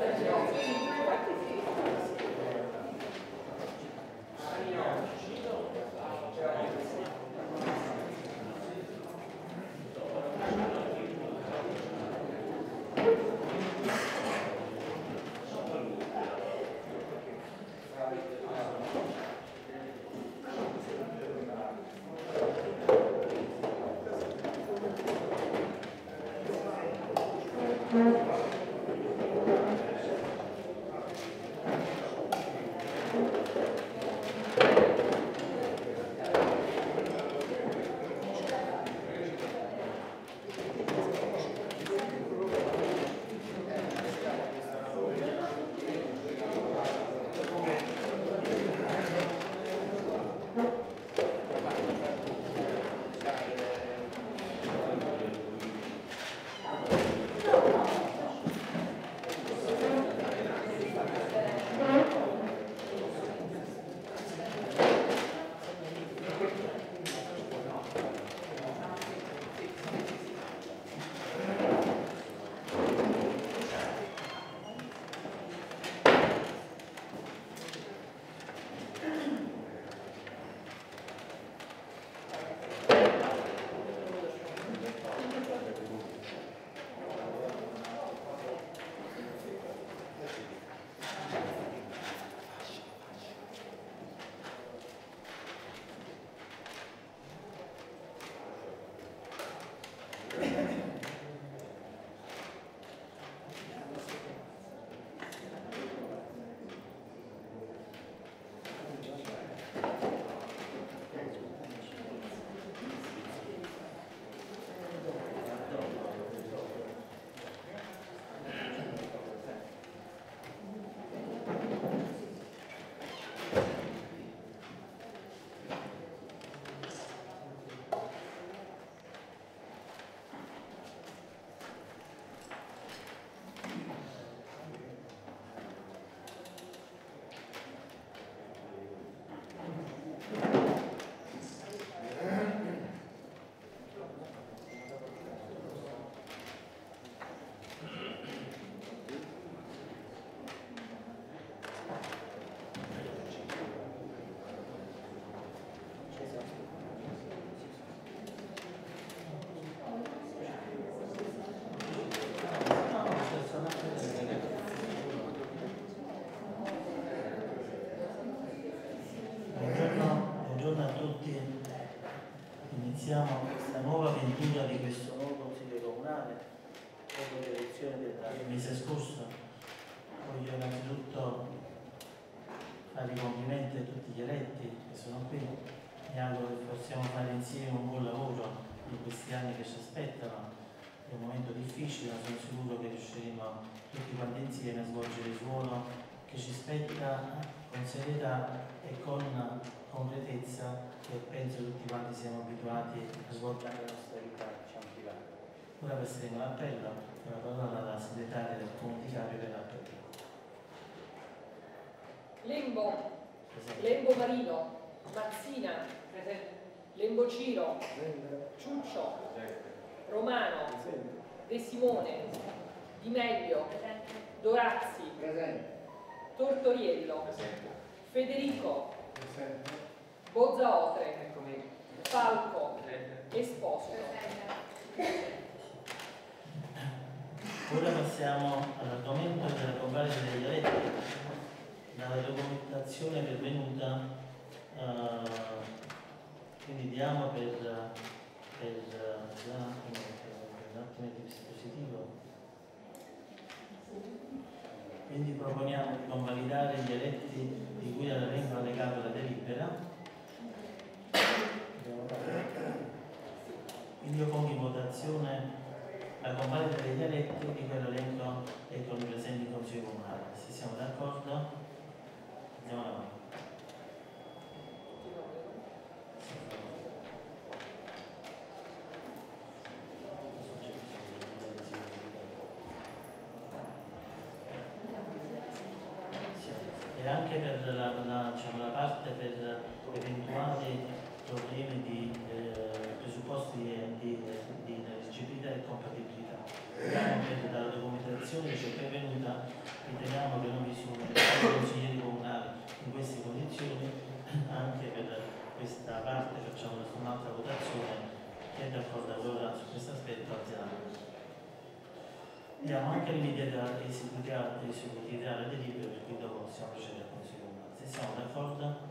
iniziamo questa nuova avventura di questo nuovo consiglio comunale dopo l'elezione del mese scorso. Voglio innanzitutto fare i complimenti a tutti gli eletti che sono qui. Mi auguro che possiamo fare insieme un buon lavoro in questi anni che ci aspettano. È un momento difficile, ma sono sicuro che riusciremo tutti quanti insieme a svolgere il ruolo che ci spetta con serietà e con concretezza, che penso tutti quanti siamo abituati a svolgere la nostra vita privata. Ora passeremo l'appello, la parola alla segretaria del comunicario per l'appello. Lembo, Lembo Marino, Mazzina, Lembo Ciro, Ciuccio, Romano, De Simone, Di Meglio, Dorazzi, Tortoriello, Federico, Bozzaotre, Falco, Esposito. Ora passiamo all'argomento della convalida degli eletti. Dalla documentazione pervenuta, quindi diamo per un attimo di dispositivo. Quindi proponiamo di convalidare gli eletti di cui all'elenco allegato alla delibera. Quindi io pongo in votazione la convalida degli eletti di quell'elenco e con i presenti in consiglio comunale. Se siamo d'accordo, andiamo avanti. E anche per la parte per eventuali problemi di presupposti di eleggibilità e compatibilità. Vediamo che dalla documentazione che ci è pervenuta riteniamo che non vi siano consiglieri comunali in queste condizioni. Anche per questa parte facciamo un'altra votazione. Chi è d'accordo allora su questo aspetto alziamo. Diamo anche l'immediata esecutività alle delibere, per cui dopo possiamo procedere al Consiglio Comunale. Se siamo d'accordo?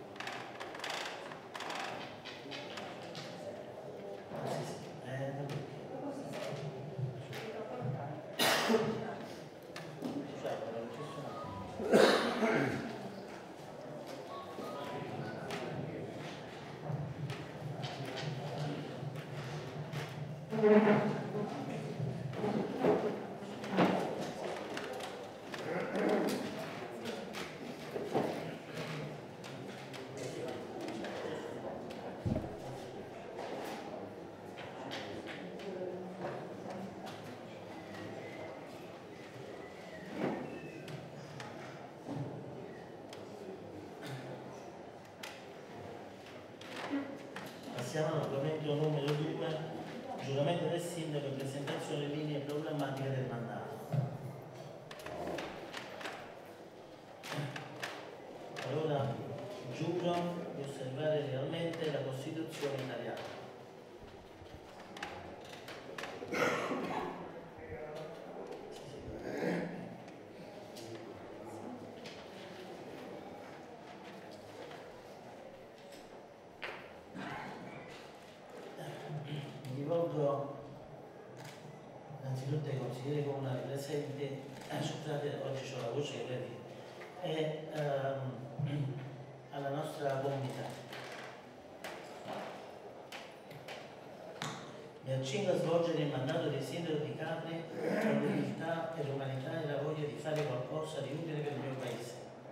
Passiamo all'argomento numero 2, giuramento del sindaco e presentazione delle linee programmatiche del mandato. Allora, giuro di osservare realmente la Costituzione italiana. Innanzitutto ai consiglieri comunali presenti, scusate, oggi ho la voce e alla nostra comunità. Mi accingo a svolgere il mandato di sindaco di Capri con l'umiltà e l'umanità e la voglia di fare qualcosa di utile per il mio paese.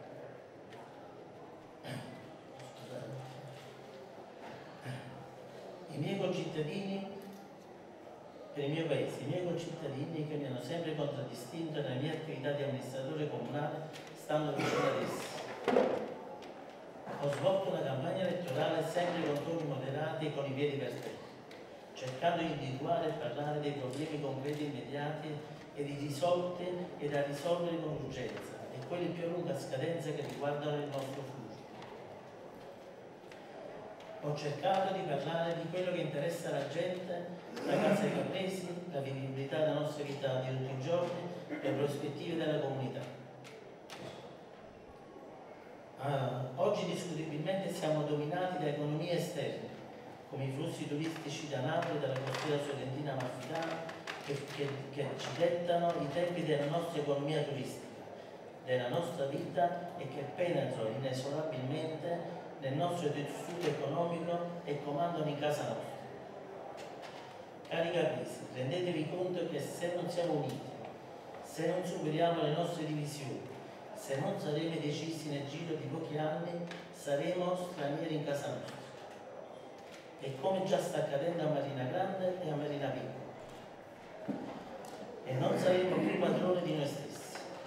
I miei concittadini per il mio paese, i miei concittadini che mi hanno sempre contraddistinto nella mia attività di amministratore comunale, stando vicino ad essi. Ho svolto una campagna elettorale sempre con toni moderati e con i piedi per terra, cercando di individuare e parlare dei problemi concreti immediati e da risolvere con urgenza e quelli più a lunga scadenza che riguardano il nostro futuro. Ho cercato di parlare di quello che interessa la gente, la casa dei capresi, la vivibilità della nostra vita di tutti i giorni, le prospettive della comunità. Oggi discutibilmente siamo dominati da economie esterne, come i flussi turistici da Napoli e dalla costiera sorrentina amalfitana, che ci dettano i tempi della nostra economia turistica, della nostra vita e che penetrano inesorabilmente nel nostro tessuto economico e comandano in casa nostra. Cari capresi, rendetevi conto che se non siamo uniti, se non superiamo le nostre divisioni, se non saremo decisi nel giro di pochi anni, saremo stranieri in casa nostra. E come già sta accadendo a Marina Grande e a Marina Piccola. E non saremo più padroni di noi stessi.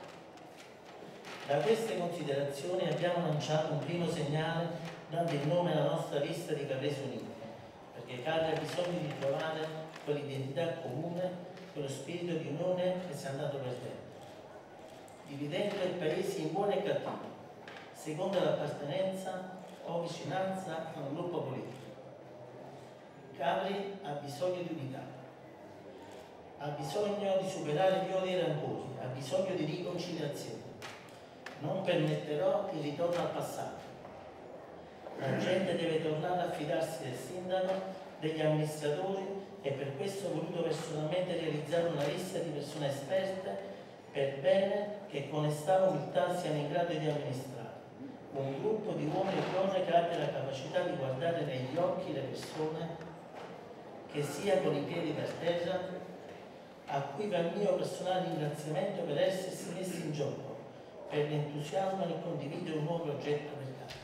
Da queste considerazioni abbiamo lanciato un primo segnale dando il nome alla nostra lista di Capresi Uniti, perché Capri ha bisogno di trovare quell'identità comune, quello spirito di unione che si è andato perdendo, dividendo il paese in buono e cattivo, secondo l'appartenenza o vicinanza a un gruppo politico. Capri ha bisogno di unità, ha bisogno di superare gli odi e i rancori, ha bisogno di riconciliazione. Non permetterò il ritorno al passato. La gente deve tornare a fidarsi del sindaco, degli amministratori e per questo ho voluto personalmente realizzare una lista di persone esperte per bene che con onestà e umiltà siano in grado di amministrare. Un gruppo di uomini e donne che abbia la capacità di guardare negli occhi le persone, che sia con i piedi per terra, a cui va il mio personale ringraziamento per essersi messi in gioco, per l'entusiasmo nel condividere un nuovo progetto per Capri.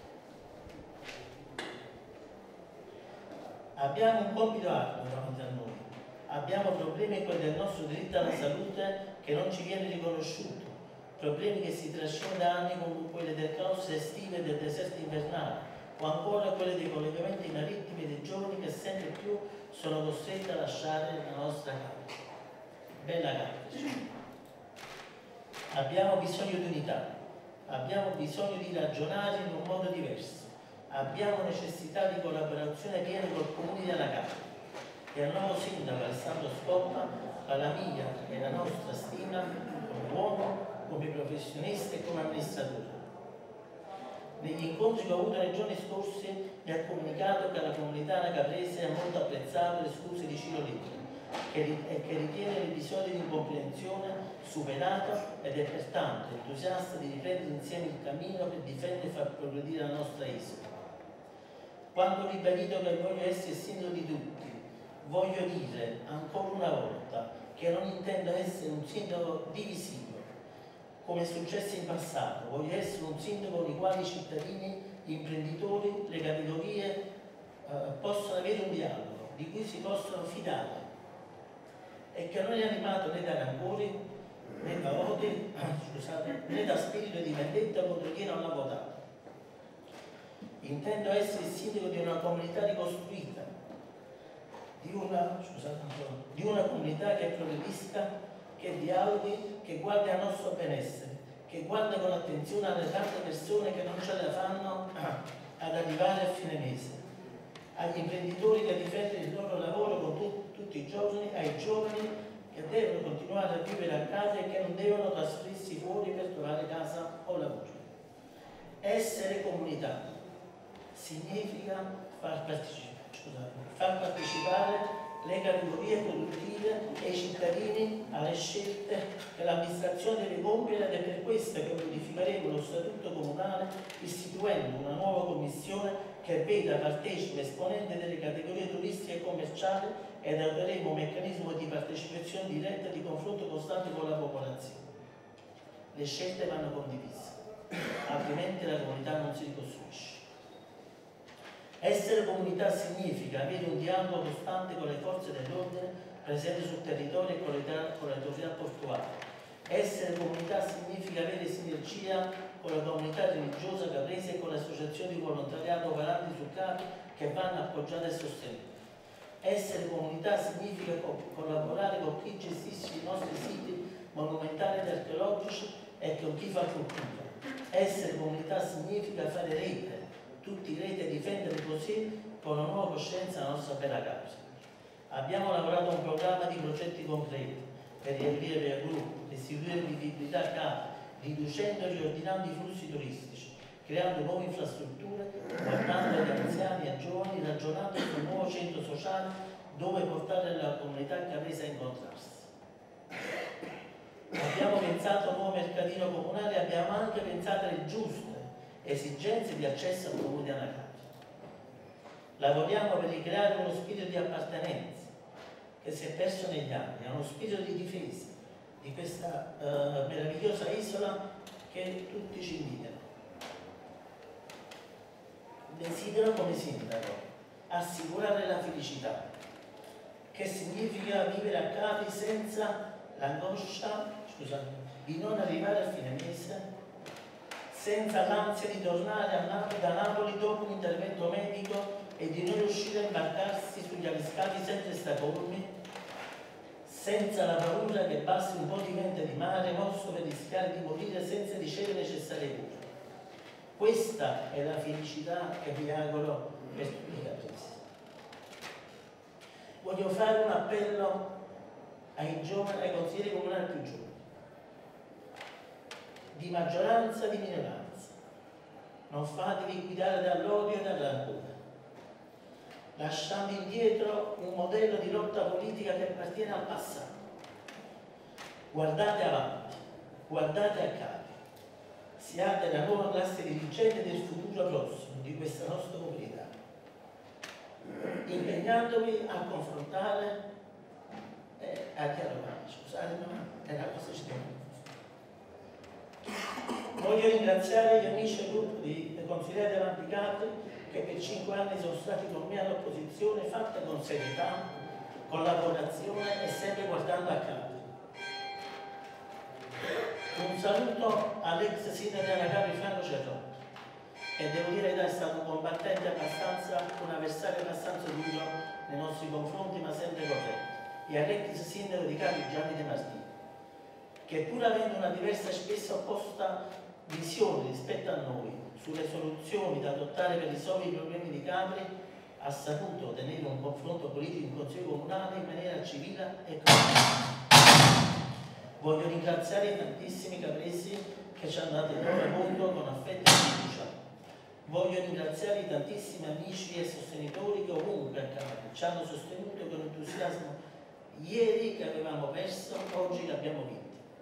Abbiamo un compito arduo davanti a noi, abbiamo problemi come del nostro diritto alla salute che non ci viene riconosciuto, problemi che si trascinano da anni come quelli delle corse estive e del deserto invernale, o ancora quelli dei collegamenti marittimi e dei giovani che sempre più sono costretti a lasciare la nostra casa. Bella Capri. Abbiamo bisogno di unità, abbiamo bisogno di ragionare in un modo diverso, abbiamo necessità di collaborazione piena col Comune di Anacapri e al nuovo sindaco Alessandro Scotta, alla mia e la nostra stima come uomo, come professionista e come amministratore. Negli incontri che ho avuto nei giorni scorsi mi ha comunicato che la comunità anacaprese ha molto apprezzato le scuse di Ciro Liguri e che ritiene l'episodio di incomprensione superato ed è pertanto entusiasta di riprendere insieme il cammino per difendere e far progredire la nostra isola. Quando ho ribadito che voglio essere sindaco di tutti, voglio dire ancora una volta che non intendo essere un sindaco divisivo, come è successo in passato. Voglio essere un sindaco con i quali i cittadini, gli imprenditori, le categorie possono avere un dialogo, di cui si possono fidare e che non è animato né da rancori, né da odi, né da spirito di vendetta contro chi non l'ha votato. Intendo essere il sindaco di una comunità ricostruita, di una comunità che è progredista, che dialoghi, che guardi al nostro benessere, che guarda con attenzione alle tante persone che non ce la fanno ad arrivare a fine mese, agli imprenditori che difendono il loro lavoro con tutti i giorni, ai giovani che devono continuare a vivere a casa e che non devono trasferirsi fuori per trovare casa o lavoro. Essere comunità significa far partecipare le categorie produttive e i cittadini alle scelte che l'amministrazione deve compiere, ed è per questo che modificheremo lo statuto comunale istituendo una nuova commissione che veda partecipi esponenti delle categorie turistiche e commerciali ed adotteremo un meccanismo di partecipazione diretta e di confronto costante con la popolazione. Le scelte vanno condivise, altrimenti la comunità non si ricostruisce. Essere comunità significa avere un dialogo costante con le forze dell'ordine presenti sul territorio e con le autorità portuali. Essere comunità significa avere sinergia con la comunità religiosa caprese e con le associazioni di volontariato operanti sul Capi che vanno appoggiate e sostenute. Essere comunità significa collaborare con chi gestisce i nostri siti monumentali ed archeologici e con chi fa cultura. Essere comunità significa fare rete, tutti rete e difendere così con una nuova coscienza la nostra bella causa. Abbiamo lavorato a un programma di progetti concreti per riaprire via gruppo, restituire vivibilità a Capi, riducendo e riordinando i flussi turistici, creando nuove infrastrutture, guardando agli anziani e ai giovani, ragionando sul nuovo centro sociale dove portare la comunità caprese a incontrarsi. Abbiamo pensato a un nuovo mercatino comunale e abbiamo anche pensato alle giuste esigenze di accesso al comune di Anacapri. Lavoriamo per ricreare uno spirito di appartenenza che si è perso negli anni, uno spirito di difesa di questa meravigliosa isola che tutti ci invidiano. Desidero come sindaco assicurare la felicità, che significa vivere a Capi senza l'angoscia di non arrivare a fine mese, senza l'ansia di tornare da Napoli dopo un intervento medico e di non riuscire a imbarcarsi sugli aliscati senza stacolmi, senza la paura che basti un po' di vento di mare mosso per rischiare di morire senza ricevere necessarie cure. Questa è la felicità che vi auguro per tutti i capresi. Voglio fare un appello ai giovani, ai consiglieri comunali più giovani, di maggioranza e di minoranza. Non fatevi guidare dall'odio e dal rancore, lasciando indietro un modello di lotta politica che appartiene al passato. Guardate avanti, guardate a Capi, siate la nuova classe dirigente del futuro prossimo di questa nostra comunità, impegnandovi a confrontare e a dialogare. Scusate, ma è una cosa ci devo. Voglio ringraziare gli amici del gruppo di consiglieri davanti Capri che per 5 anni sono stati con me all'opposizione, fatta con serietà, collaborazione e sempre guardando a Capri. Un saluto all'ex sindaco di Anacapri Franco Cerrone, e devo dire che è stato un combattente un avversario abbastanza duro nei nostri confronti, ma sempre corretto, e all'ex sindaco di Capri Gianni De Martino. che pur avendo una diversa e spesso opposta visione rispetto a noi sulle soluzioni da adottare per risolvere i problemi di Capri, ha saputo tenere un confronto politico in Consiglio Comunale in maniera civile e costruttiva. Voglio ringraziare i tantissimi capresi che ci hanno dato il loro voto con affetto e fiducia. Voglio ringraziare i tantissimi amici e sostenitori che ovunque a Capri ci hanno sostenuto con entusiasmo. Ieri che avevamo perso, oggi che abbiamo vinto.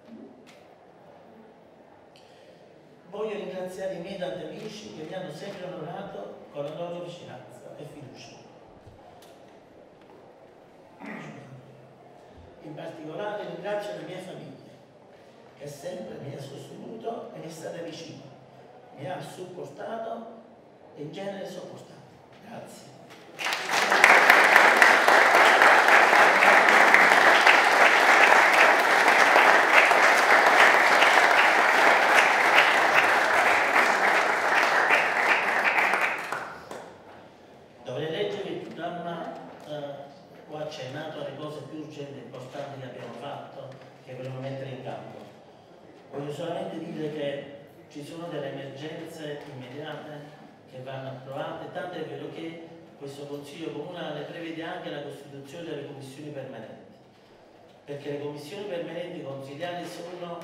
Voglio ringraziare i miei tanti amici che mi hanno sempre onorato con la loro vicinanza e fiducia. In particolare ringrazio la mia famiglia, che sempre mi ha sostenuto e mi è stata vicina, mi ha supportato e in genere sopportato. Grazie. Dovrei leggere il programma, ho accennato alle cose più urgenti e importanti che abbiamo fatto, che vogliamo mettere in campo. Voglio solamente dire che ci sono delle emergenze immediate che vanno approvate, tanto è vero che questo Consiglio Comunale prevede anche la costituzione delle commissioni permanenti, perché le commissioni permanenti consigliari sono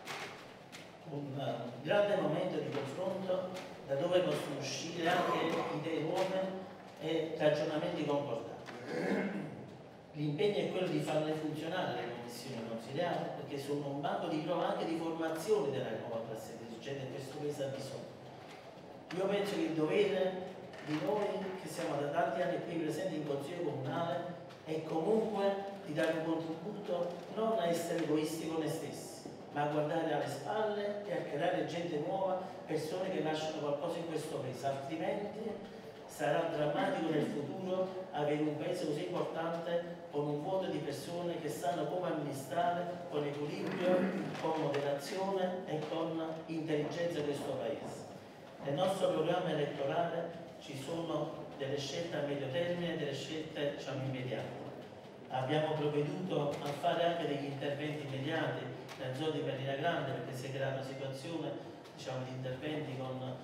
un grande momento di confronto da dove possono uscire anche idee nuove e ragionamenti concordati. L'impegno è quello di farle funzionare le commissioni consigliari, perché sono un banco di prova anche di formazione della nuova classe dirigente e questo paese ha bisogno. Io penso che il dovere di noi che siamo da tanti anni qui presenti in Consiglio Comunale è comunque di dare un contributo non a essere egoisti con noi stessi, ma a guardare alle spalle e a creare gente nuova, persone che lasciano qualcosa in questo paese, altrimenti sarà drammatico nel futuro avere un paese così importante con un vuoto di persone che sanno come amministrare con equilibrio, con moderazione e con intelligenza questo paese. Nel nostro programma elettorale ci sono delle scelte a medio termine e delle scelte immediate. Abbiamo provveduto a fare anche degli interventi immediati nella zona di Marina Grande, perché si è creata una situazione di interventi con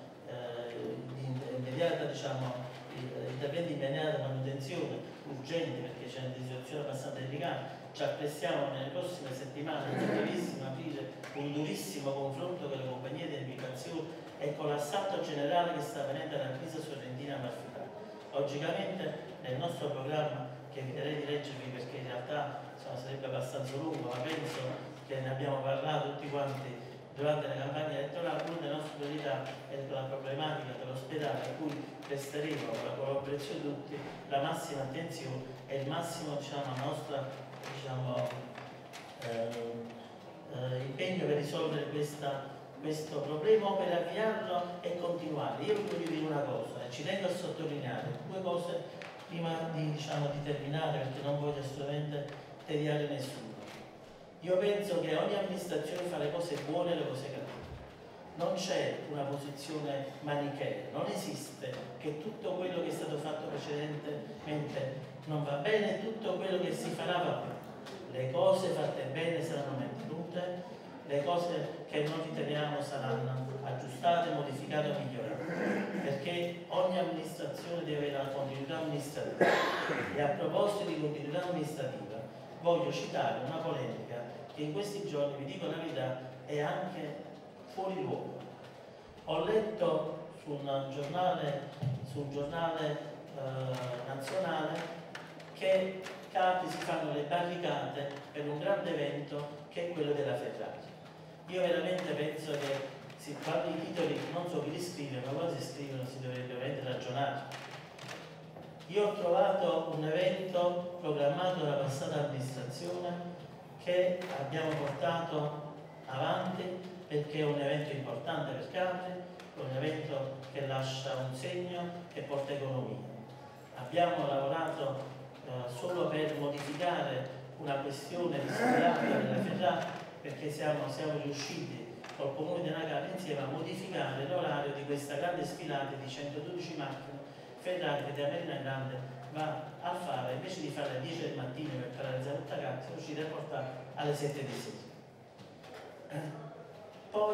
interventi immediati, manutenzione urgenti, perché c'è una situazione abbastanza delicata. Ci apprestiamo nelle prossime settimane, in brevissimo, a aprire un durissimo confronto con le compagnie di navigazione e con l'assalto generale che sta avvenendo alla crisi sorrentina amalfitana. Logicamente nel nostro programma, che eviterei di leggervi perché in realtà sarebbe abbastanza lungo, ma penso che ne abbiamo parlato tutti quanti durante la campagna elettorale, una delle nostre priorità è la problematica dell'ospedale, a cui presteremo con la collaborazione di tutti la massima attenzione e il massimo nostro impegno per risolvere questo problema o per avviarlo e continuare. Io vi voglio dire una cosa, e ci tengo a sottolineare due cose prima di terminare, perché non voglio assolutamente tediare nessuno. Io penso che ogni amministrazione fa le cose buone e le cose cattive. Non c'è una posizione manichea, non esiste che tutto quello che è stato fatto precedentemente non va bene e tutto quello che si farà va bene. Le cose fatte bene saranno mantenute, le cose che non riteniamo saranno aggiustate, modificate o migliorate, perché ogni amministrazione deve avere la continuità amministrativa. E a proposito di continuità amministrativa, voglio citare una polemica che in questi giorni, vi dico la verità, è anche fuori luogo. Ho letto su un giornale nazionale che Capri si fanno le barricate per un grande evento che è quello della Ferrari. Io veramente penso che quando i titoli non so chi li scrive, ma quando si scrivono si dovrebbe veramente ragionare. Io ho trovato un evento programmato dalla passata amministrazione che abbiamo portato avanti perché è un evento importante per Capri, è un evento che lascia un segno e porta economia. Abbiamo lavorato solo per modificare una questione disperata della Ferrari, perché siamo riusciti col Comune di Nagara insieme a modificare l'orario di questa grande sfilata di 112 macchine Ferrari che da Marina Grande va a fare, invece di fare alle 10 del mattino per paralizzare tutta Capri, è riuscito a portare alle 7 di sera.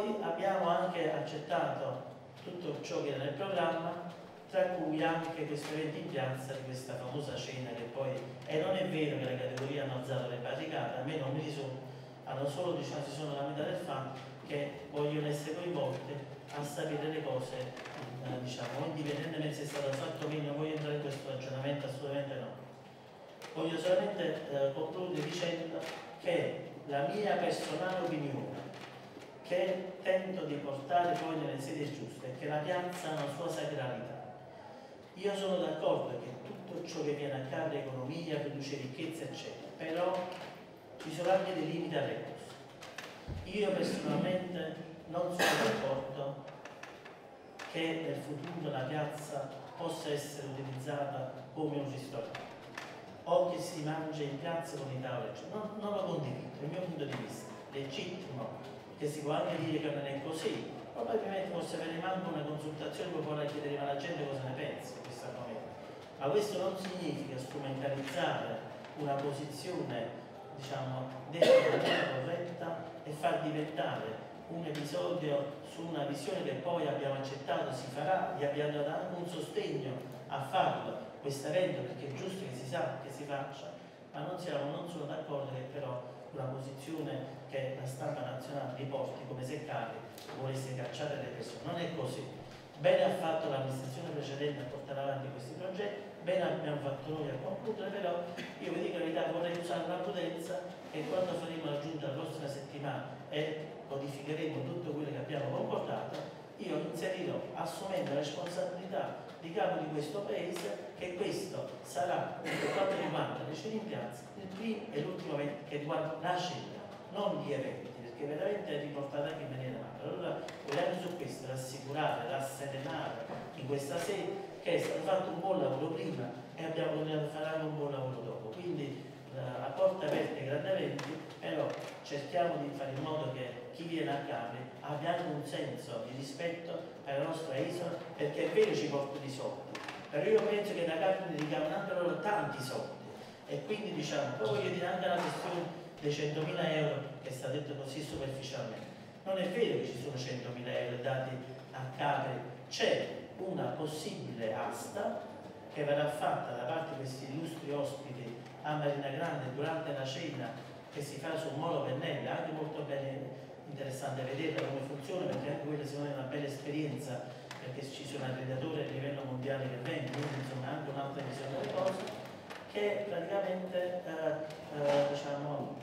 Poi abbiamo anche accettato tutto ciò che era nel programma, tra cui anche questo evento in piazza di questa famosa cena che poi, e non è vero che le categorie hanno alzato le barricate, a me non mi risulta, hanno solo, diciamo, si sono lamentati del fatto che vogliono essere coinvolte a sapere le cose, diciamo, indipendentemente se è stato fatto o meno. Non voglio entrare in questo ragionamento, assolutamente no. Voglio solamente concludere dicendo che la mia personale opinione, che tento di portare poi nelle sedi giuste, è che la piazza ha una sua sacralità. Io sono d'accordo che tutto ciò che viene a capo economia produce ricchezza eccetera, però ci sono anche dei limiti alle cose. Io personalmente non sono d'accordo che nel futuro la piazza possa essere utilizzata come un ristorante o che si mangia in piazza con i tavoli. Non lo condivido, dal mio punto di vista legittimo, che si può anche dire che non è così, probabilmente forse avere manco una consultazione popolare a chiedere alla gente cosa ne pensa di questo argomento. Ma questo non significa strumentalizzare una posizione, diciamo, detta corretta e far diventare un episodio su una visione che poi abbiamo accettato, si farà, gli abbiamo dato anche un sostegno a farlo questo evento, perché è giusto che si sa che si faccia, ma non sono d'accordo che però una posizione che la stampa nazionale riporti come se Cari volesse cacciare le persone. Non è così. Bene ha fatto l'amministrazione precedente a portare avanti questi progetti, bene abbiamo fatto noi a concludere, però io vi dico la verità, vorrei usare una prudenza e quando faremo la giunta la prossima settimana e codificheremo tutto quello che abbiamo concordato, io inserirò, assumendo la responsabilità di capo di questo paese, che questo sarà, per quanto riguarda le cene in piazza, il primo e l'ultimo evento che riguarda la cena, non gli eventi, perché veramente è riportata anche in maniera macro. Allora vogliamo su questo rassicurare, rasserenare in questa sede che è stato fatto un buon lavoro prima e abbiamo continuato a fare anche un buon lavoro dopo. Quindi a porte aperte ai grandi eventi, però cerchiamo di fare in modo che chi viene a Capri abbia anche un senso di rispetto per la nostra isola, perché è vero ci portano i soldi, però io penso che da Capri dedicano anche loro tanti soldi e quindi diciamo, poi voglio dire anche la questione dei 100.000 euro che è stato detto così superficialmente. Non è vero che ci sono 100.000 euro dati a Capri, c'è una possibile asta che verrà fatta da parte di questi illustri ospiti a Marina Grande durante la cena che si fa sul Molo Pennella, anche molto bene, interessante vederla come funziona, perché anche quella secondo me è una bella esperienza, perché ci sono aggregatori a livello mondiale che vengono, quindi insomma anche un'altra visione delle cose, che praticamente diciamo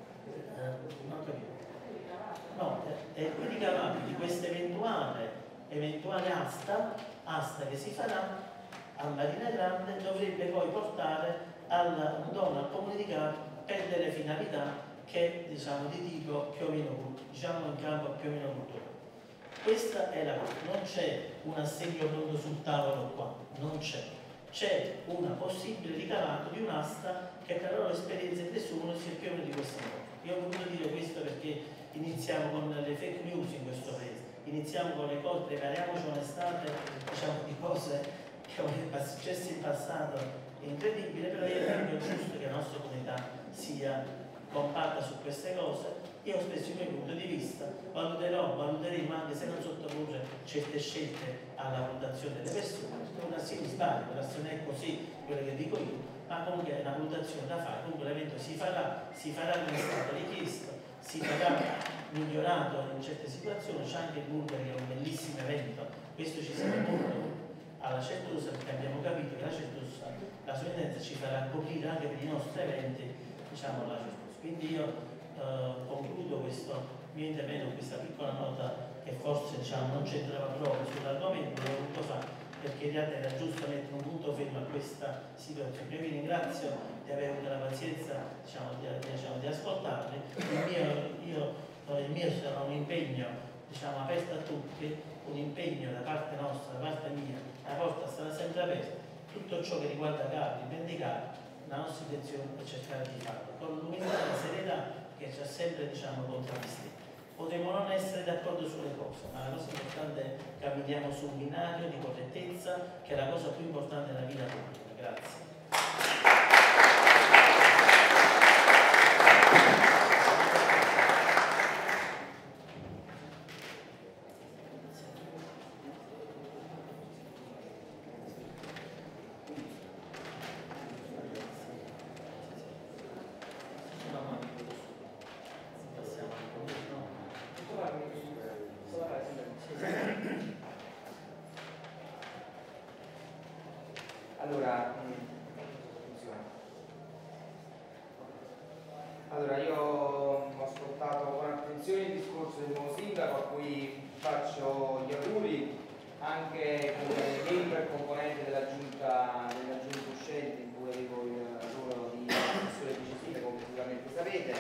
non capito. No, e quindi di questa eventuale asta che si farà a Marina Grande dovrebbe poi portare al dono al comune di Capri per delle finalità che diciamo di tipo più o meno, diciamo in campo più o meno culturale. Questa è la cosa, non c'è un assegno pronto sul tavolo qua, non c'è una possibile ricavato di un'asta che per la loro esperienza presumono sia più o meno di questo modo. Io ho voluto dire questo perché iniziamo con le fake news in questo paese, iniziamo con le cose, prepariamoci un'estate, diciamo, di cose che è successo in passato, è incredibile, però io credo giusto che la nostra comunità sia compatta su queste cose. Io ho spesso il mio punto di vista, valuteremo anche se non sottoporre certe scelte alla valutazione delle persone, non si sbaglia, non è così quello che dico io, ma comunque è una valutazione da fare. Comunque l'evento si farà come è stato richiesto, si farà migliorato in certe situazioni. C'è anche il Bulgari che è un bellissimo evento, questo ci serve molto alla Certosa, perché abbiamo capito che la Certosa, la sovrintendenza ci farà coprire anche per i nostri eventi, diciamo, la Certosa. Quindi io concludo questo mio intervento con questa piccola nota che forse diciamo, non c'entrava proprio sull'argomento, l'ho voluto fare perché in realtà era giusto mettere un punto fermo a questa situazione. Io vi ringrazio di aver avuto la pazienza di ascoltarmi. Il mio sarà un impegno aperto a tutti, un impegno da parte nostra, da parte mia, la porta sarà sempre aperta. Tutto ciò che riguarda Capri, vendicare, la nostra intenzione è cercare di farlo con l'umiltà e la serietà che ci ha sempre contraddistinto. Potremmo non essere d'accordo sulle cose, ma la cosa importante è che camminiamo su un binario di correttezza, che è la cosa più importante nella vita pubblica. Grazie. Allora, io ho ascoltato con attenzione il discorso del nuovo sindaco, a cui faccio gli auguri anche come membro e componente della giunta uscente, in cui avevo il ruolo di assessore vice sindaco, come sicuramente sapete.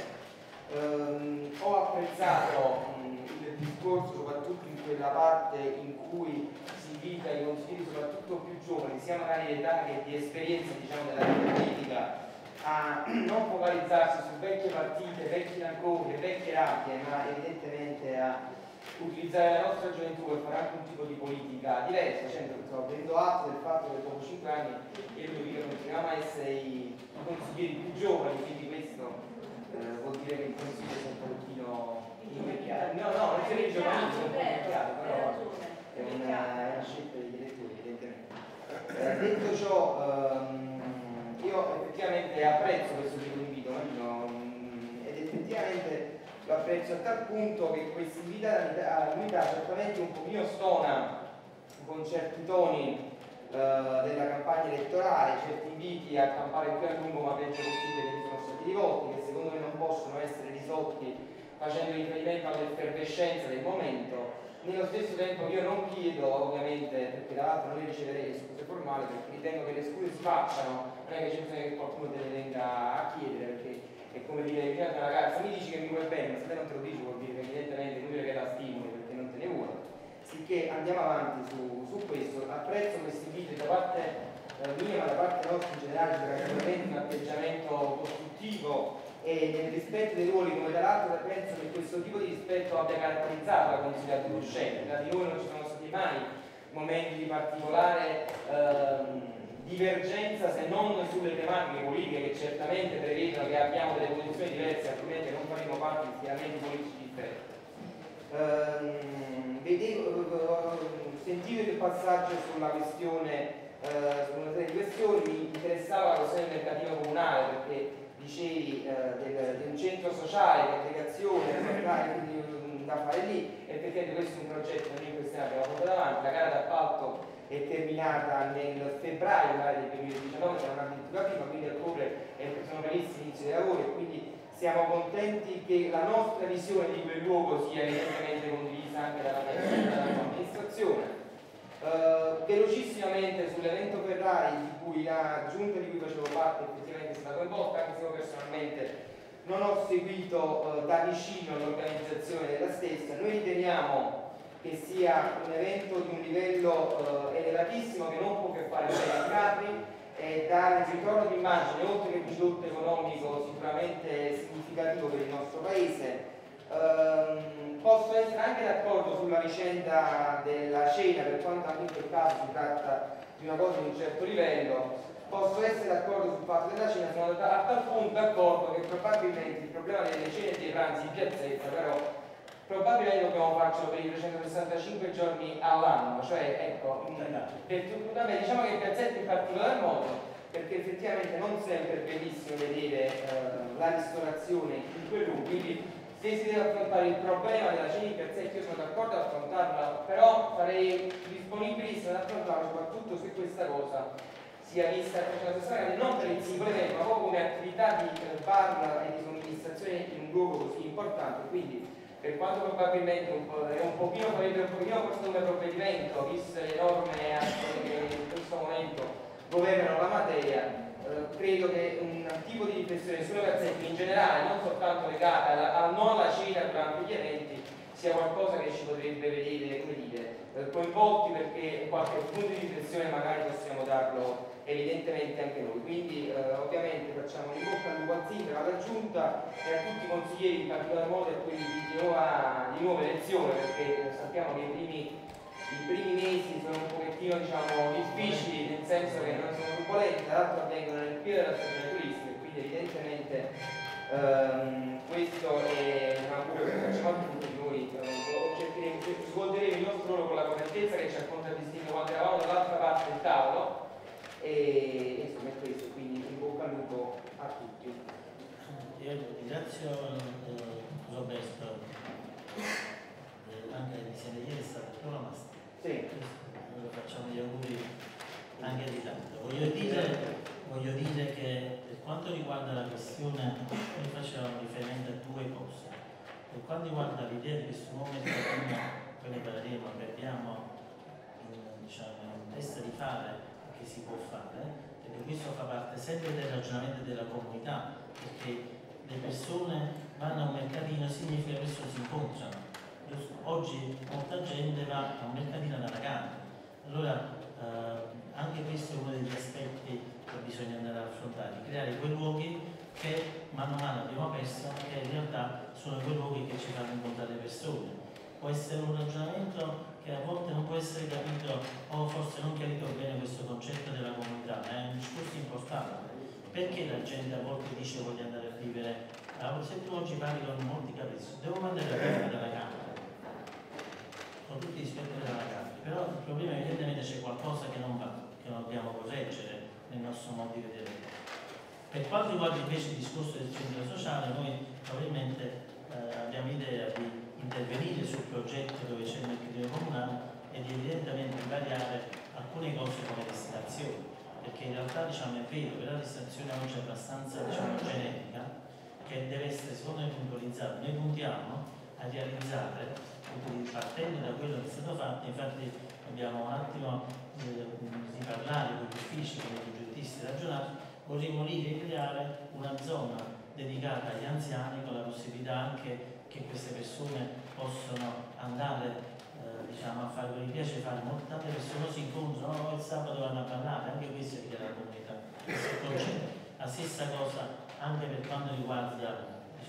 Ho apprezzato il discorso soprattutto in quella parte in cui si invita i consiglieri, soprattutto più giovani, sia magari di età che di esperienza, diciamo, della vita politica, a non focalizzarsi su vecchie partite, vecchi rancori, vecchie rabbie, ma evidentemente a utilizzare la nostra gioventù per fare anche un tipo di politica diversa, prendo atto del fatto che dopo 5 anni io devo dire che continuiamo a essere i consiglieri più giovani, quindi questo vuol dire che il consiglio è un pochino invecchiato. No, non si legge giovanile, è un po' invecchiato, però è una scelta degli elettori, evidentemente. Detto ciò, io effettivamente apprezzo questo tipo di invito, ed effettivamente lo apprezzo a tal punto che questa all'unità certamente un pochino stona con certi toni della campagna elettorale, certi inviti a campare più a lungo ma peggio possibile che sono stati rivolti, che secondo me non possono essere risolti facendo riferimento all'effervescenza del momento. Nello stesso tempo io non chiedo, ovviamente, perché tra l'altro non le riceverei le scuse formali, perché ritengo che le scuse si facciano, non è che c'è bisogno che qualcuno te le venga a chiedere, perché è come dire, prima di una ragazza mi dici che mi vuoi bene, ma se te non te lo dici vuol dire che evidentemente è inutile che la stimoli perché non te ne vuole. Sicché andiamo avanti su questo. Apprezzo questi inviti da parte mia, ma da parte nostra in generale, c'era sicuramente un atteggiamento costruttivo e nel rispetto dei ruoli, come dall'altro penso che questo tipo di rispetto abbia caratterizzato la consigliatura uscente. Da di noi non ci sono stati mai momenti di particolare divergenza, se non sulle tematiche politiche che certamente prevedono che abbiamo delle posizioni diverse, altrimenti non faremo parte di schieramenti politici differenti. Sentivo il passaggio sulla questione, su una serie di questioni, mi interessava la questione del mercatino comunale, perché dicevi di un centro sociale, di aggregazione, da fare lì, e perché questo è un progetto che noi in questione abbiamo portato avanti. La gara d'appalto è terminata nel febbraio del 2019, sarà addirittura prima, quindi a ottobre sono previsti l'inizio dei lavori, e quindi siamo contenti che la nostra visione di quel luogo sia evidentemente condivisa anche dalla sua amministrazione. Velocissimamente sull'evento Ferrari, di cui la giunta di cui facevo parte effettivamente è stata coinvolta, anche se io personalmente non ho seguito da vicino l'organizzazione della stessa. Noi riteniamo che sia un evento di un livello elevatissimo, che non può che fare bene ai carri e dare un ritorno d'immagine, oltre che di prodotto economico sicuramente significativo per il nostro paese. Posso essere anche d'accordo sulla vicenda della cena, per quanto anche in quel caso si tratta di una cosa di un certo livello. Posso essere d'accordo sul fatto della cena, sono a tal punto d'accordo che probabilmente il problema delle cene e dei pranzi in piazzetta, però probabilmente dobbiamo farcelo per i 365 giorni all'anno, cioè ecco, diciamo che in piazzetta in particolar modo, perché effettivamente non sempre è bellissimo vedere la ristorazione in quel luogo, quindi se si deve affrontare il problema della cena in piazzetta io sono d'accordo ad affrontarla, però sarei disponibilissimo ad affrontarla soprattutto se questa cosa sia vista non per il singolo evento, ma proprio come attività di bar e di somministrazione in un luogo così importante. Quindi per quanto probabilmente farebbe un pochino forse come provvedimento, viste le norme che in questo momento governano la materia, credo che un tipo di riflessione sulle piazzette in generale, non soltanto legata non alla cena durante gli eventi, sia qualcosa che ci potrebbe vedere, come dire, coinvolti, perché qualche punto di riflessione magari possiamo darlo evidentemente anche noi. Quindi ovviamente facciamo in bocca al lupo al sindaco, alla giunta e a tutti i consiglieri, in particolar modo a quelli di nuova elezione, perché sappiamo che i primi mesi sono un pochettino, diciamo, difficili, nel senso che non sono turbolenti, tra l'altro avvengono nel piede della stagione turistica, e quindi evidentemente questo è un augurio che facciamo a tutti noi. Svolgeremo il nostro ruolo con la correttezza che ci ha contraddistinto quando eravamo dall'altra parte del tavolo, e insomma è questo, quindi in bocca al lupo a tutti. Io ringrazio Roberto, anche la visione di ieri è stata pronomasta. Sì. Allora facciamo gli auguri anche di tanto. Voglio dire riguarda l'idea di questo nuovo mercatino, poi ne parleremo, che abbiamo in testa di fare, che si può fare, perché questo fa parte sempre del ragionamento della comunità, perché le persone vanno a un mercatino significa che le persone si incontrano. Oggi molta gente va a un mercatino alla Camera, allora anche questo è uno degli aspetti che bisogna andare ad affrontare, creare quei luoghi che mano a mano abbiamo perso, che in realtà sono quei luoghi che ci fanno incontrare le persone. Può essere un ragionamento che a volte non può essere capito o forse non chiarito bene questo concetto della comunità, ma è un discorso importante. Perché la gente a volte dice voglio andare a vivere? Allora, se tu oggi parli con molti capisci, devo andare a vivere dalla Camera, con tutti i rispetti della Camera, però il problema è che evidentemente c'è qualcosa che non va, che non dobbiamo correggere nel nostro modo di vedere. Per quanto riguarda invece il discorso del centro sociale, noi probabilmente abbiamo idea di intervenire sul progetto dove c'è il mercatino comunale e di evidentemente variare alcune cose come destinazione, perché in realtà è vero che la destinazione oggi è abbastanza generica, che deve essere secondo me puntualizzata. Noi puntiamo a realizzare, partendo da quello che è stato fatto, infatti abbiamo un attimo di parlare con gli uffici, con i progettisti ragionati, vorremmo lì creare una zona dedicata agli anziani con la possibilità anche che queste persone possono andare a fare quello che piace fare. Tante persone si incontrano il sabato, vanno a parlare, anche questo è la comunità. La stessa cosa anche per quanto riguarda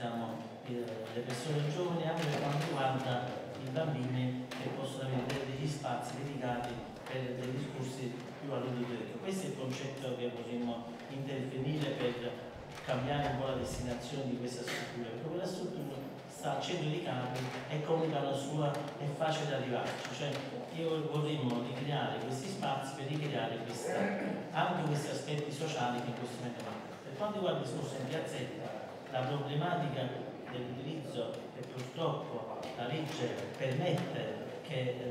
le persone giovani, anche per quanto riguarda i bambini che possono avere degli spazi dedicati per dei discorsi più a lungo periodo. Questo è il concetto che vorremmo intervenire per cambiare un po' la destinazione di questa struttura, perché quella struttura sta al centro di Capri e comunque alla sua è facile da arrivarci, cioè io vorremmo ricreare questi spazi per ricreare anche questi aspetti sociali che in questo momento mancano. Per quanto riguarda il discorso in piazzetta, la problematica dell'utilizzo che purtroppo la legge permette che,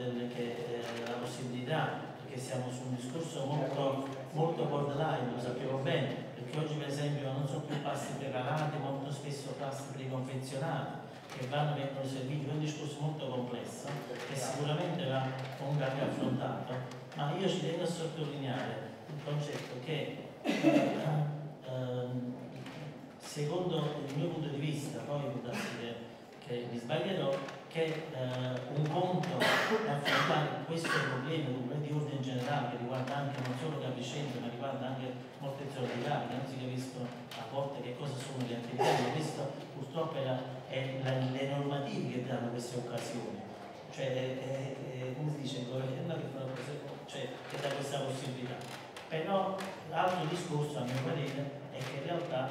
la possibilità, perché siamo su un discorso molto borderline, lo sappiamo bene, perché oggi per esempio non sono più pasti preparati, molto spesso pasti preconfezionati che vengono serviti, è un discorso molto complesso che sicuramente va comunque anche affrontato, ma io ci tengo a sottolineare il concetto che secondo il mio punto di vista, poi può darsi che mi sbaglierò, che un conto è affrontare questo problema di ordine generale che riguarda anche non solo Capricento ma riguarda anche molte zone di Capri, che non si capiscono a volte che cosa sono le attività, ma questo purtroppo è le normative che danno queste occasioni, cioè come si dice, il governo che dà questa possibilità. Però l'altro discorso a mio parere è che in realtà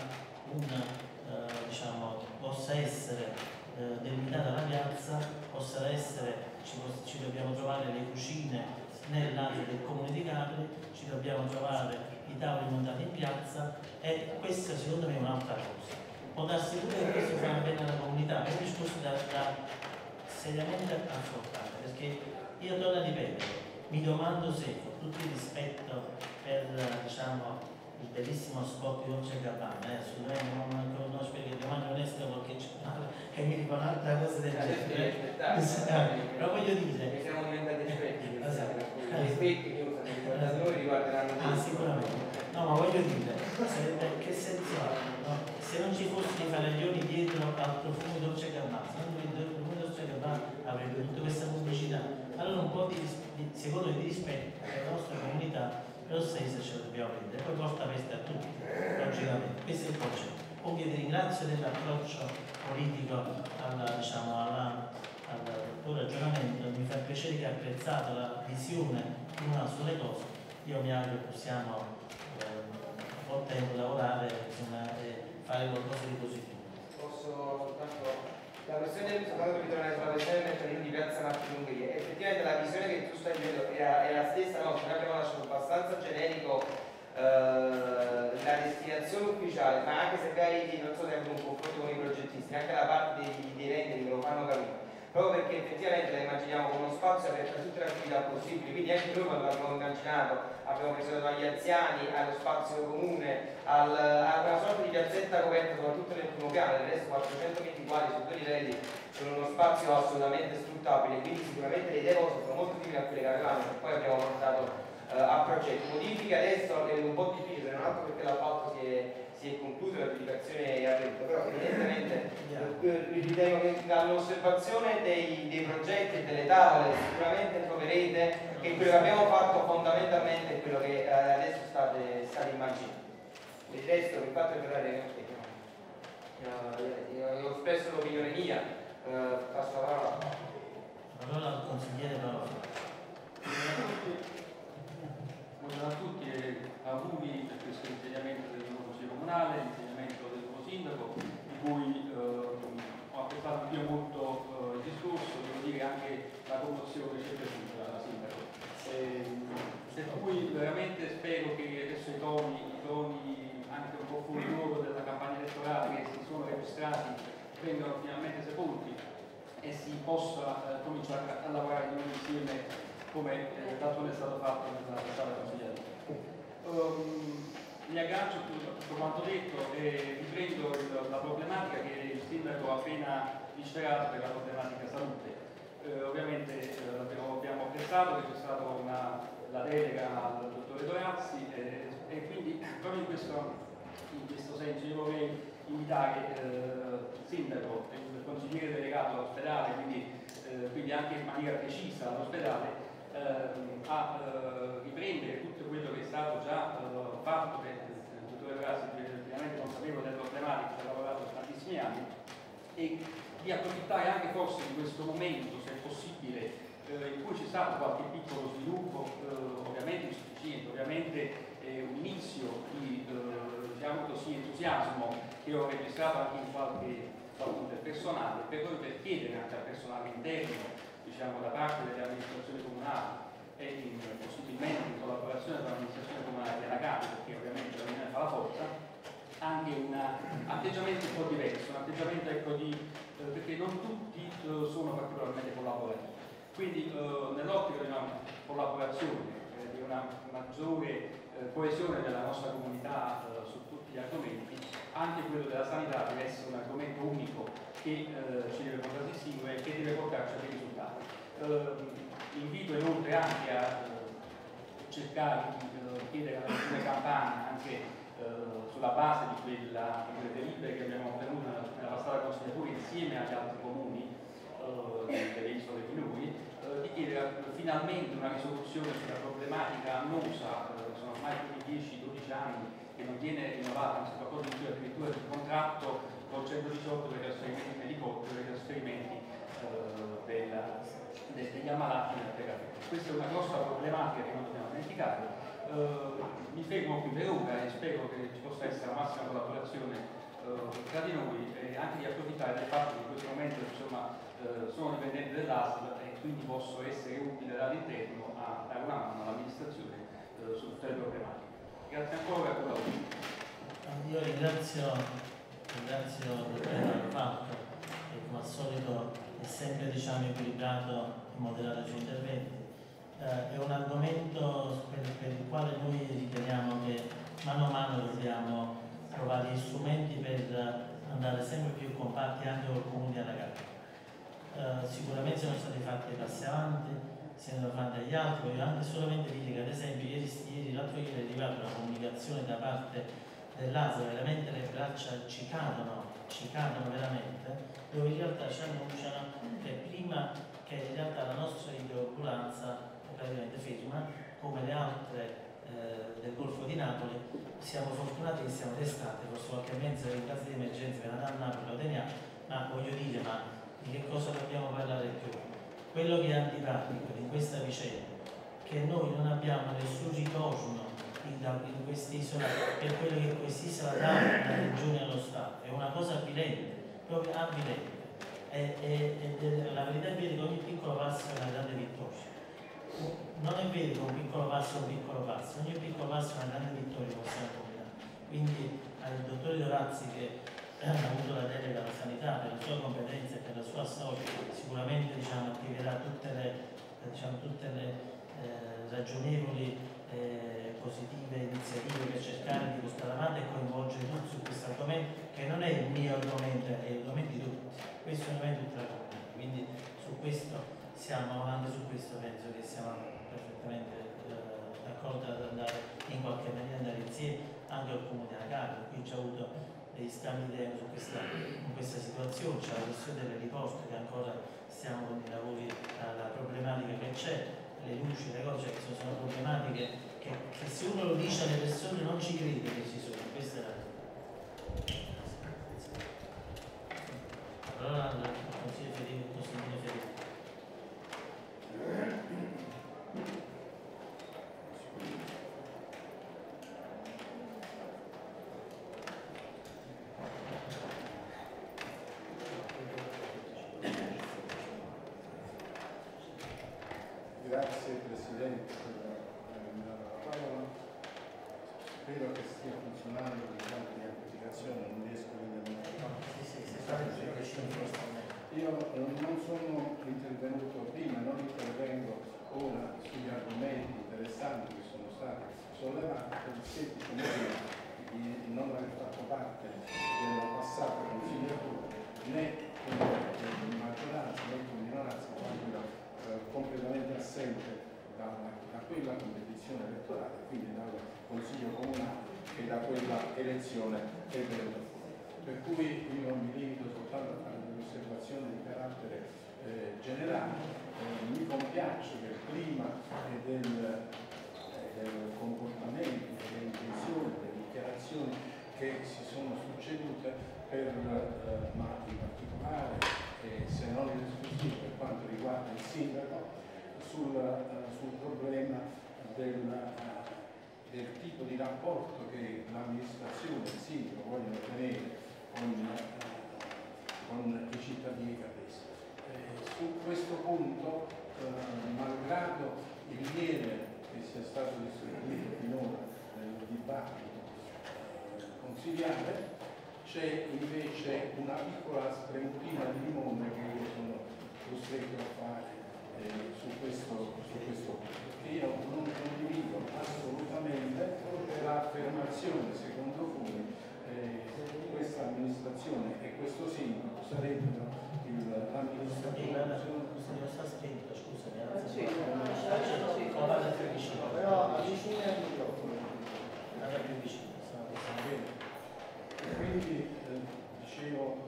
possa essere delimitata la piazza, possa essere, ci dobbiamo trovare le cucine nell'area del comune di Capri, ci dobbiamo trovare i tavoli montati in piazza e questa secondo me è un'altra cosa. Può darsi pure che questo fa bene alla comunità, è un discorso da seriamente affrontare, perché io torno a ripetere, mi domando se con tutto il rispetto per il bellissimo spot di Dolce Gabbana, assolutamente non spero che domani non esca qualche giornale che mi dica un'altra cosa del genere. Però voglio dire. Siamo diventati esperti, gli aspetti che usano riguardano noi riguarderanno tutti. Sicuramente. No, ma voglio dire, che senso ha? No? Se non ci fosse i faraglioni dietro al profumo di Dolce Gabbana, se non il profumo di Dolce Gabbana avrebbe tutta questa pubblicità. Allora un po' secondo me di rispetto per la nostra comunità. Lo stesso ce lo dobbiamo prendere, poi porta aperta a tutti, logicamente, questo è il concetto. Comunque vi ringrazio dell'approccio politico al tuo ragionamento, mi fa piacere che hai apprezzato la visione sulle cose, io mi auguro che possiamo col tempo lavorare e fare qualcosa di positivo. Posso soltanto. La questione del soltanto per ritornare sulla questione del mercatino di Piazza Martino Ungheria, effettivamente la visione che tu stai dicendo è la stessa nostra, noi abbiamo lasciato abbastanza generico la destinazione ufficiale, ma anche se magari non so se abbiamo un confronto con i progettisti, anche la parte dei renderi che lo fanno capire, proprio perché che effettivamente la immaginiamo come uno spazio aperto a tutte le attività possibili, quindi anche noi quando l'abbiamo immaginato abbiamo pensato agli anziani, allo spazio comune, a una sorta di piazzetta coperta soprattutto nel primo piano, del resto 400 metri quadri su 2 livelli sono uno spazio assolutamente sfruttabile, quindi sicuramente le idee vostre sono molto simili a quelle che avevamo e poi abbiamo portato a progetto. Modifiche adesso è un po' difficile, non altro perché l'appalto si è concluso, l'applicazione è aperta, però evidentemente ritengo che dall'osservazione dei progetti e delle tavole sicuramente troverete che quello che abbiamo fatto fondamentalmente è quello che adesso state immaginando. Per il resto, per quanto riguarda io ho espresso l'opinione mia, passo la parola. Allora al consigliere Paolo. Buongiorno a tutti e auguri per questo insediamento del nuovo Consiglio Comunale, l'insediamento del nuovo Sindaco, di cui ho apprezzato io molto il discorso, devo dire anche la commozione che c'è piaciuta alla Sindaco. Per cui veramente spero che adesso i toni anche un po' fuori luogo della campagna elettorale che si sono registrati vengano finalmente sepolti e si possa cominciare a lavorare di nuovo insieme come d'altronde è stato fatto nella passata consigliere. Mi aggancio a tutto quanto detto e riprendo la problematica che il Sindaco ha appena disperato per la problematica salute. Ovviamente abbiamo apprezzato che c'è stata la delega al dottore Dorazzi e quindi proprio in questo senso io vorrei invitare il Sindaco e il consigliere delegato all'ospedale, quindi anche in maniera precisa all'ospedale, a riprendere tutto quello che è stato già fatto, per il dottore Dorazzi è pienamente consapevole delle problematiche, ci ha lavorato per tantissimi anni, e di approfittare anche forse di questo momento, se è possibile, in cui c'è stato qualche piccolo sviluppo, ovviamente insufficiente, ovviamente un inizio di diciamo così, entusiasmo che ho registrato anche in qualche del personale, per chiedere anche al personale interno, diciamo, da parte delle amministrazioni comunali e possibilmente in collaborazione con l'amministrazione comunale della Capita, perché ovviamente l'unione fa la forza, anche un atteggiamento un po' diverso, un atteggiamento perché non tutti sono particolarmente collaborativi. Quindi nell'ottica di una collaborazione, di una maggiore coesione della nostra comunità su tutti gli argomenti, anche quello della sanità deve essere un argomento unico che ci deve contraddistinguere e che deve portarci a dei risultati. Invito inoltre anche a cercare di chiedere alcune campagne anche sulla base di quelle delibere che abbiamo ottenuto nella passata consigliatura insieme agli altri comuni delle isole minori, di chiedere finalmente una risoluzione sulla problematica annosa, sono ormai più di 10-12 anni che non viene rinnovato, non si fa cosa in più addirittura del contratto col 118 per i trasferimenti in elicottero, per i trasferimenti degli ammalati nella terapia. Questa è una grossa problematica che non dobbiamo dimenticare. Mi fermo qui per ora e spero che ci possa essere la massima collaborazione tra di noi e anche di approfittare del fatto che in questo momento insomma, sono dipendente dell'ASL e quindi posso essere utile dall'interno a dare una mano all'amministrazione su tutte le problematiche. Grazie ancora e buon lavoro. Io ringrazio il dottore Fatto che come al solito è sempre equilibrato e moderato i suoi interventi. È un argomento per il quale noi riteniamo che mano a mano dobbiamo trovare gli strumenti per andare sempre più compatti anche con il comune alla Capita. Sicuramente sono stati fatti dei passi avanti, si sono fatti agli altri, voglio anche solamente dire che ad esempio l'altro ieri è arrivata una comunicazione da parte dell'ASL, veramente le braccia ci cadono veramente, dove in realtà ci annunciano che prima che in realtà la nostra idroambulanza è praticamente ferma, come le altre del Golfo di Napoli, siamo fortunati che siamo d'estate, forse qualche mezzo in caso di emergenza viene da Napoli lo teniamo, ma voglio dire, ma di che cosa dobbiamo parlare più? Quello che è antipatico in questa vicenda è che noi non abbiamo nessun ritorno in quest'isola per quello che quest'isola dà alla regione e allo Stato, è una cosa avvilente, proprio avvilente. La verità è vera che ogni piccolo passo è una grande vittoria. Non è vero che un piccolo passo è un piccolo passo, ogni piccolo passo è una grande vittoria che possiamo combinare. Quindi al dottore Dorazzi che ha avuto la delega alla sanità, per la sua competenza e per la sua storia, sicuramente attiverà tutte le ragionevoli positive iniziative per cercare di portare avanti e coinvolgere tutti su questo argomento, che non è il mio argomento, è l'argomento di tutti, questo è un argomento di tutta la comunità, quindi su questo anche su questo penso che siamo perfettamente d'accordo ad andare in qualche maniera, andare insieme anche al Comune della Capua. Qui c'è avuto degli scambi di idee in questa situazione, c'è la questione delle riposte che ancora stiamo con i lavori, la problematica che c'è, le luci, le cose, che sono problematiche che se uno lo dice alle persone non ci crede che ci sono, questa è la allora il consiglio Federico, Grazie Presidente per la parola. Credo che stia funzionando in campo di amplificazione, non riesco a vedere. Io non sono intervenuto prima, non intervengo ora sugli argomenti interessanti che sono stati sollevati per il semplice motivo di non aver fatto parte della passata consigliatura né come maggioranza né come minoranza, quando completamente assente da quella competizione elettorale, quindi dal Consiglio Comunale e da quella elezione che è venuta fuori. Per cui io mi limito soltanto a fare delle osservazioni di carattere generale. Mi compiace che prima del comportamento, delle intenzioni, delle dichiarazioni che si sono succedute ma in particolare se non in esclusiva per quanto riguarda il sindaco, sul problema del tipo di rapporto che l'amministrazione e il sindaco vogliono tenere con i cittadini capesi. Su questo punto, malgrado il miele che sia stato distribuito finora nel dibattito consigliare, c'è invece una piccola spremutina di limone che io sono costretto a fare su questo punto, perché io non condivido assolutamente l'affermazione secondo cui questa amministrazione e questo sindaco sarebbero l'amministrazione. sta spento, scusami, però avvicina il microfono. andrà più vicino. Quindi dicevo,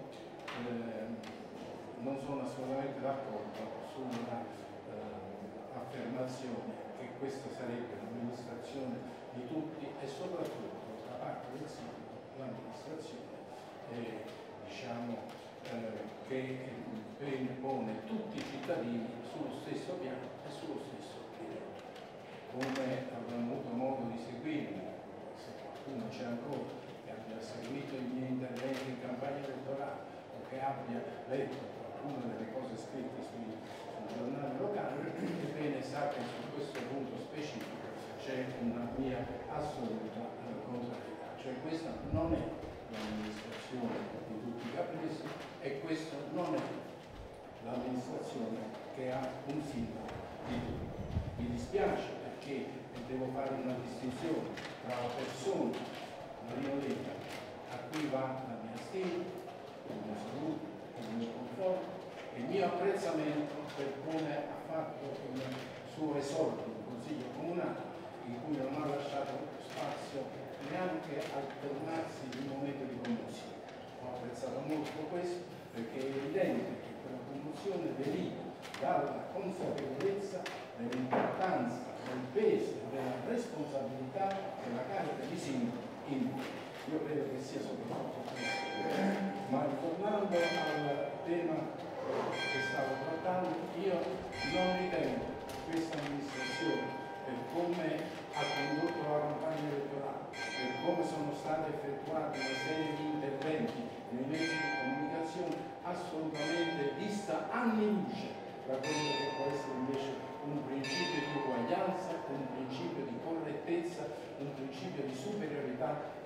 non sono assolutamente d'accordo sull'affermazione che questa sarebbe l'amministrazione di tutti e soprattutto da parte del sindaco l'amministrazione che pone tutti i cittadini sullo stesso piano e sullo stesso livello. Come avremo avuto modo di seguire, se qualcuno c'è ancora, che abbia seguito i miei interventi in campagna elettorale o che abbia letto qualcuna delle cose scritte sui giornali locali, ebbene sa che su questo punto specifico c'è una mia assoluta contrarietà. Cioè questa non è l'amministrazione di tutti i capresi e questa non è l'amministrazione che ha un sindaco di tutti. Mi dispiace perché devo fare una distinzione tra la persona Marino Lega, a cui va la mia stima, il mio saluto, il mio conforto e il mio apprezzamento per come ha fatto il suo esordio in Consiglio Comunale, in cui non ha lasciato spazio neanche al fermarsi di un momento di commozione. Ho apprezzato molto questo perché è evidente che quella commozione deriva dalla consapevolezza dell'importanza, del peso e della responsabilità che la carica di sindaco implica. Io credo che sia soprattutto questo. Ma ritornando al tema che stavo trattando, io non ritengo che questa amministrazione, per come ha condotto la campagna elettorale, per come sono state effettuate una serie di interventi nei mezzi di comunicazione, assolutamente dista anni luce da quello che può essere invece un principio di uguaglianza, un principio di correttezza, un principio di superiorità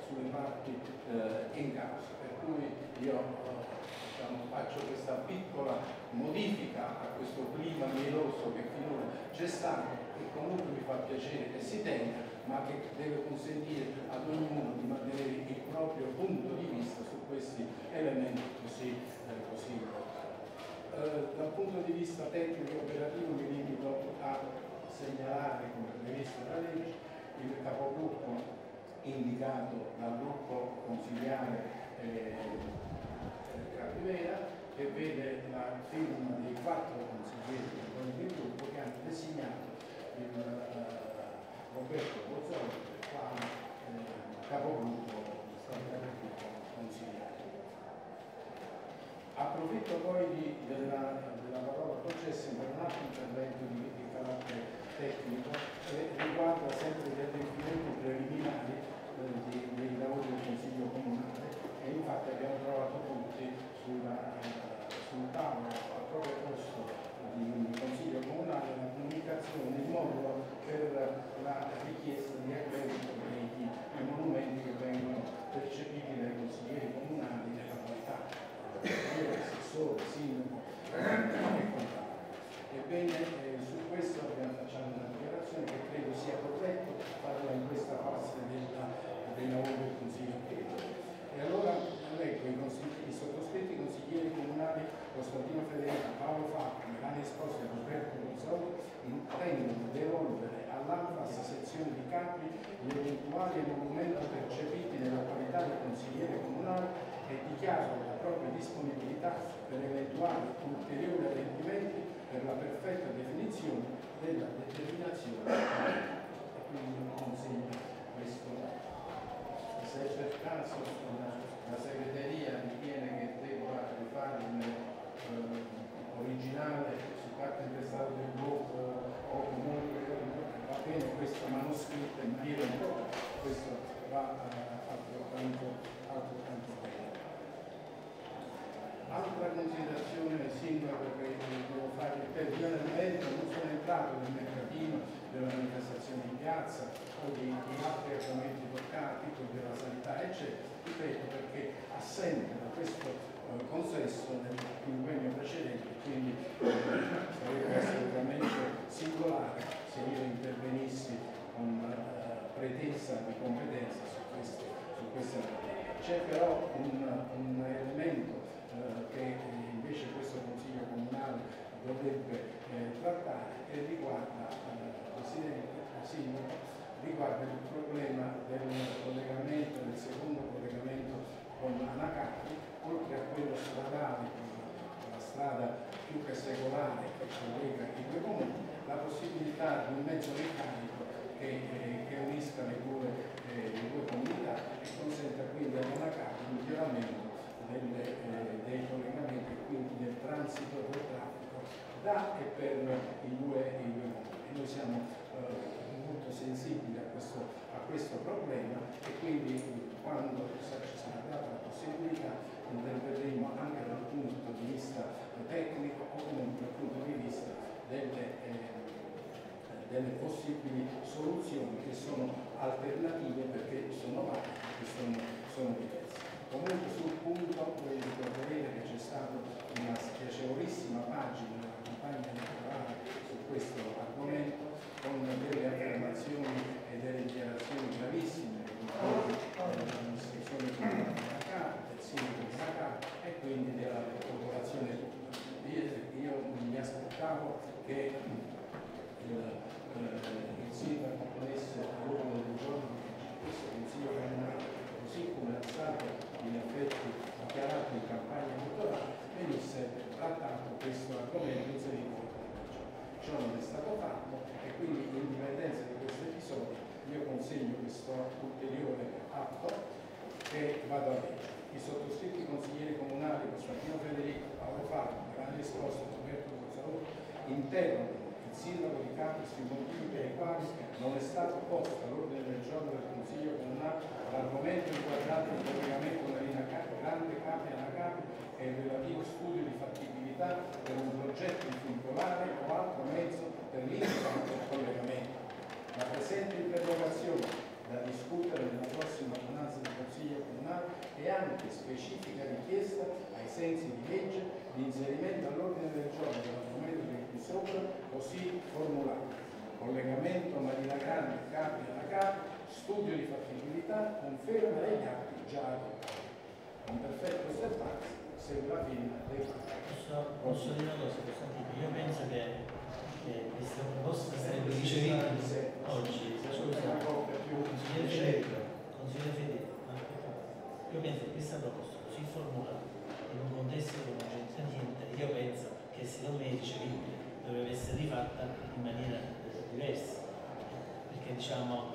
sulle parti in causa. Per cui io faccio questa piccola modifica a questo clima mieloso che finora c'è stato, che comunque mi fa piacere che si tenga, ma che deve consentire ad ognuno di mantenere il proprio punto di vista su questi elementi così importanti. Dal punto di vista tecnico e operativo mi limito a segnalare, come previsto dalla legge, il capogruppo indicato dal gruppo consigliare Capivera, che vede la firma dei 4 consiglieri del gruppo che hanno designato il Roberto Bozzoli quale capogruppo consigliare. Approfitto poi della parola concessa per un altro intervento di carattere tecnico che riguarda sempre gli adempimenti preliminari dei lavori del Consiglio Comunale, e infatti abbiamo trovato tutti sul tavolo al proprio posto di Consiglio Comunale la comunicazione, il modulo per la richiesta di accredito dei monumenti che vengono percepiti dai consiglieri comunali nella qualità assessore, sindaco e contadino. Ebbene, su questo facciamo una dichiarazione che credo sia corretto farla in questa fase dei lavori del Consiglio Comunale. E allora leggo i sottoscritti consiglieri comunali Costantino Federico, Paolo Facco, Melania Esposto e Roberto Bozzoli intendono devolvere all'ANFAS sezione di Capri gli eventuali emolumenti percepiti nella qualità di consigliere comunale e dichiarano la propria disponibilità per eventuali ulteriori adempimenti per la perfetta definizione della determinazione. E quindi consegno questo. Se per caso la segreteria ritiene che debba rifare un originale su carta intestata del gruppo o comunque va bene questo manoscritto in maniera un po', questo va altrettanto bene. Altra considerazione, sindaco, che devo fare per via del merito, non sono entrato nel mercatino della manifestazione in piazza o di altri argomenti toccati, quelli della sanità, eccetera, ripeto, perché assente da questo consesso nel quinquennio precedente, quindi sarebbe assolutamente singolare se io intervenissi con pretesa di competenza su queste materie. C'è però un elemento che invece questo Consiglio Comunale dovrebbe trattare e riguarda, riguarda il problema del collegamento, del secondo collegamento con Anacapri, oltre a quello stradale, la strada più che secolare che collega i due comuni, la possibilità di un mezzo meccanico che unisca le due comunità e consenta quindi a Anacapri un miglioramento dei collegamenti e quindi del transito del traffico da e per i due comuni. Noi siamo molto sensibili a questo problema e quindi quando ci sarà data la possibilità interverremo anche dal punto di vista tecnico o comunque dal punto di vista delle possibili soluzioni che sono alternative, perché sono varie, che sono diverse. Comunque sul punto voi ricorderete che c'è stata una piacevolissima pagina della campagna elettorale su questo argomento, con delle affermazioni e delle dichiarazioni gravissime dell'amministrazione comunale di Nacapri, del sindaco di Nacapri e quindi della popolazione tutta. Io mi aspettavo che il sindaco ponesse all'ordine del giorno questo Consiglio Comunale, così come è stato in effetti dichiarato in campagna elettorale, venisse trattato questo argomento inserito nel giorno. Ciò non è stato fatto e quindi in dipendenza di questo episodio io consegno questo ulteriore atto che vado a leggere. I sottoscritti consiglieri comunali Costantino Federico, Paolo Facco, Melania Esposto e Roberto Bozzoli interrogano il sindaco di Capri sui motivi per i quali non è stato posto all'ordine del giorno del Consiglio Comunale l'argomento riguardante il collegamento della linea Grande Capri a Nacapri e il relativo studio di fattibilità per un progetto vincolare o altro mezzo per l'interno del collegamento. La presente interrogazione, da discutere nella prossima adunanza di formulato: collegamento Marina Grande, Capri alla Capri, studio di fattibilità, conferma degli atti già adottati. Con perfetta osservanza segue la firma dei fatti. Posso dire una cosa? Io penso che questa proposta sarebbe ricevibile oggi. Scusa, consigliere Federico, io penso che questa proposta così formulata in un contesto che non c'entra niente, io penso che secondo me è ricevibile, dovrebbe essere rifatta in maniera diversa, perché diciamo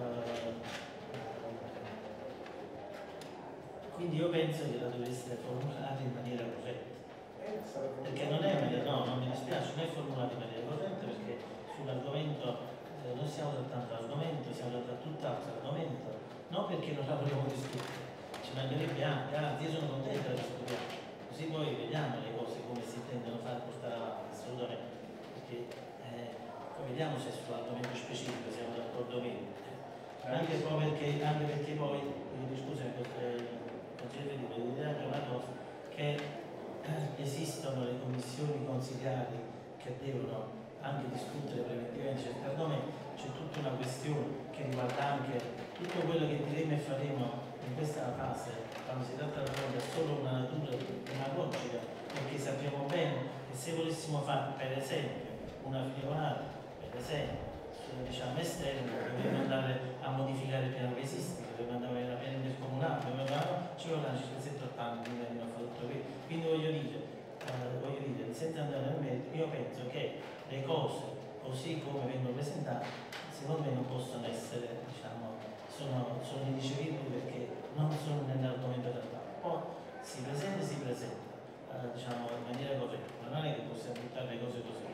quindi io penso che la dovrebbe essere formulata in maniera corretta. Perché non è non mi dispiace, non è formulato in maniera corretta, perché sull'argomento non stiamo trattando l'argomento, stiamo trattando tutt'altro argomento, non perché non l'avremo discusso, ci mancherebbe anzi io sono contento di discutiamo, così poi vediamo le cose come si intendono far portare avanti, assolutamente, perché poi vediamo se sull'argomento specifico siamo d'accordo o meno, anche perché poi, scusa, consigliere Federico, devo dire anche una cosa, che esistono le commissioni consigliari che devono anche discutere preventivamente certi argomenti, c'è tutta una questione che riguarda anche tutto quello che diremo e faremo in questa fase, quando si tratta di solo una natura demagogica, perché sappiamo bene che se volessimo fare per esempio una filionata, per esempio, diciamo esterna, dobbiamo andare a modificare il piano che esiste, dobbiamo andare a piano intercomunale, ci vorranno circa 7-8 anni a fare tutto questo. Quindi voglio dire, senza andare nel merito, io penso che le cose così come vengono presentate, secondo me non possono essere, diciamo, sono irricevibili perché non sono nell'argomento trattato. Poi si presenta, diciamo, in maniera corretta, ma non è che possiamo buttare le cose così.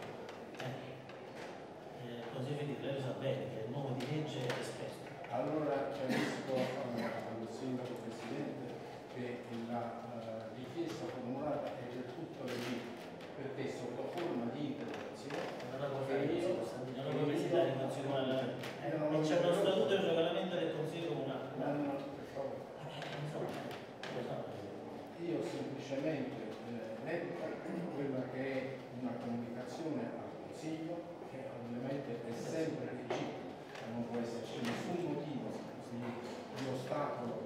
Così Federico, lei lo sa bene che il nuovo di legge è esperto. Allora chiarisco al sindaco presidente che la richiesta formulata è del tutto legittima, perché sotto forma di interrogazione non lo può presentare in consiglio comunale, c'è uno statuto e il regolamento del consiglio comunale. per favore. Io semplicemente leggo quella che è una comunicazione al consiglio, che ovviamente è sempre legittima, non può esserci nessun motivo di ostacolo.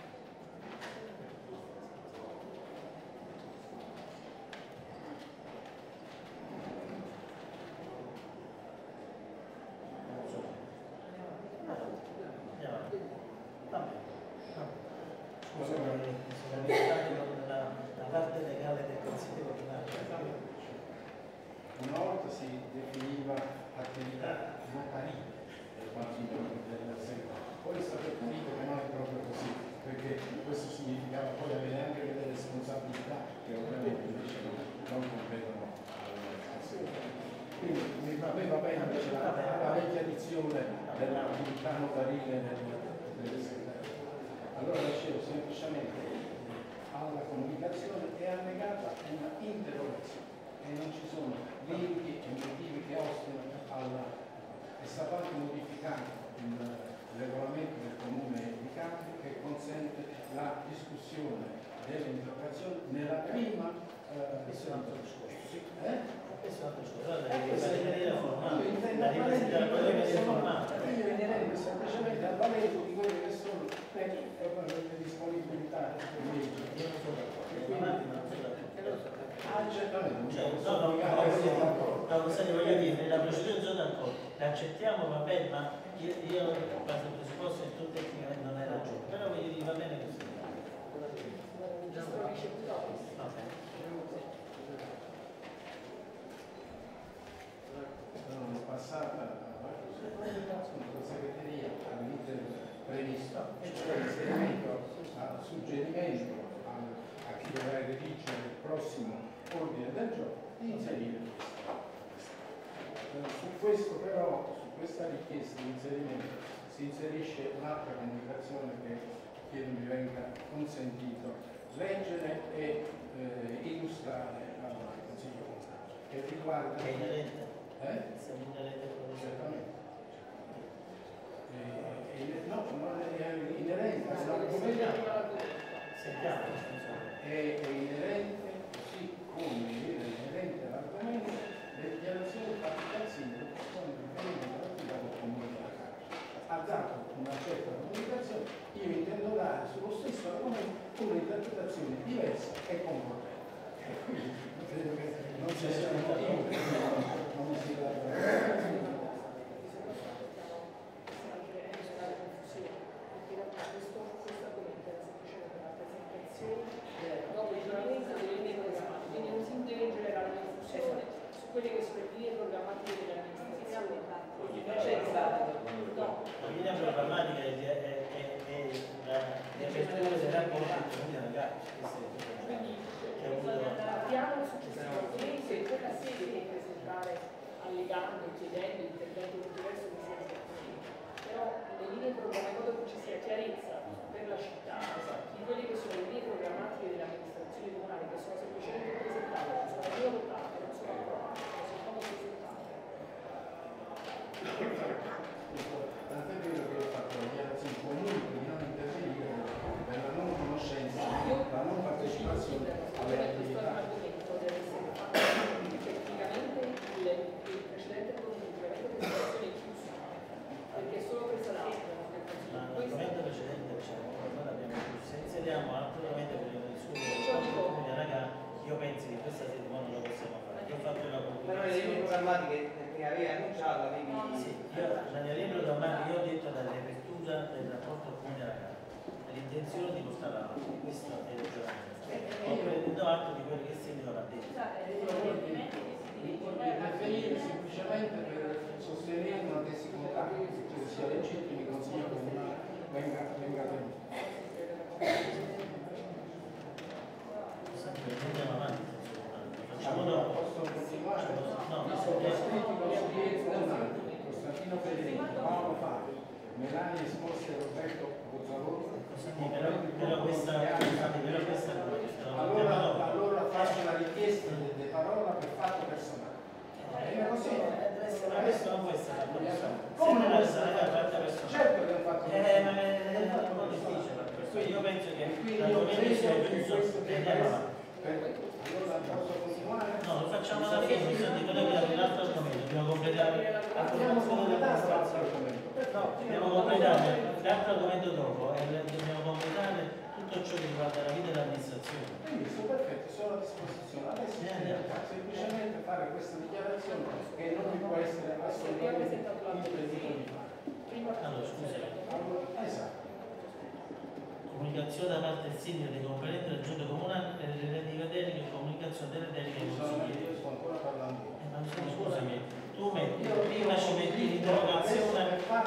La parte legale del consiglio comunale. Una volta si definiva attività notarile del partito del segretario, poi è stato capito che non è proprio così, perché questo significava poi avere anche delle responsabilità che ovviamente invece non competono all'amministrazione. Quindi a me va bene invece la vecchia dizione dell'attività notarile del segretario. Allora dicevo semplicemente alla comunicazione è allegata una interrogazione e non ci sono limiti e motivi che ostinano è stato anche modificato il regolamento del comune di Capri che consente la discussione delle interrogazioni nella prima Questo è un altro discorso. Questo Questo è un altro discorso. Io intendo semplicemente al valenzo di quelle che sono le disponibilità del legge. Io non sono d'accordo. Voglio dire, la procedura sono d'accordo, l'accettiamo, va bene, ma io quando il presupposto che tu tecnicamente non hai ragione, però voglio dire, va bene così. Sono passata alla segreteria all'inter previsto, e cioè l'inserimento a suggerimento a chi dovrà redigere il prossimo ordine del giorno di inserire questo. Su questa richiesta di inserimento si inserisce un'altra comunicazione che chiedo mi venga consentito leggere e illustrare al Consiglio Comunale, che riguarda È inerente? Siamo inerente certamente. No, non è inerente all'argomento. Sentiamo. È inerente, così come è inerente all'argomento, le dichiarazioni fatte dal sindaco quelle che sono le linee programmatiche delle amministrazioni. C'è stato. No. La linea programmatica è l'apertura dei rapporti con la ragazzi. Quindi abbiamo successivamente quella sede di presentare allegando, chiedendo, intervento diverso di senso. Però le linee programmatiche, in modo che ci sia chiarezza per la città di quelle che sono le linee programmatiche delle amministrazioni comunali che sono semplicemente presentate, non sono ancora votate, non sono approvate, sono soltanto presentate. Tant'è vero che ho fatto la dichiarazione comunque di non intervenire per la non conoscenza, la non partecipazione alle questo argomento deve essere fatto tecnicamente il precedente procedimento di presentazione è chiuso perché è solo questa data. Ma l'argomento precedente, diciamo, noi l'abbiamo chiuso. Se inseriamo altro argomento per il discutere di raga, io penso che questa settimana non lo possiamo fare. Io ho fatto una Però le linee pubblicazione. programmatiche che avevi annunciato avevi... Sì, io nella linea programmatica io ho detto dalla riapertura del rapporto comune raga, l'intenzione di portare avanti, questo è il ragionamento. Ho preso atto di quello che si ha detto. intervenire semplicemente per sostenere una tesi contabile, che sia legittimo il Consiglio Comunale venga tenuto. Andiamo avanti, facciamo dopo. Posso continuare? No, Sono iscritti consiglieri comunali Costantino Federico, Paolo Fabio, Melania Esposte, Roberto Bozzarolo. Però questa allora faccio la richiesta di parola per fatto personale. È così? Adesso non può essere fatto personale. Come non può essere essere fatto personale? Certo che è un fatto Ma personale. è un po' difficile. Io penso che Quindi la io domenica credo che sia questo giusto e debba andiamo essere. avanti. Allora posso continuare? No, lo facciamo alla fine, bisogna dico noi abbiamo un altro argomento, dobbiamo completare Abbiamo completato l'altro argomento. No, dobbiamo completare l'altro argomento dopo e dobbiamo completare tutto ciò che riguarda la vita dell'amministrazione. Benissimo, perfetto, sono a disposizione. Adesso semplicemente fare questa dichiarazione che non mi può essere assolutamente impedito di fare. Allora, scusa. Esatto. Comunicazione da parte del sindaco dei componenti della giunta comunale per le relative deleghe e comunicazione delle deleghe ai consiglieri. Io sto ancora parlando. Ma scusami, tu metti, prima ci metti l'interrogazione,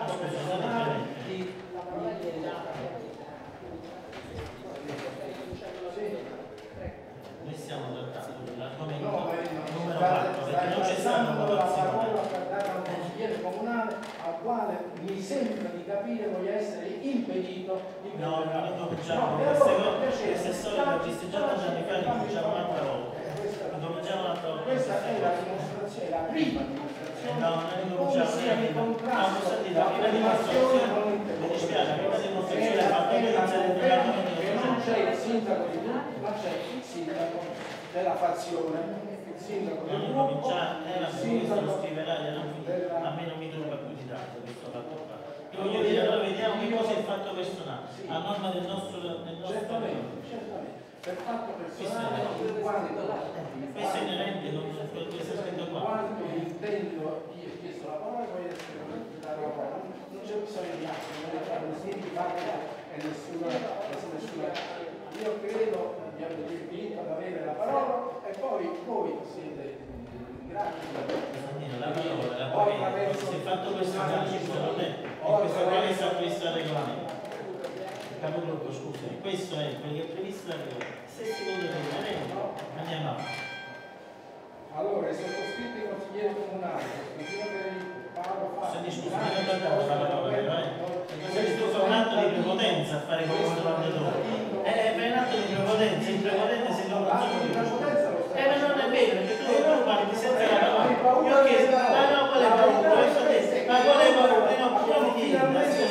noi stiamo trattando l'argomento numero 4 perché non c'è stata una votazione. Per dare a un consigliere comunale al quale mi sembra di capire voglia essere impedito di No, non cominciamo con queste cose, queste storie le ho viste già tanti anni fa, le cominciamo un'altra volta. Cominciamo un'altra volta. Questa è la dimostrazione, la prima dimostrazione No, non di come cominciamo sia in contrasto la prima dimostrazione, mi dispiace, la prima dimostrazione è fatta che non c'è il sindaco di tutti, ma c'è il sindaco della fazione, il sindaco del non gruppo, cominciare, il questo lo sindaco scriverai, a me non mi turba più di tanto questo fatto qua. Io voglio dire, allora vediamo che cosa è il fatto personale, a norma del nostro certamente, per fatto personale in quanto questo è inerente con questo scritto qua. quando intendo io ho chiesto la parola poi espressamente dare la parola, non c'è bisogno di altro, non è fare nessun dibattito e nessuna io credo abbiamo il diritto ad avere la parola e poi voi siete grati La parola, se è fatto personale ci sono te, e questo qua è stato questo regolamento. Capogruppo, scusami, questo è quello che è previsto dal regolamento. Se si vuole regolamento, andiamo avanti. allora i sottoscritti consiglieri comunali Costantino Federico, Paolo Se Fabio, discussione non ha dato la parola, questo è un atto di prepotenza a fare come un domandatore. È un atto di prepotenza, il prepotente si trova un solo di ma non è vero, perché tu parli senza la parola. Io ho chiesto, ma no, quale paura? Ma quale paura? No, non mi dire,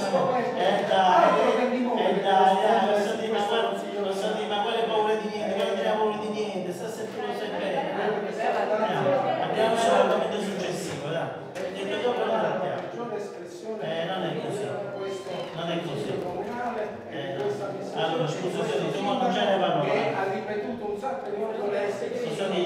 ma quale paura di niente? Ma non c'è paura di niente, sta sempre lo sai bene. Andiamo sull'argomento successivo, dai. Perché dopo non trattiamo. Non è così. Non è così. Allora, scusa, se tu non c'è le parole. che ha ripetuto un sacco di volte Scusami,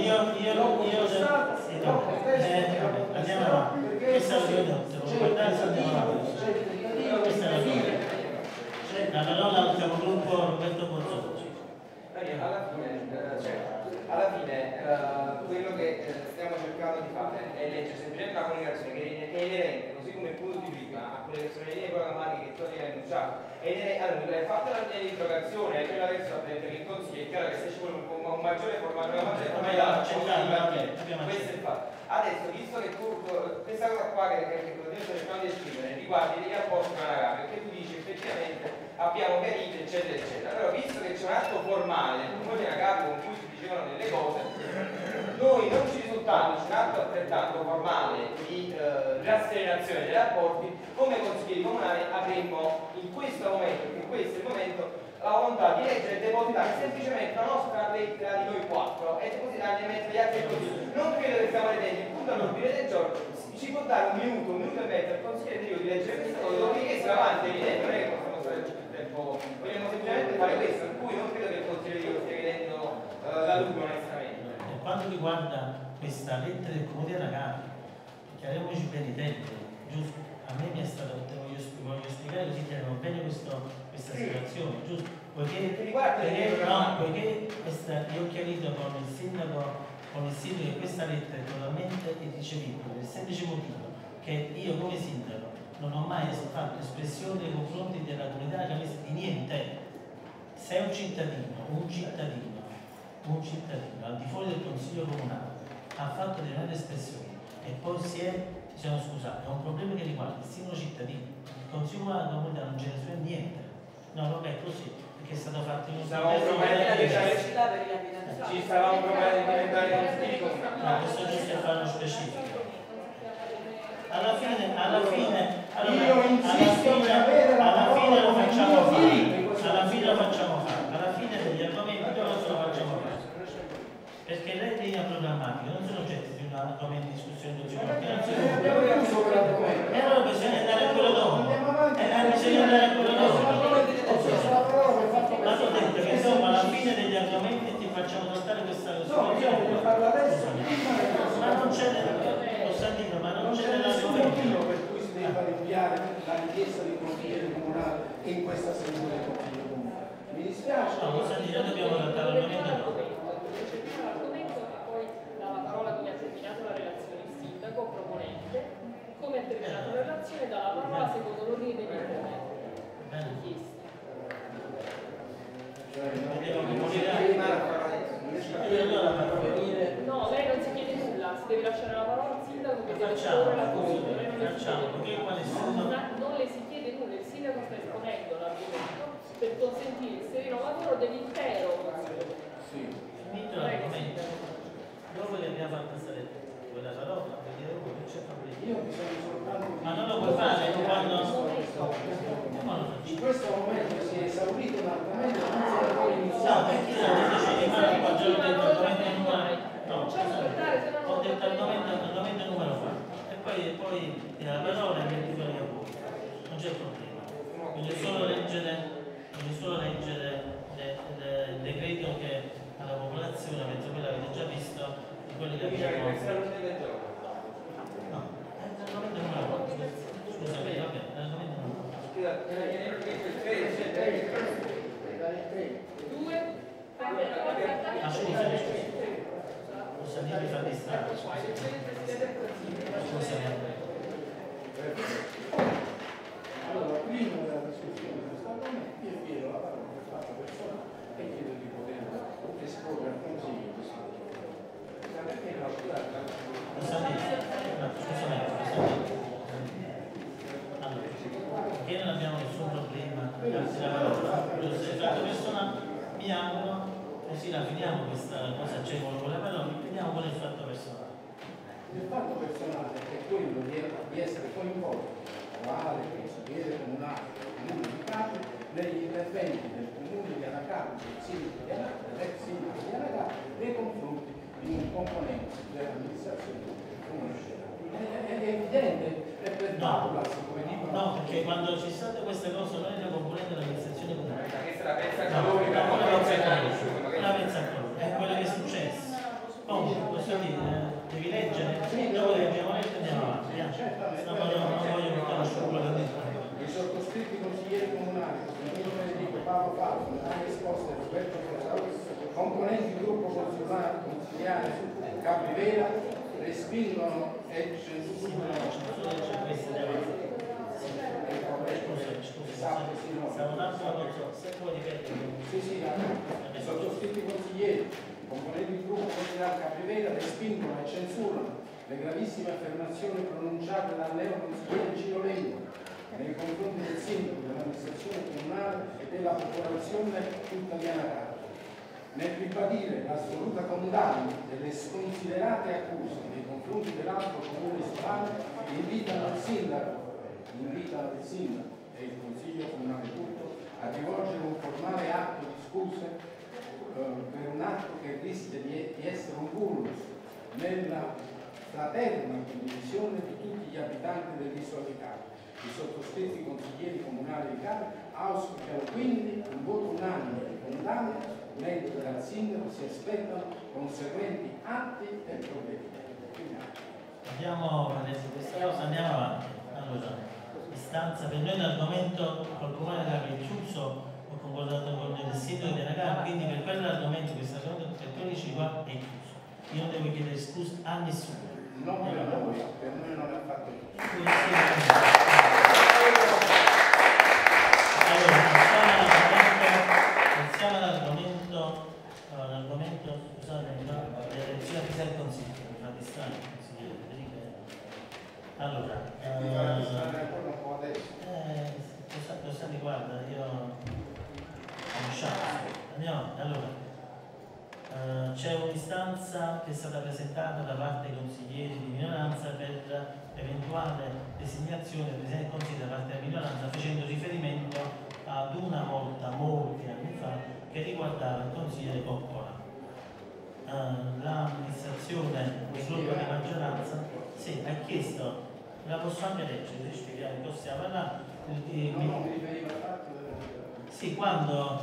andiamo avanti. Questa è la vedo, se vuoi guardare andiamo avanti. Questa è la vedo. La parola al capogruppo Roberto Bozzolo. Alla fine quello che stiamo cercando di fare leggere semplicemente una comunicazione che è inerente, così come il punto di prima, a quelle che sono le linee programmatiche che tu hai enunciato. Allora, fatta la linea di interrogazione, e quella adesso a prendere in consiglio, è chiaro che se ci vuole un maggiore formalità, questo è il fatto. Adesso, visto che tu, questa cosa qua che sto cercando di esprimere, riguarda i rapporti con la gara, perché tu dici effettivamente abbiamo chiarito, eccetera, eccetera. Allora, visto che c'è un atto formale, come una gara con cui si dicevano delle cose, noi non ci risultando un atto altrettanto formale di rassegnazione dei rapporti, come consiglieri comunali avremmo in questo momento, perché questo è il momento, la volontà di leggere e depositare semplicemente la nostra lettera di noi quattro e depositare e mettere gli altri così. Non credo che stiamo vedendo il punto all'ordine del giorno, ci può dare un minuto e mezzo al consigliere Trio di leggere questa cosa, dopodiché si va avanti, evidente, non è che possiamo stare tutto il tempo, vogliamo semplicemente fare questo, per cui non credo che il consigliere Trio stia chiedendo la lunga onestamente. Per quanto riguarda questa lettera del comune di Ragazzi, chiariamoci bene i tempi, giusto? A me mi è stato, voglio spiegare così chiariamo bene questa situazione, giusto? Poiché io ho chiarito con il sindaco che questa lettera è totalmente irricevibile, per il semplice motivo che io come sindaco non ho mai fatto espressione nei confronti della comunità canavese di niente. Se un cittadino al di fuori del consiglio comunale ha fatto delle espressioni e poi si sono scusati, è un problema che riguarda il singolo cittadino. Il consiglio comunale della comunità non ce ne frega niente. No, vabbè, così, perché è stato fatto in un ci stavamo provando a diventare consigli comunali. No, questo è giusto fare uno specifico. Alla fine lo facciamo fare. Alla fine degli argomenti lo facciamo fare. Perché le linee programmatiche non sono oggetti di un argomento di discussione e allora bisogna andare a quello dopo. Ma ti ho detto che insomma alla fine degli argomenti ti facciamo trattare questa situazione. Ma non c'è l'argomento per cui si deve rinviare la richiesta di consigliere comunale in questa seduta del consiglio comunale. Mi dispiace. No, Costantino, dobbiamo trattare l'argomento dopo. Come ha terminato la relazione dalla parola secondo l'ordine degli interventi richiesti. No, lei non si chiede nulla, si deve lasciare la parola al sindaco che deve esporre la posizione. Non le si chiede nulla, il sindaco sta esponendo l'argomento per consentire il sereno lavoro dell'intero consiglio. Finito l'argomento, dopo che abbiamo fatto questa quella parola, vedere voi, non c'è problema. Io bisogna soltanto. Ma non lo puoi fare quando. In questo momento si è esaurito l'argomento, non si è poi iniziato. No, perché io dice di fare il pagino del argomento numero. No, ho detto argomento numero 4. E poi la parola è che fuori a voi. Non c'è problema. Voglio solo leggere il decreto che alla popolazione, penso che l'avete già visto, di quelli che abbiamo. No, è l'argomento numero 4. Scusami, vabbè, l'argomento numero 4. Ah, scusami. Costantino mi fa distrarre. Scusami. Allora, prima della discussione di questo argomento, io chiedo la parola per fatto personale e chiedo di poter esporre al consiglio questo Allora, perché non abbiamo nessun problema a darsi la parola, se è fatto personale, mi auguro, così la finiamo questa cosa agevole con la parola, finiamo con il fatto personale. Il fatto personale è quello di essere coinvolto quale consigliere comunale, comune di Capri, negli interventi del comune di Anacapri, del sindaco di Anacapri, dell'ex sindaco di Anacapri, nei confronti di un componente dell'amministrazione del comune di Anacapri. È evidente, è per Douglas, come dicono. No, perché quando ci sono state queste cose noi ne componente dell'amministrazione comunale. Questa è la pensa No, una pensa ancora, è quello che è successo. Comunque, questo devi leggere, dopo che abbiamo letto andiamo avanti. Non voglio portare sopra la detto. I sottoscritti consiglieri comunali, Costantino Federico, Paolo Falco, Natale Esposta e Roberto Casaus, componenti del gruppo consigliare Caprivera, respingono e censurano. Stavo un attimo, se puoi ripetere. Sì, i sottoscritti consiglieri, componenti del gruppo considerato Caprivera, respingono e censurano le gravissime affermazioni pronunciate dal neoconsigliere Ciro Lengo nei confronti del sindaco, dell'amministrazione comunale e della popolazione tutta di Anacardo. Nel ribadire l'assoluta condanna delle sconsiderate accuse nei confronti dell'altro comune isolano, invitano il sindaco e il consiglio comunale tutto a rivolgere un formale atto di scuse per un atto che rischia di essere un vulnus nella fraterna condivisione di tutti gli abitanti dell'isola di Capri. I sottoscritti consiglieri comunali di Capri auspicano quindi un voto unanime di condanna, mentre dal sindaco si aspettano conseguenti atti e provvedimenti. Andiamo adesso questa cosa, andiamo avanti. Allora, istanza per noi l'argomento col comune da chiuso, ho concordato con il sindaco di Anacardo, quindi per quell'argomento questo argomento per 15 qua è chiuso. Io non devo chiedere scusa a nessuno. Non per noi, per noi non è fatto tutto. Allora, passiamo all'argomento, scusate, dell'elezione del Consiglio, mi fa distrarre il consigliere Federico. Allora, cosa riguarda? Io andiamo, allora. C'è un'istanza che è stata presentata da parte dei consiglieri di minoranza per eventuale designazione del Presidente del Consiglio da parte della minoranza, facendo riferimento ad una volta molti anni fa che riguardava il consigliere Coppola. L'amministrazione del gruppo di maggioranza ha chiesto, la posso anche leggere, devi spiegare cosa stiamo parlando. Sì, quando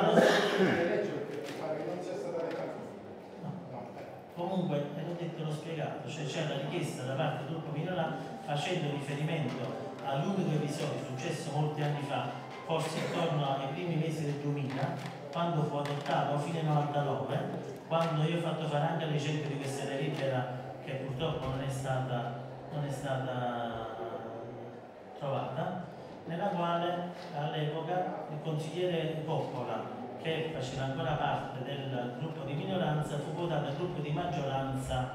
comunque, l'ho detto, l'ho spiegato, cioè c'è una richiesta da parte del gruppo minoranza facendo riferimento all'unico episodio successo molti anni fa, forse intorno ai primi mesi del 2000, quando fu adottato a fine 99, quando io ho fatto fare anche le ricerche di questa delibera che purtroppo non è stata trovata, nella quale all'epoca il consigliere Coppola, che faceva ancora parte del gruppo di minoranza, fu votato al gruppo di maggioranza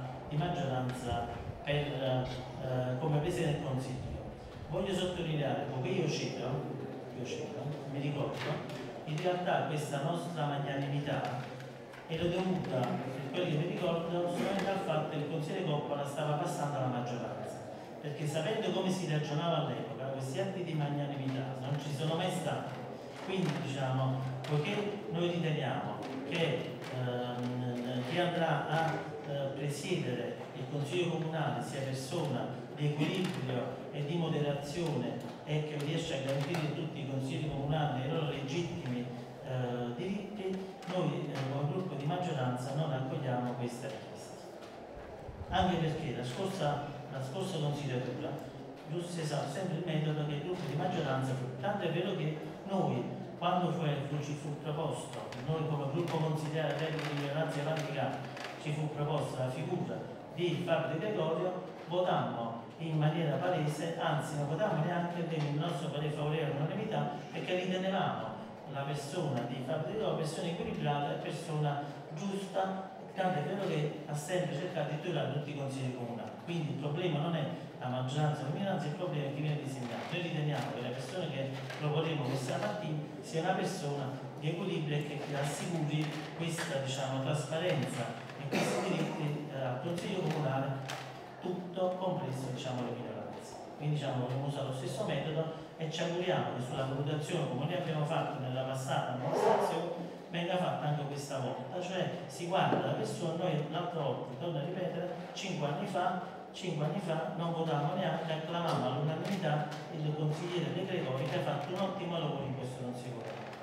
per, come Presidente del Consiglio. Voglio sottolineare, poiché io cito, mi ricordo, in realtà questa nostra magnanimità era dovuta, per quello che mi ricordo, solamente al fatto che il consigliere Coppola stava passando alla maggioranza, perché sapendo come si ragionava all'epoca, questi atti di magnanimità non ci sono mai stati. Quindi diciamo, poiché noi riteniamo che chi andrà a presiedere il Consiglio Comunale sia persona di equilibrio e di moderazione e che riesce a garantire tutti i consigli comunali i loro legittimi diritti, noi come gruppo di maggioranza non accogliamo questa richiesta. Anche perché la scorsa consigliatura, giusto si sa sempre il metodo che il gruppo di maggioranza fu, tanto è vero che noi, quando ci fu proposto, noi come gruppo consigliare di minoranza e avanti ci fu proposta la figura di Fabio De Gregorio, votammo in maniera palese, anzi non votammo neanche il nostro parere favorevole all'unanimità, perché ritenevamo la persona di Fabio De Gregorio persona equilibrata e persona giusta, tanto è vero che ha sempre cercato di tutelare tutti i consigli comunali. Quindi il problema non è la maggioranza o la minoranza, il problema è chi viene designato. Noi riteniamo che la persona che proporremo questa mattina sia una persona di equilibrio e che assicuri questa trasparenza e questi diritti al Consiglio Comunale, tutto compreso le minoranze. Quindi vogliamo usare lo stesso metodo e ci auguriamo che sulla valutazione, come noi abbiamo fatto nella passata amministrazione, venga fatta anche questa volta, cioè si guarda la persona. Noi l'altra volta, torno a ripetere, 5 anni fa non votavamo neanche, acclamavamo all'unanimità il consigliere De Gregori che ha fatto un ottimo lavoro in questo Consiglio.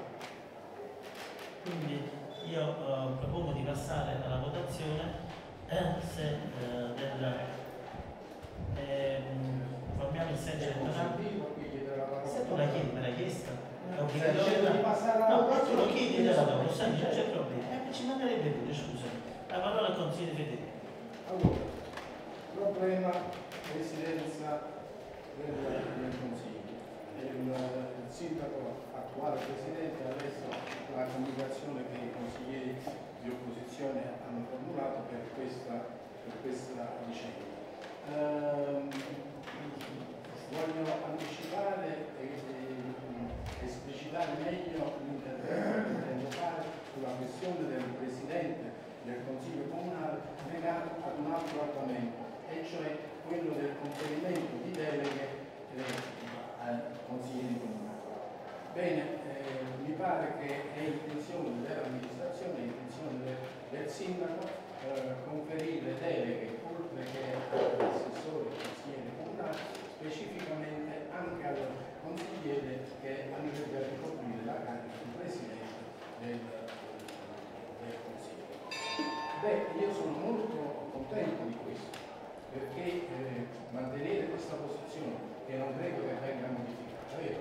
Quindi io propongo di passare alla votazione formiamo il seggio elettorale. Tu me l'hai chiesta? No, tu lo chiedi della tua, non c'è problema. Ci mancherebbe pure, scusa. La parola al consigliere Federico. Allora, problema presidenza del Consiglio. Il sindaco attuale presidente ha letto la comunicazione che i consiglieri di opposizione hanno formulato per questa vicenda. Voglio anticipare e esplicitare meglio l'intervento che intendo fare sulla questione del Presidente del Consiglio Comunale legato ad un altro argomento, e cioè quello del conferimento di deleghe ai consiglieri comunali. Bene, mi pare che è intenzione dell'amministrazione, è intenzione del sindaco conferire deleghe, oltre che all'assessore e consigliere comunale, specificamente anche al consigliere che andrebbe a ricoprire la carica di presidente del Consiglio. Beh, io sono molto contento di questo, perché mantenere questa posizione, che non credo che venga modificata, vero?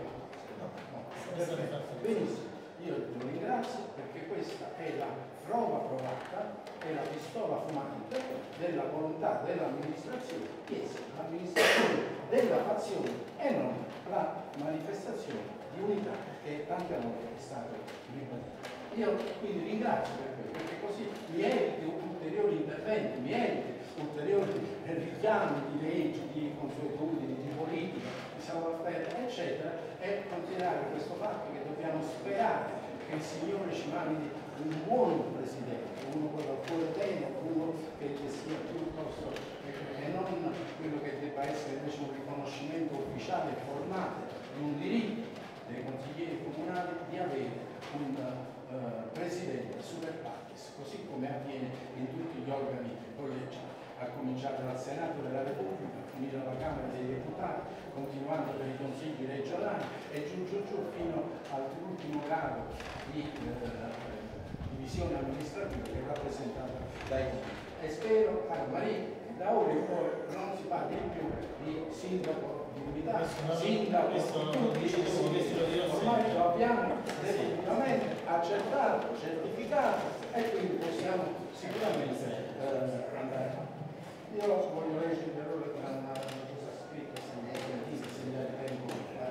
No. Benissimo, io lo ringrazio perché questa è la prova provata, è la pistola fumante della volontà dell'amministrazione di essere l'amministrazione della fazione e non la manifestazione di unità che tante volte è stata ribadita. Io quindi ringrazio per questo, perché così mi eviti ulteriori interventi, mi eviti ulteriori richiami di leggi, di consuetudini, di politica, di savoir-faire, eccetera, e considerare questo fatto che dobbiamo sperare che il Signore ci mandi un buon presidente, uno con il cuore bene, uno che sia piuttosto e non quello che debba essere invece un riconoscimento ufficiale e formale di un diritto dei consiglieri comunali di avere un presidente super partes, così come avviene in tutti gli organi collegiali, a cominciare dal Senato della Repubblica, finire alla Camera dei Deputati, continuando per i consigli regionali e giù fino all'ultimo grado di divisione amministrativa che è rappresentata dai comuni. E spero, caro Maria, da ora in poi non si parli più di sindaco di unità, sindaco di tutti, ormai lo abbiamo definitivamente accertato, certificato e quindi possiamo sicuramente andare. Io voglio leggere una cosa scritta, se mi dai tempo.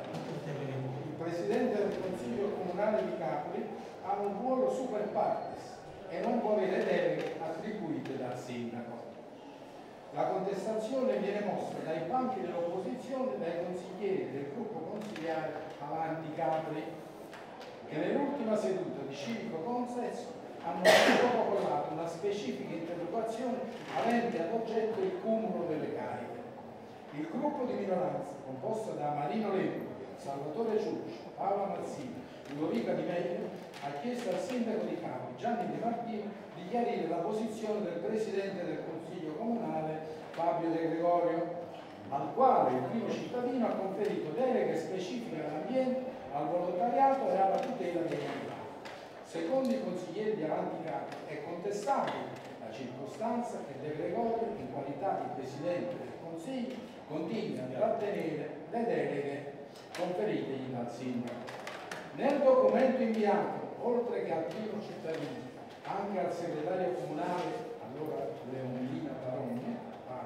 Il Presidente del Consiglio Comunale di Capri ha un ruolo super partes e non può avere deleghe attribuite dal sindaco. La contestazione viene mossa dai banchi dell'opposizione dai consiglieri del gruppo consiliare Avanti Capri, che nell'ultima seduta di civico consenso hanno protocollato una specifica interrogazione avente ad oggetto il cumulo delle cariche. Il gruppo di minoranza, composto da Marino Lempo, Salvatore Ciuccio, Paola Mazzini, Ludovica Di Meglio, ha chiesto al sindaco di Capri, Gianni De Martino, di chiarire la posizione del presidente del Consiglio Comunale, Fabio De Gregorio, al quale il primo cittadino ha conferito deleghe specifiche all'ambiente, al volontariato e alla tutela dei animali. Secondo i consiglieri di Avanti Capri è contestabile la circostanza che De Gregorio, in qualità di presidente del Consiglio, continui a trattenere le deleghe conferitegli dal sindaco. Nel documento inviato, oltre che al primo cittadino, anche al segretario comunale, allora Leonina Barone,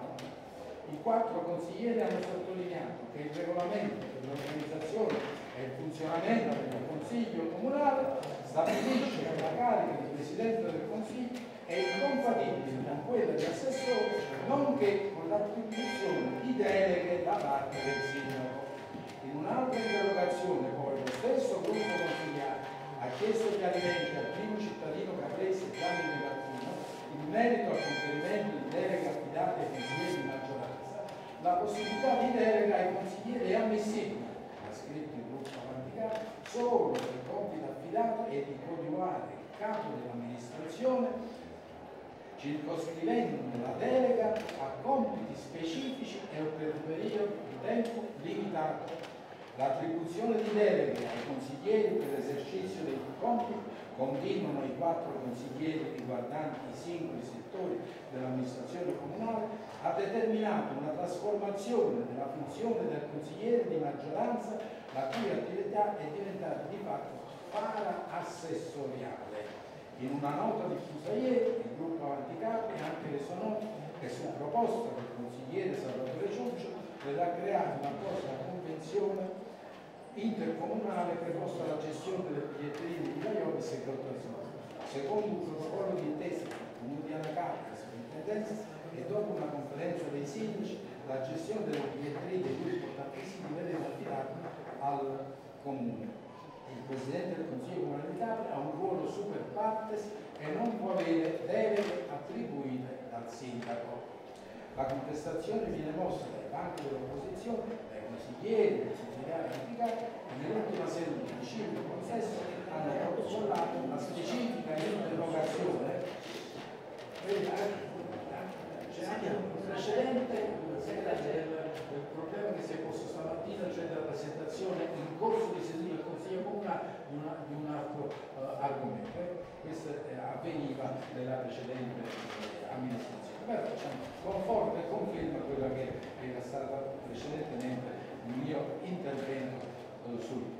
i 4 consiglieri hanno sottolineato che il regolamento per l'organizzazione e il funzionamento del Consiglio Comunale stabilisce che la carica di Presidente del Consiglio è incompatibile con quella di assessore, nonché con l'attribuzione di deleghe da parte del sindaco. In un'altra interrogazione poi lo stesso gruppo consigliare ha chiesto chiarimenti al primo cittadino caprese Gianni De Martino in merito al conferimento di deleghe affidate ai consiglieri di maggioranza. La possibilità di delega ai consiglieri è ammissibile, ha scritto il gruppo Avanti Capri, solo per il compito affidato è di coadiuvare il capo dell'amministrazione circoscrivendo la delega a compiti specifici e per un periodo di tempo limitato. L'attribuzione di deleghe ai consiglieri per l'esercizio dei compiti continuano i 4 consiglieri riguardanti i singoli settori dell'amministrazione comunale, ha determinato una trasformazione della funzione del consigliere di maggioranza, la cui attività è diventata di fatto para-assessoriale. In una nota diffusa ieri, il gruppo Avanti Capri ha anche reso noto che su proposta del consigliere Salvatore Ciuccio verrà creata una apposita convenzione intercomunale preposta alla gestione delle biglietterie di Vaiodis e Grottazzone, secondo un protocollo di intesa tra il Comune di Anacapa e la Sovrintendenza, e dopo una conferenza dei sindaci la gestione delle biglietterie dei due importanti siti vedeva affidata al Comune. Il Presidente del Consiglio Comunale di Capri ha un ruolo super partes e non può avere deleghe attribuite dal Sindaco. La contestazione viene mossa dai banchi dell'opposizione, dai consiglieri, dai consiglieri implicati, e nell'ultima seduta di ciclo consesso hanno protocollato una specifica interrogazione. C'è anche un precedente del problema che si è posto stamattina, cioè della presentazione in corso di seduta del Consiglio Comunale di un altro argomento. Questo avveniva nella precedente amministrazione. Però conforta e conferma quella che era stata precedentemente il mio intervento sul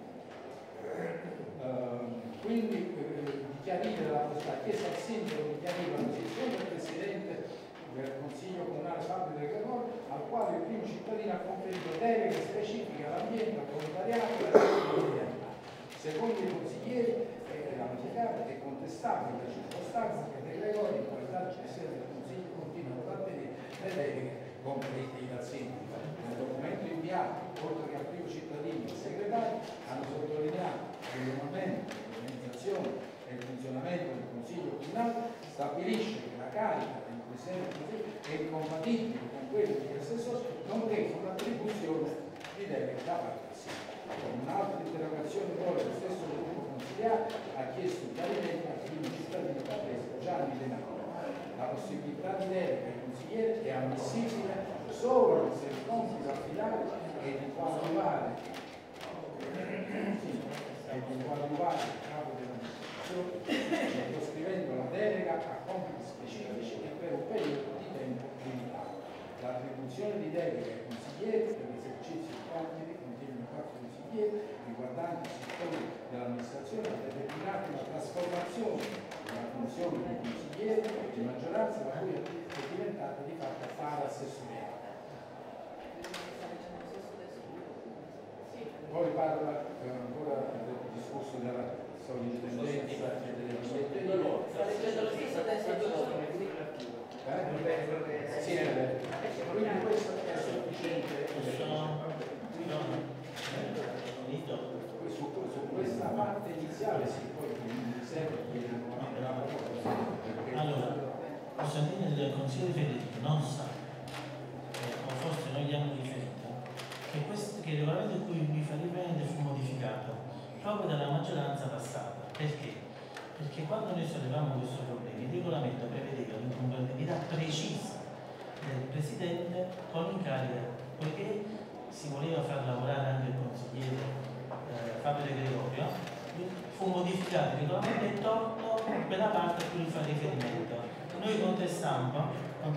quindi chiarire la possibilità, chiesa al sindaco di chiarire la posizione del Presidente del Consiglio Comunale Fabio De Gregori, al quale il primo cittadino ha conferito deleghe specifiche all'ambiente, al volontariato e alla comunità. Secondo i consiglieri era notificata e contestabile la circostanza che De Gregori, in qualità di Presidente del Consiglio, continua a trattenere le deleghe conferite dal sindaco. Nel documento inviato, oltre che al primo cittadino e al segretario, hanno sottolineato che il regolamento, l'organizzazione e il funzionamento del Consiglio Comunale stabilisce che la carica del Presidente del Consiglio è incompatibile con quello di assessore, nonché con l'attribuzione di deleghe da parte del sindaco. Un'altra interrogazione poi lo stesso gruppo consigliare ha chiesto un chiarimento al primo cittadino caprese Gianni De Naro. La possibilità di delega ai consiglieri è ammissibile solo se il compito affidato è di coadiuvare il capo dell'amministrazione, sottoscrivendo la delega a compiti specifici e per un periodo di tempo limitato. L'attribuzione di delega ai consiglieri per l'esercizio di compiti contiene quattro consiglieri riguardanti i settori dell'amministrazione ha determinato la trasformazione della funzione di consigliere di maggioranza, da cui è diventata di fatto para-assessoriale. Poi parla ancora del discorso della sovrintendenza e delle biglietterie. Sta leggendo lo stesso testo Sì, quindi questo è sufficiente. Su questa parte iniziale sì, poi mi serve chiedere nuovamente la proposta. Allora, Costantino del Consiglio Federico non sa, o forse noi gli hanno riferito, che il regolamento a cui vi fa riprendere fu modificato proprio dalla maggioranza passata. Perché? Perché quando noi sollevamo questo problema, il regolamento prevedeva l'incompatibilità precisa del Presidente con l'incarico, poiché si voleva far lavorare anche il consigliere Fabio De Gregorio, fu modificato il regolamento e tolto quella parte a cui fa riferimento. Noi contestammo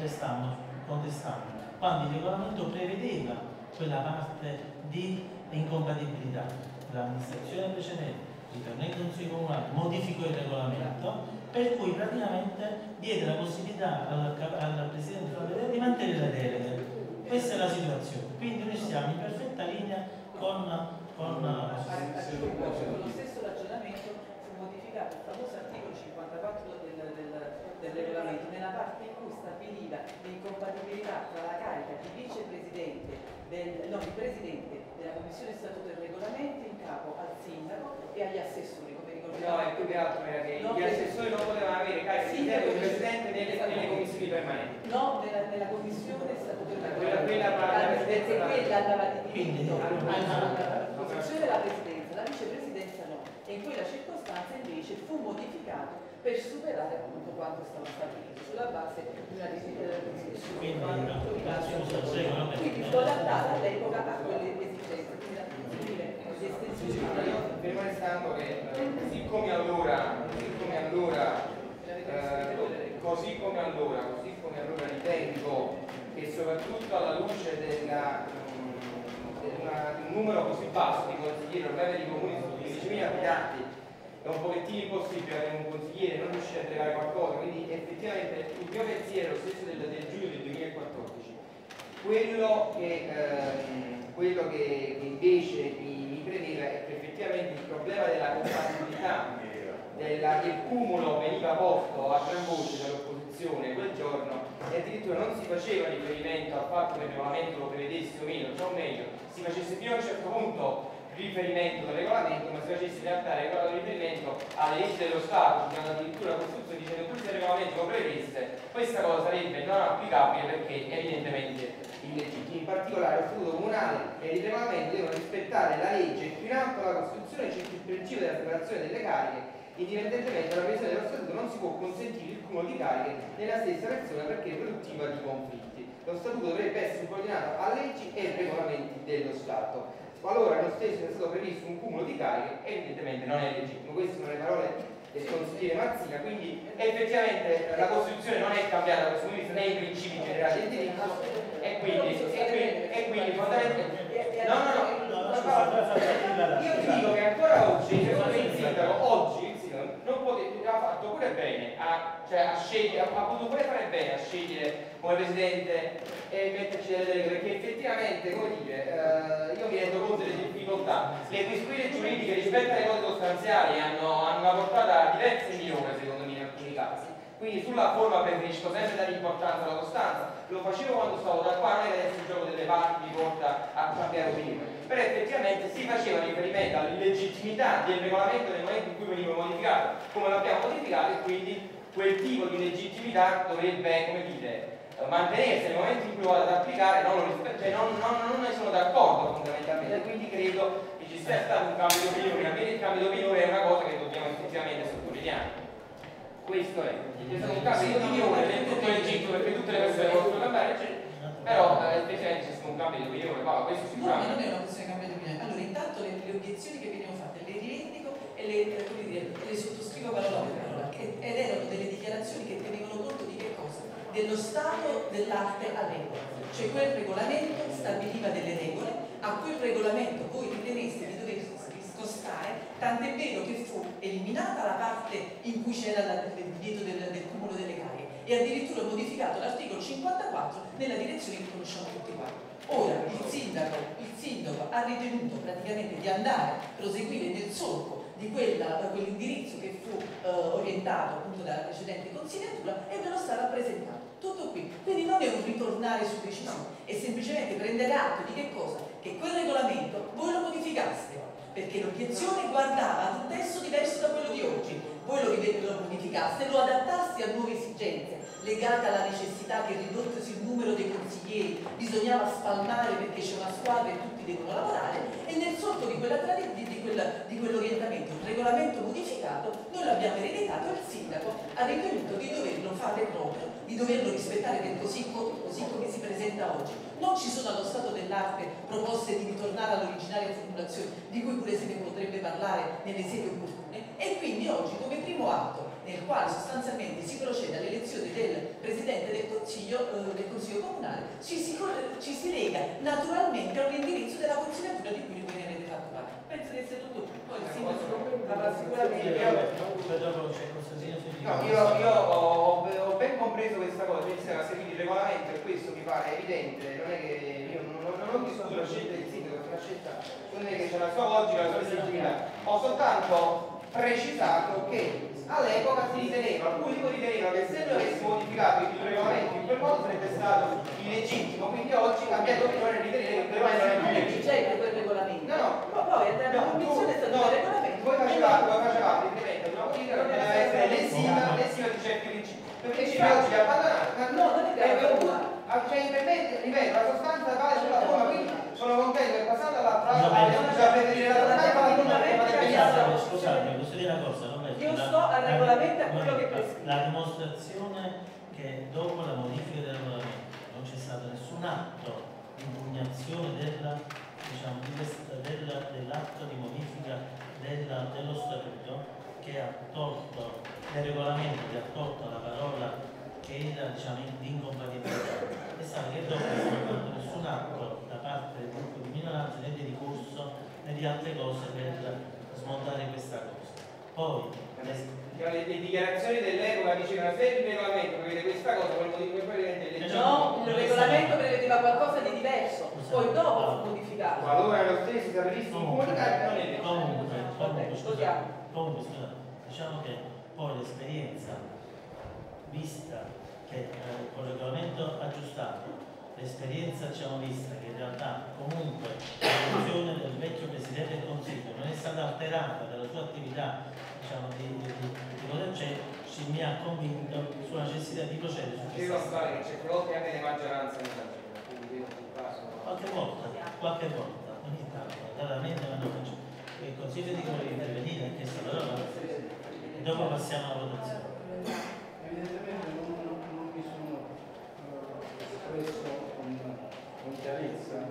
quando il regolamento prevedeva quella parte di incompatibilità. L'amministrazione precedente ritornò in Consiglio Comunale, modificò il regolamento, per cui praticamente diede la possibilità al Presidente di mantenere le deleghe. Questa è la situazione, quindi noi siamo in perfetta linea con lo stesso ragionamento fu modificato il famoso articolo 54 del regolamento nella parte in cui stabiliva l'incompatibilità tra la carica di vicepresidente di presidente della Commissione Statuto e Regolamenti in capo al sindaco e agli assessori, come ricordiamo. No, è più che altro era che gli assessori non potevano avere carica di presidente nelle commissioni permanenti. No, nella Commissione Statuto e Quella Regolamenti. Perché quella andava di Quindi, diritto alla posizione della presidenza, la vicepresidenza no. E in quella circostanza invece fu modificato per superare appunto quanto stava stabilito sulla base di una discussione. Quindi fu adattata all'epoca a quelle esigenze, quindi la possibile di estensione. Fermo restando che così come allora ritengo che soprattutto alla luce di un numero così basso di consiglieri, ormai di comuni sotto i 10.000 abitanti, è un pochettino impossibile avere un consigliere non riuscire a trovare qualcosa, quindi effettivamente il mio pensiero stesso del giugno del 2014. Quello che invece mi premeva è che effettivamente il problema della compatibilità del cumulo veniva posto a gran voce dall'opposizione quel giorno e addirittura non si faceva riferimento al fatto che il regolamento lo prevedesse o meno, cioè o meglio, si facesse fino a un certo punto riferimento al regolamento, ma si facesse in realtà riferimento alle leggi dello Stato, che hanno addirittura la Costituzione dicendo che se il regolamento lo prevedesse, questa cosa sarebbe non applicabile perché evidentemente illegittimo. In particolare lo Statuto comunale e il regolamento devono rispettare la legge più in alto la Costituzione, c'è il principio della separazione delle cariche. Indipendentemente dalla previsione dello Statuto non si può consentire il cumulo di cariche nella stessa persona perché è produttiva di conflitti. Lo Statuto dovrebbe essere subordinato a leggi e regolamenti dello Stato. Qualora lo stesso sia stato previsto un cumulo di cariche, evidentemente non è legittimo. Queste sono le parole del consigliere Mazzina, quindi effettivamente la Costituzione non è cambiata da questo punto di vista nei principi generali del diritto e quindi fondamentalmente io ti dico che ancora oggi secondo me il sindaco ha fatto pure bene a scegliere, ha potuto pure fare bene a scegliere come presidente e metterci delle regole, perché effettivamente, come dire, io mi rendo conto delle difficoltà. Le dispuite giuridiche rispetto alle cose sostanziali hanno una portata diverse migliore secondo me in alcuni casi. Quindi sulla forma preferisco sempre dare importanza alla costanza, lo facevo quando stavo da qua, non è che adesso il gioco delle parti mi porta a cambiare opinione, però effettivamente si faceva riferimento all'illegittimità del regolamento nel momento in cui veniva modificato come l'abbiamo modificato e quindi quel tipo di legittimità dovrebbe, come dire, mantenersi nel momento in cui lo vado ad applicare, non ne sono d'accordo fondamentalmente, quindi credo che ci sia stato un cambio di opinione. A me il cambio di opinione è una cosa che dobbiamo effettivamente sottolineare. Questo è stato un cambio di opinione del tutto legittimo perché tutte le persone possono cambiare, però effettivamente c'è stato un cambio di opinione, ma questo sicuramente. No, non è una questione di cambio di opinione. Allora, intanto le obiezioni che venivano fatte le rivendico e le sottoscrivo parola per parola, ed erano delle dichiarazioni che tenevano conto di che cosa? Dello stato dell'arte all'epoca, cioè quel regolamento stabiliva delle regole, a quel regolamento voi riteneste di dover scostare, tant'è vero che fu eliminata la parte in cui c'era il divieto del cumulo delle cariche e addirittura modificato l'articolo 54 nella direzione che conosciamo tutti quanti. Ora il sindaco ha ritenuto praticamente di andare a proseguire nel solco di quell'indirizzo che fu orientato appunto dalla precedente consigliatura e ve lo sta rappresentando. Tutto qui. Quindi non è un ritornare su decisione, è semplicemente prendere atto di che cosa? Che quel regolamento voi lo modificaste, perché l'obiezione guardava ad un testo diverso da quello di oggi. Voi lo modificaste, lo adattaste a nuove esigenze legate alla necessità che ridottosi il numero dei consiglieri bisognava spalmare perché c'è una squadra e tutti devono lavorare, e nel solco di quell'orientamento, il regolamento modificato, noi l'abbiamo ereditato e il sindaco ha ritenuto di doverlo fare proprio, di doverlo rispettare così come si presenta oggi. Non ci sono allo stato dell'arte proposte di ritornare all'originaria formulazione, di cui pure se ne potrebbe parlare nelle sedi opportune, e quindi oggi come primo atto nel quale sostanzialmente si procede all'elezione del Presidente del Consiglio Comunale, ci si lega naturalmente all'indirizzo della consigliatura di cui voi ne avete fatto parte. Penso che sia tutto qui. Poi il sindaco avrà sicuramente... Io ho ben compreso questa cosa, cioè si era seguito il regolamento e questo mi pare evidente, non è che io non ho discusso la scelta del sindaco, è una scelta, non è che c'è la sua logica, la sua legittimità. Ho soltanto precisato che all'epoca si riteneva, alcuni ritenevano che se noi avessimo modificato il regolamento in quel modo sarebbe stato illegittimo, quindi oggi cambiato opinione ritenere che il regolamento non è illegittimo. C'è quel regolamento. Ma poi la commissione è stata il regolamento. Voi facevate riferimento ad una modifica che doveva essere lesiva di certi principi. Perché ci oggi abbandonato. No, non è vero. Ripeto, la sostanza vale sulla forma, quindi sono contento che passando all'altra bisogna preferire la sostanza. Scusate, posso dire una cosa? Io sto al regolamento a quello che prescrive. La dimostrazione che dopo la modifica del regolamento non c'è stato nessun atto di impugnazione dell'atto di modifica dello statuto che ha tolto nel regolamento, che ha tolto la parola che era di incompatibilità. E sa che dopo non è stato fatto nessun atto da parte del gruppo di minoranza né di ricorso né di altre cose per smontare questa cosa. Poi le dichiarazioni dell'epoca dicevano se il regolamento prevede questa cosa, quel motivo che poi è no, il qualcosa di diverso, poi dopo fu modificato. Qualora lo stesso sia previsto in comunicato non è Comunque, scusate, diciamo che poi l'esperienza, vista che con il regolamento aggiustato, l'esperienza abbiamo vista che in realtà comunque la funzione del vecchio Presidente del Consiglio non è stata alterata dalla sua attività, diciamo, di cosa c'è, mi ha convinto sulla necessità di procedere su Io questo. non so che certe volte anche le maggioranze non Qualche volta, ogni tanto, raramente quando il Consiglio di Governo intervenire e chiesto la parola e dopo passiamo alla votazione. Evidentemente non mi sono espresso con chiarezza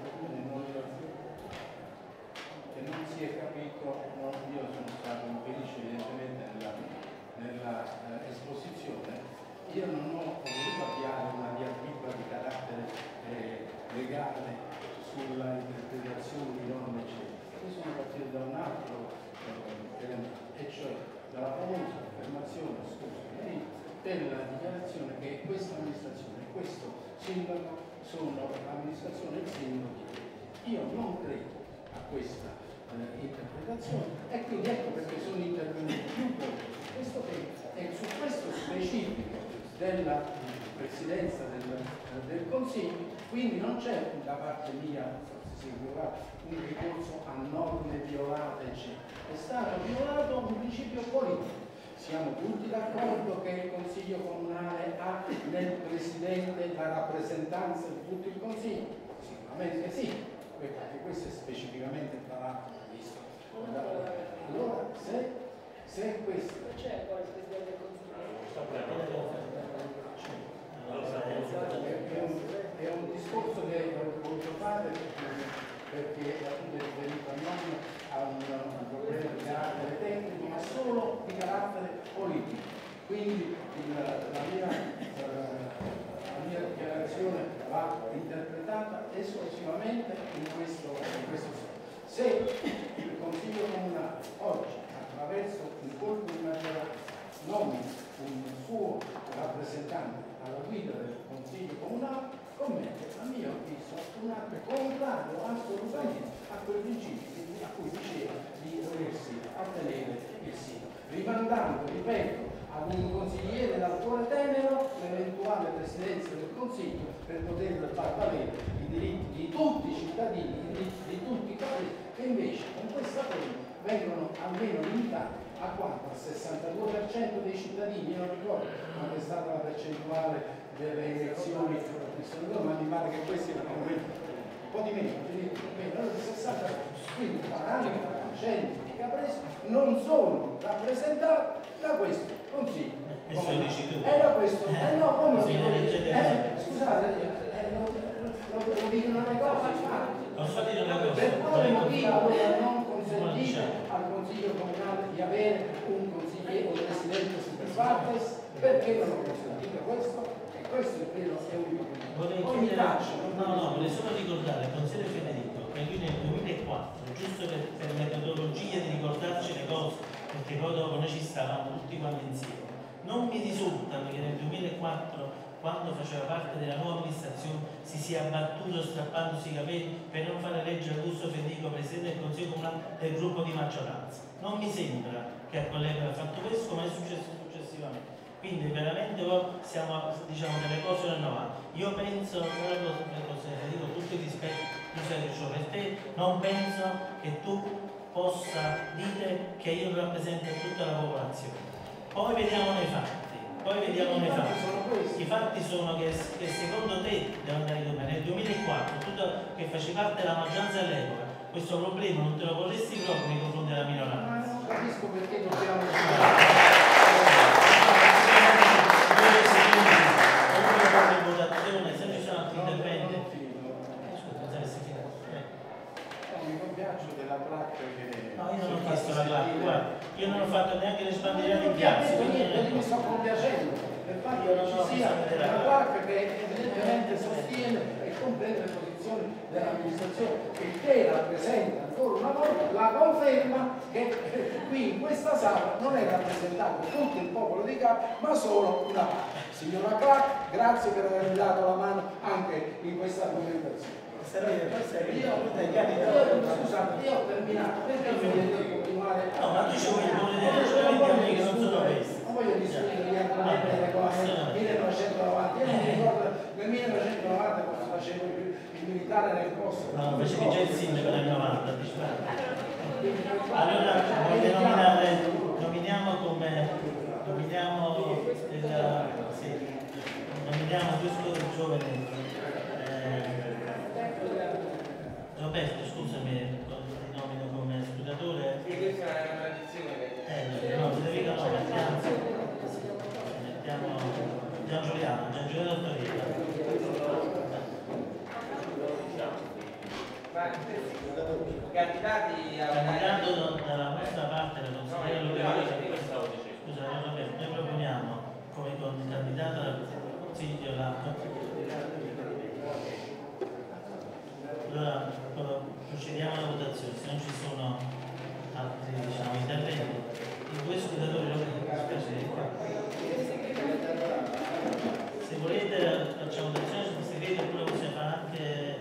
e non si è capito, io sono stato infelice evidentemente nella esposizione, io non ho voluto avviare una diatriba di carattere legale sulla interpretazione di norme eccetera. Io sono partito da un altro elemento, e cioè dalla famosa affermazione, della dichiarazione che questa amministrazione e questo sindaco sono l'amministrazione e il sindaco. Io non credo a questa interpretazione e quindi ecco perché sono intervenuto più volte su questo tema e su questo specifico della Presidenza del Consiglio, quindi non c'è da parte mia, forse si un ricorso a norme violate, eccetera. È stato violato un principio politico. Siamo tutti d'accordo che il Consiglio Comunale ha nel Presidente la rappresentanza di tutto il Consiglio? Sicuramente sì, perché questo è specificamente tra l'altro previsto. Allora, se questo... C'è poi il Presidente del Consiglio. È un discorso che ho voluto fare perché appunto è riferito non a un problema di carattere tecnico ma solo di carattere politico. Quindi la mia dichiarazione va interpretata esclusivamente in questo senso. Se il Consiglio Comunale oggi attraverso un colpo di maggioranza nomina un suo rappresentante alla guida del Consiglio Comunale, commette a mio avviso un atto contrario assolutamente a quel principio a cui diceva di doversi attenere il sindaco, rimandando, ripeto, ad un consigliere dal cuore tenero l'eventuale presidenza del Consiglio per poter far valere i diritti di tutti i cittadini, i diritti di tutti i capresi, che invece con questa pena vengono almeno limitati a quanto al 62% dei cittadini. Io non ricordo quando è stata la percentuale delle elezioni, ma mi pare che questi erano un po' di meno, allora il 60%, quindi il 40% di capresi non sono rappresentati da questo Consiglio. Era questo, no, come scusate, lo dicono le cose, per quale motivo non consentite al Consiglio Comunale di avere un consigliere o presidente super partes? Perché non ho consentito questo? E questo è vero, è un vorrei solo ricordare al consigliere Federico che lui nel 2004, giusto per metodologia di ricordarci le cose, perché poi dopo noi ci stavamo tutti quanti insieme, non mi risulta che nel 2004 quando faceva parte della nuova amministrazione si sia abbattuto strappandosi i capelli per non fare legge Augusto Federico, Presidente del Consiglio Comunale del gruppo di maggioranza. Non mi sembra che a collega abbia fatto questo, ma è successo successivamente. Quindi veramente siamo, diciamo, delle cose rinnovate. Io penso, Federico, tutto il rispetto, tu sei ciò per te, non penso che tu possa dire che io rappresento tutta la popolazione. Poi vediamo nei fatti. I fatti sono che secondo te devo andare come nel 2004, tu che facevi parte della maggioranza all'epoca, questo problema non te lo vorresti proprio nei confronti della minoranza. Non capisco perché dobbiamo votazione, se ci sono altri interventi. Mi compiaccio della placca che... No, io non ho chiesto la placca, guarda, io non ho fatto neanche le sbandiere in piazza. Io mi sto compiacendo del fatto che ci sia una placca che evidentemente sostiene e completa le posizioni dell'amministrazione e che rappresenta ancora una volta la conferma che qui in questa sala non è rappresentato tutto il popolo di Capri, ma solo una parte. Signora Clark, grazie per avermi dato la mano anche in questa argomentazione. Scusate, io ho terminato, perché mi devo continuare? No, ma tu ci vuoi dire che non sono questi. Non voglio discutere gli argomenti del regolamento 1990, io non mi ricordo nel 1990 quando facevo il militare nel posto. No, facevi già il sindaco nel 90, allora voglio nominiamo due giovani. Roberto, scusami, ti nomino come scrutatore. Sì, questa è una tradizione. No, Federico no, mettiamo Gian Giuliano Torriera. Ma i candidati Candidando dalla nostra parte la consigliera Ludovica. Scusa, Roberto, noi proponiamo come candidato al consiglio allora procediamo alla votazione, se non ci sono altri interventi. I due scrutatori se volete facciamo votazione sul segreto oppure possiamo fare anche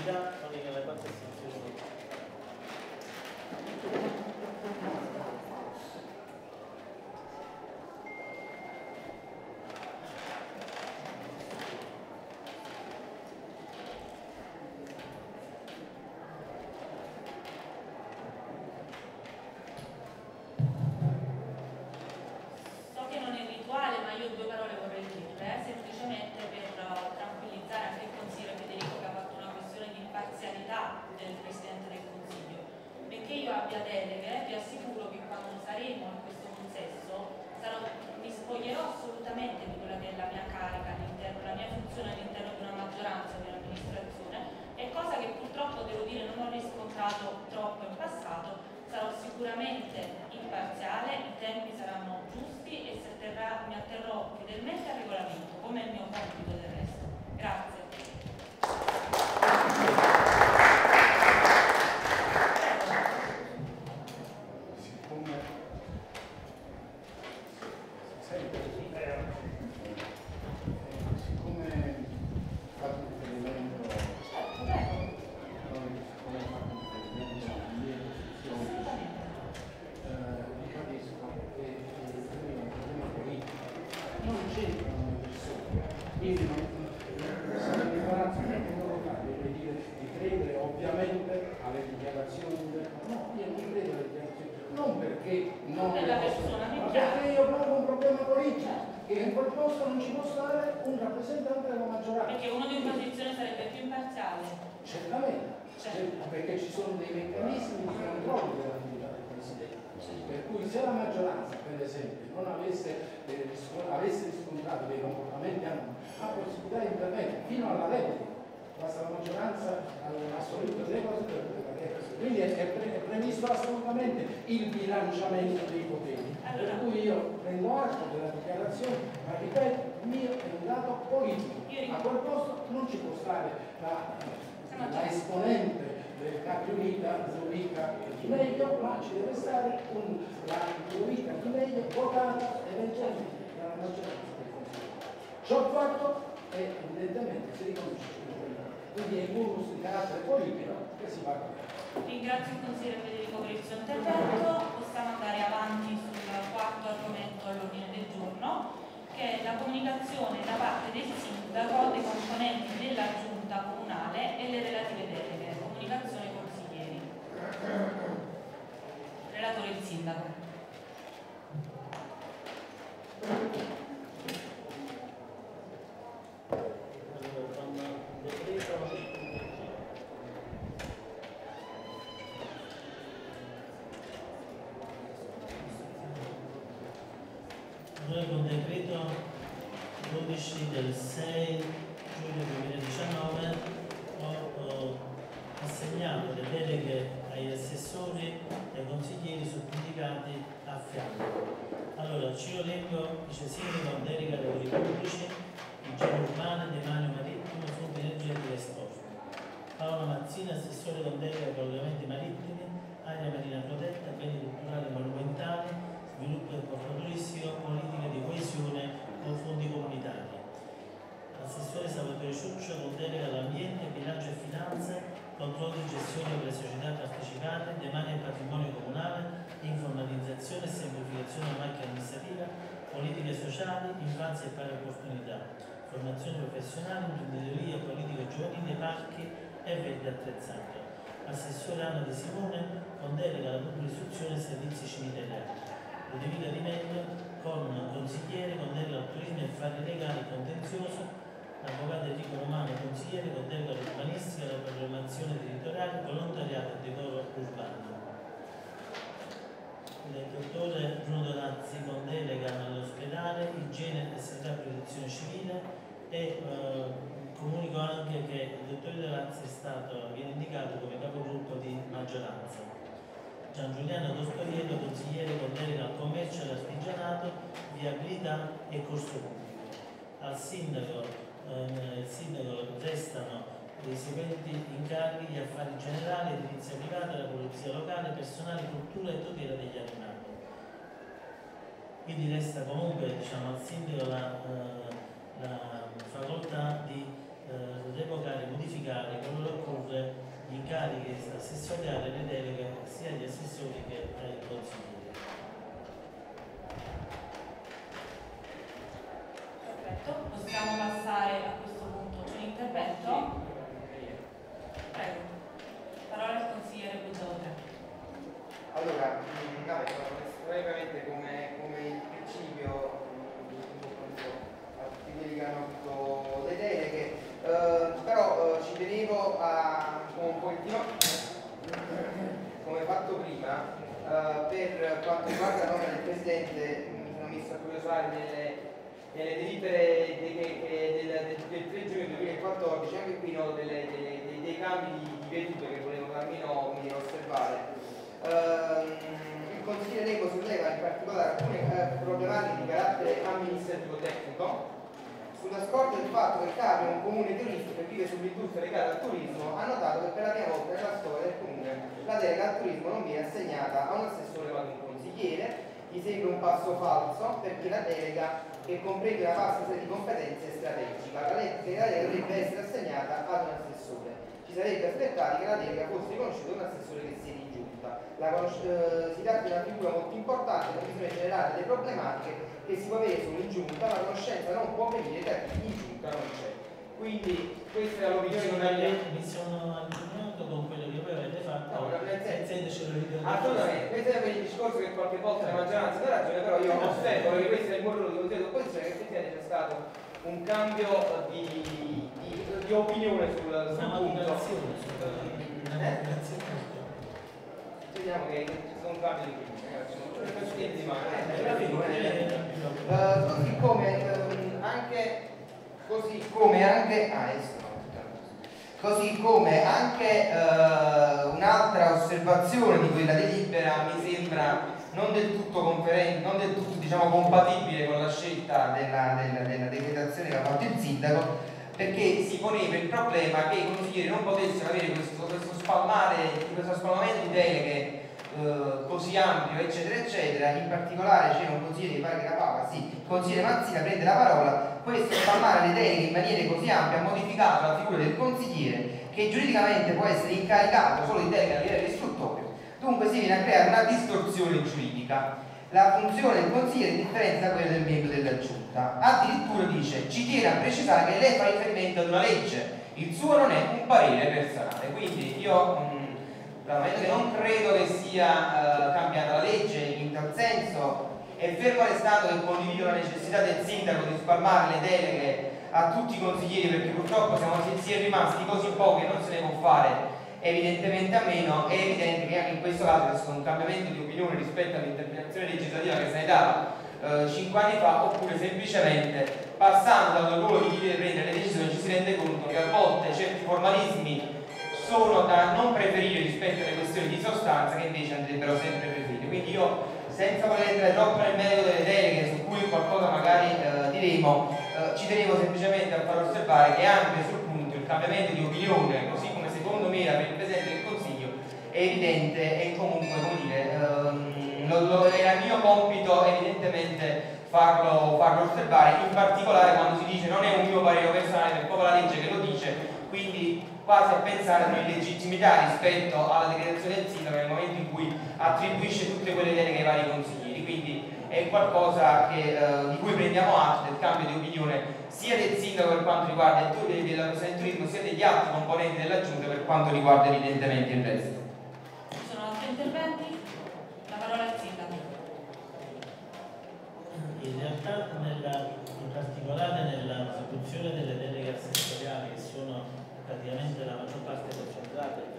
unanimità, non le 4 estensioni. So che non è rituale, ma io 2 parole vorrei dire, semplicemente per tranquillizzare anche il consigliere Federico, che ha fatto una questione di imparzialità del Presidente del Consiglio. Benché io abbia deleghe, vi assicuro che quando saremo in questo consesso mi spoglierò assolutamente di quella che è la mia carica all'interno, la mia funzione all'interno di una maggioranza, di un'amministrazione, e cosa che purtroppo devo dire non ho riscontrato troppo in passato. Sarò sicuramente imparziale, i tempi saranno giusti e mi atterrò fedelmente al regolamento, come è il mio compito del resto. Grazie. Siccome fatto riferimento ribadisco che è un problema politico, non c'entrano le persone, quindi sarà l'imbarazzo che devo fare di credere ovviamente alle dichiarazioni no, io non credo alle dichiarazioni, non perché non le posso, ma perché io pongo un problema politico, che in quel posto non ci può stare un rappresentante della maggioranza. Perché uno di opposizione sarebbe più imparziale? Certamente, perché ci sono dei meccanismi di controllo dell'attività del Presidente. Per cui se la maggioranza, per esempio, non avesse riscontrato dei comportamenti ha possibilità di intervento fino alla replica, basta la maggioranza assoluta delle cose per poter cadere. Quindi è previsto assolutamente il bilanciamento dei poteri. Per cui io prendo atto della dichiarazione, ma ripeto, il mio è un dato politico. A quel posto non ci può stare la esponente del Capi Unita, Ludovica Di Meglio, ma ci deve stare la Ludovica Di Meglio votata eventualmente dalla maggioranza del Consiglio. Ciò fatto e evidentemente si riconosce quindi è il bonus di carattere politico che si va a fare. Ringrazio il consigliere Federico per il suo intervento. Possiamo andare avanti sul quarto argomento all'ordine del giorno, che è la comunicazione da parte del sindaco dei componenti della giunta comunale e le relative deleghe. Comunicazione ai consiglieri. Relatore il sindaco. Noi con decreto 12 del 6 giugno 2019 ho assegnato le deleghe agli assessori e ai consiglieri subbudicati a fianco. Allora, Ciro Lecco, vice sindaco, delega ai lavori pubblici, igiene urbana, demanio marittimo, fonti energetiche e sport. Paola Mazzina, assessore con delega ai collegamenti marittimi, area marina protetta, beni culturali monumentali, sviluppo del porto turistico, politiche di coesione con fondi comunitari. Assessore Salvatore Ciuccio con delega all'ambiente, bilancio e finanze, controllo di gestione delle società partecipate, demanio e patrimonio comunale, informatizzazione e semplificazione della macchina amministrativa, politiche sociali, infanzia e pari opportunità, formazione professionale, imprenditoria, politiche giovanili, parchi e verde attrezzate. Assessore Anna De Simone con delega alla pubblica istruzione e servizi civili. Ludovica Di Meglio con consigliere con delega al turismo e affari legali e contenzioso, avvocato Enrico Romano consigliere con delega all'urbanistica, alla programmazione territoriale, volontariato e decoro urbano. Il dottore Bruno Donazzi con delega all'ospedale, igiene e sanità e protezione civile e comunico anche che il dottore Donazzi viene indicato come capogruppo di maggioranza. Gian Giuliano Tostoriello, consigliere con delega al commercio e all'artigianato, viabilità e corso pubblico. Al sindaco, il sindaco restano dei seguenti incarichi: gli affari generali, edilizia privata, la polizia locale, personale, cultura e tutela degli animali. Quindi resta comunque al sindaco la facoltà di revocare, modificare quando occorre gli incarichi assessoriali e le deleghe sia agli assessori che ai consiglieri. Perfetto, possiamo passare a questo punto all'intervento. Prego, parola al consigliere Guzzone. Allora, brevemente come il principio a tutti quelli che hanno avuto le deleghe, però ci tenevo a un pochettino, come fatto prima, per quanto riguarda la nomina del Presidente, mi sono messo a curiosare nelle delibere del 3 giugno 2014, anche qui dei cambi di vedute che volevo almeno osservare. Il consigliere Nego solleva in particolare alcune problematiche di carattere amministrativo tecnico sulla scorta del fatto che Capri, un comune turistico che vive sull'industria legata al turismo, ha notato che per la prima volta nella storia del comune la delega al turismo non viene assegnata a un assessore ma ad un consigliere. Gli sembra un passo falso perché la delega, che comprende una vasta serie di competenze strategica, la delega dovrebbe essere assegnata ad un assessore. Ci sarebbe aspettati che la delega fosse riconosciuta da un assessore che siede in giunta. Si tratta di una figura molto importante per bisogna generare delle problematiche che si può avere solo in giunta, la conoscenza non può venire da chi in giunta non c'è. Quindi questa è l'opinione mi sono allineato con quello che voi avete fatto, assolutamente, questo è il discorso che qualche volta la maggioranza dà ragione, però io osservo che questo è il modello di consiglio d'opposizione, che effettivamente c'è stato un cambio di opinione sul punto. Vediamo che ci sono un cambio di opinione. Così come anche un'altra osservazione di quella delibera mi sembra non del tutto conferente, non del tutto compatibile con la scelta della decretazione che ha fatto il sindaco, perché si poneva il problema che i consiglieri non potessero avere questo spalmamento di deleghe così ampio, eccetera eccetera. In particolare c'era un consigliere, mi pare che era Pava, sì, il consigliere Mazzina prende la parola. Questo spalmare le deleghe in maniera così ampia ha modificato la figura del consigliere, che giuridicamente può essere incaricato solo di delega a livello istruttorio. Dunque si viene a creare una distorsione giuridica. La funzione del consigliere è differente da quella del membro della giunta. Addirittura dice: ci tiene a precisare che lei fa riferimento ad una legge, il suo non è un parere personale. Quindi io non credo che sia cambiata la legge in tal senso, e fermo restando che condivido la necessità del sindaco di spalmare le deleghe a tutti i consiglieri, perché purtroppo si è rimasti così pochi e non se ne può fare evidentemente a meno. È evidente che anche in questo caso c'è stato un cambiamento di opinione rispetto all'interpretazione legislativa che se ne dava 5 anni fa, oppure semplicemente passando dal ruolo di chi deve prendere le decisioni ci si rende conto che a volte certi formalismi sono da non preferire rispetto alle questioni di sostanza, che invece andrebbero sempre preferite. Quindi io, senza voler entrare troppo nel merito delle deleghe, su cui qualcosa magari diremo, ci tenevo semplicemente a far osservare che anche sul punto il cambiamento di opinione, così come secondo me era per il Presidente del Consiglio, è evidente, e comunque, come dire, era mio compito evidentemente farlo osservare, in particolare quando si dice non è un mio parere personale, è proprio la legge che lo dice, quindi quasi a pensare a un'illegittimità rispetto alla decretazione del sindaco nel momento in cui attribuisce tutte quelle deleghe ai vari consiglieri. Quindi è qualcosa di cui prendiamo atto, del cambio di opinione sia del sindaco per quanto riguarda il turismo, sia degli altri componenti della giunta per quanto riguarda evidentemente il resto. Ci sono altri interventi? La parola al sindaco. In realtà in particolare nella esecuzione delle deleghe assessoriali, che sono praticamente la maggior parte concentrate,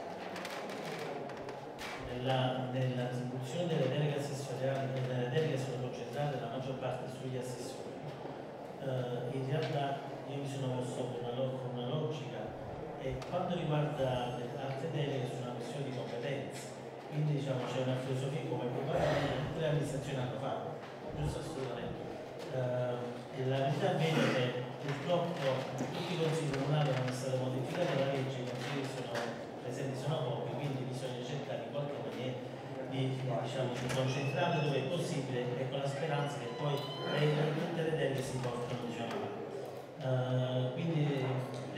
nell'esecuzione delle deleghe assessoriali, delle deleghe sono concentrate la maggior parte sugli assessori. In realtà io mi sono mosso con una logica, e quanto riguarda le altre deleghe su una questione di competenze, quindi c'è una filosofia come tutte le amministrazioni hanno fatto, giusto? Assolutamente. La verità è che purtroppo tutti i consigli comunali non è stata modificata la legge, i consigli presenti sono pochi, quindi bisogna cercare in qualche maniera di concentrare dove è possibile, e con la speranza che poi tutte le deleghe si portano avanti. Quindi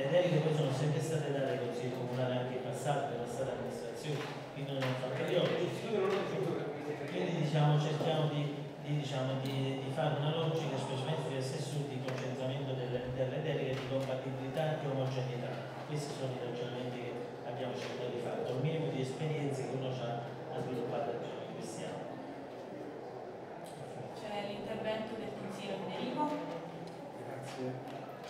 sempre stati dati consigli comunali anche in passato per la stata amministrazione, quindi non è un fatto di oggi. Quindi diciamo, cerchiamo di fare una logica, specialmente sugli stessi di concentramento delle deleghe, di compatibilità e di omogeneità. Questi sono i ragionamenti che abbiamo cercato di fare, con il minimo di esperienze che uno ha sviluppato in questi anni. C'è l'intervento del consigliere Federico. Grazie.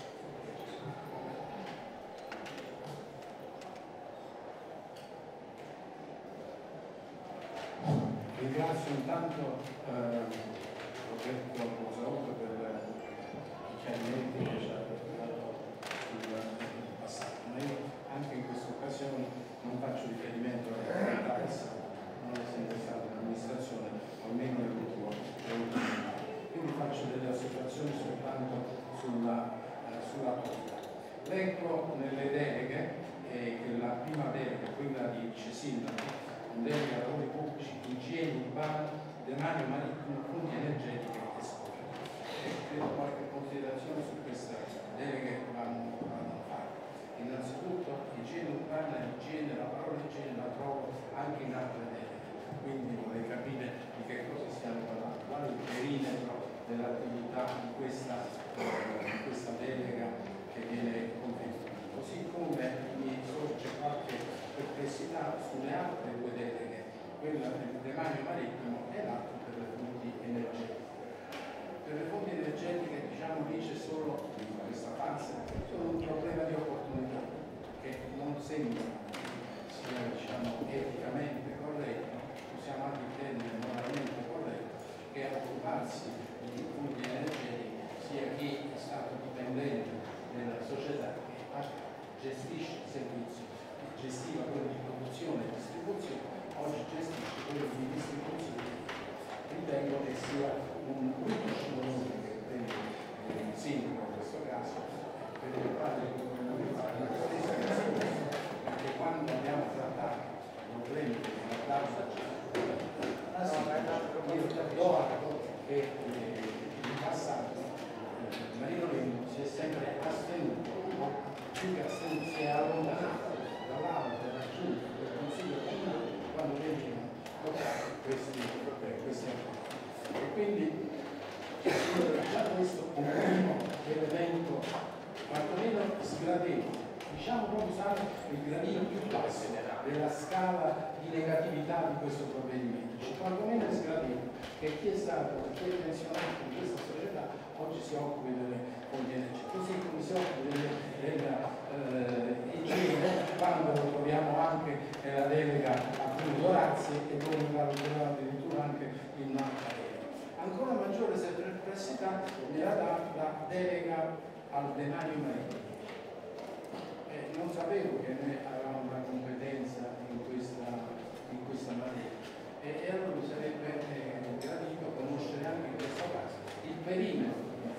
Ringrazio intanto Roberto Mosaotto per i chiarimenti che ci ha dato sul passato, ma io anche in questa occasione non faccio riferimento alla comunità passata, non è sempre stata un'amministrazione, almeno nell'ultimo anno. Quindi faccio delle osservazioni soltanto sull'attualità. Leggo nelle deleghe che la prima delega, quella di Sindaco, delega lavori pubblici, igiene urbana, demanio marittimo, fonti energetiche e sport. Credo qualche considerazione su questa delega vanno fatte. Innanzitutto igiene urbana, igiene, la parola igiene la trovo anche in altre deleghe, quindi vorrei capire di che cosa stiamo parlando, qual è il perimetro dell'attività di questa delega che viene contenuta. Così come mi sorge qualche perplessità sulle altre due deleghe, quella del demanio marittimo e l'altra per le fonti energetiche. Per le fonti energetiche, diciamo, dice solo in questa fase solo un problema di opportunità che non sembra sia, diciamo, eticamente corretto, possiamo anche intendere moralmente corretto, che a occuparsi di fonti energetiche sia chi è stato dipendente della società che gestisce il servizio, gestiva quello di produzione e distribuzione, oggi gestisce quello di distribuzione. Ritengo che sia un brutto scivolone che prende il sindaco in questo caso, per il quale dobbiamo fare la stessa creazione, perché quando abbiamo trattato i problemi della clausola io do atto che in passato Marino Lino si è sempre astenuto, più che astenuto si è allontanato dall'aula della giunta del Consiglio Comunale quando venivano toccati questi argomenti. E quindi già questo un primo elemento quantomeno sgradevole, diciamo proprio usare il gradino più basso della scala di negatività di questo provvedimento, quantomeno è sgradevole che chi è stato pensionato in questa società oggi si occupi delle fonti energetiche, così come si occupa dell'igiene, quando lo troviamo anche nella delega appunto Razzi e dove lo troviamo addirittura anche in un'altra delega. Ancora maggiore perplessità mi ha dato la delega al demanio marittimo. Non sapevo che noi avevamo una competenza in questa materia e allora mi sarebbe gradito conoscere anche in questo caso il perimetro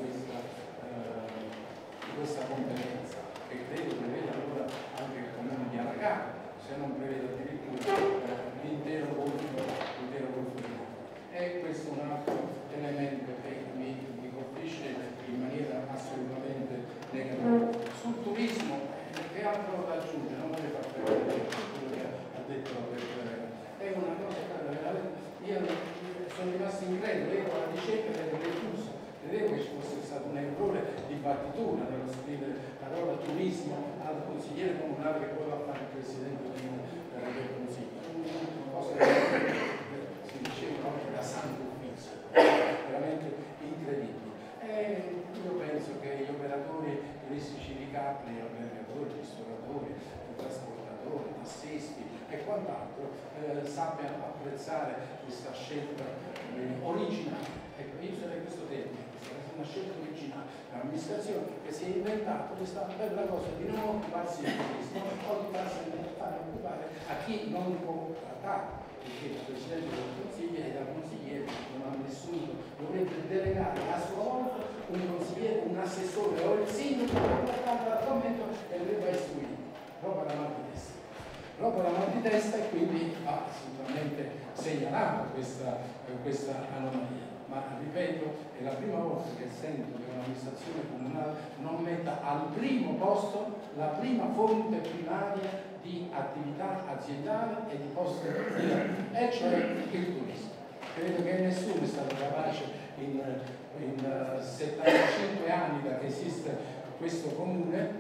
di questa competenza, che credo prevede allora anche il comune di Aragano, se non prevede addirittura l'intero golfo di Napoli. E questo è un altro elemento che mi colpisce in maniera assolutamente negativa. Sul turismo, che altro da aggiungere? Non vorrei far perdere quello che ha detto è una cosa veramente. Io sono rimasto incredulo, ero alla ricerca delle recluse, credevo che ci fosse stato un errore di battitura nello scrivere la parola turismo al consigliere comunale che poi va a fare il presidente del consiglio. Cosa che si diceva anche da santo ufficio, veramente incredibile. E io penso che gli operatori turistici di Capri, gli albergatori, gli ristoratori, i trasportatori, i tassisti e quant'altro sappiano apprezzare questa scelta originale. Ecco, io userei questo termine, una scelta originale, l'amministrazione che si è inventata questa bella cosa di non occuparsi di questo, o di fare occupare a chi non può trattare, perché il Presidente del Consiglio e dal consigliere non ha nessuno, dovrebbe delegare a sua volta un consigliere, un assessore o il sindaco che tratta l'argomento e dovrebbe istruire. Proprio la mal di testa e quindi ha sicuramente segnalato questa anomalia. ma ripeto, è la prima volta che sento che un'amministrazione comunale non metta al primo posto la prima fonte primaria di attività aziendale e di posti di lavoro, e cioè il turismo. Credo che nessuno è stato capace in 75 anni da che esiste questo comune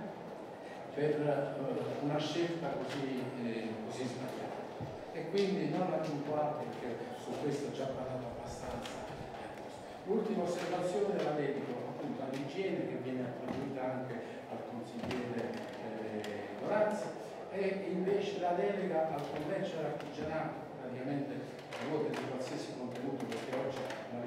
per una scelta così sbagliata. E quindi non la puntuale, perché su questo ho già parlato abbastanza. L'ultima osservazione la dedico appunto all'igiene, che viene attribuita anche al consigliere Corazzi, e invece la delega al commercio e all'artigianato, praticamente la vuota di qualsiasi contenuto, perché oggi la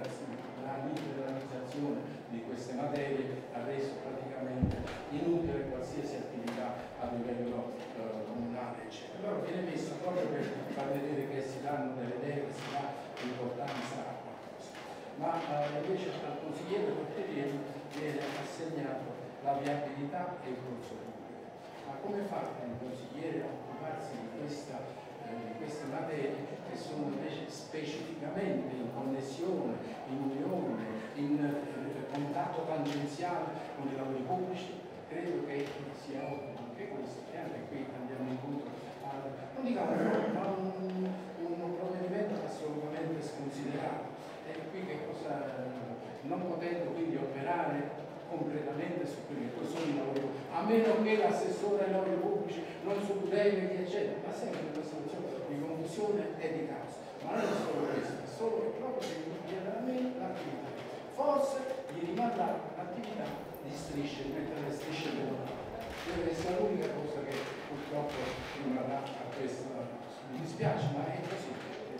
liberalizzazione di queste materie ha reso praticamente inutile qualsiasi attività a livello comunale, eccetera. Allora viene messa proprio per far vedere che si danno delle deleghe, si dà importanza a qualcosa. Ma invece al consigliere Porteriello viene assegnato la viabilità e il corso pubblico. Ma come fa il consigliere a occuparsi di queste materie che sono invece specificamente in connessione, in unione, in contatto tangenziale con i lavori pubblici? Credo che sia ovvio anche questo, e anche qui andiamo incontro a non dico ma un provvedimento assolutamente sconsiderato. E qui che cosa, non potendo quindi operare concretamente su quelli che sono i lavori, a meno che l'assessore ai lavori pubblici non subdeleghi eccetera, ma sempre in una situazione di confusione e di caos. Ma non è solo questo, è solo che proprio che chiederamente l'attività. Forse gli rimarrà l'attività di strisce, di mettere le strisce pedonali. Deve essere l'unica cosa che purtroppo rimarrà a questo. Mi dispiace, ma è così,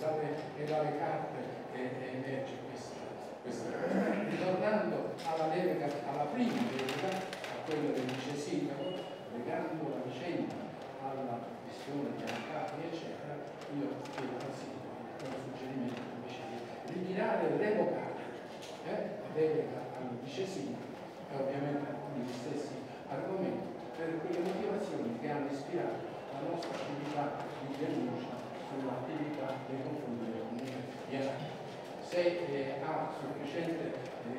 è dalle carte che emerge questa cosa. Ritornando alla delega, alla prima delega, a quella del vice sindaco, legando la vicenda alla questione di avvocati eccetera, io chiedo al sindaco un suggerimento invece di ritirare e revocare la delega al vice sindaco, e ovviamente con gli stessi argomenti, per quelle motivazioni che hanno ispirato la nostra attività di denuncia sull'attività nei confronti del comune di Arano. Se ha sufficiente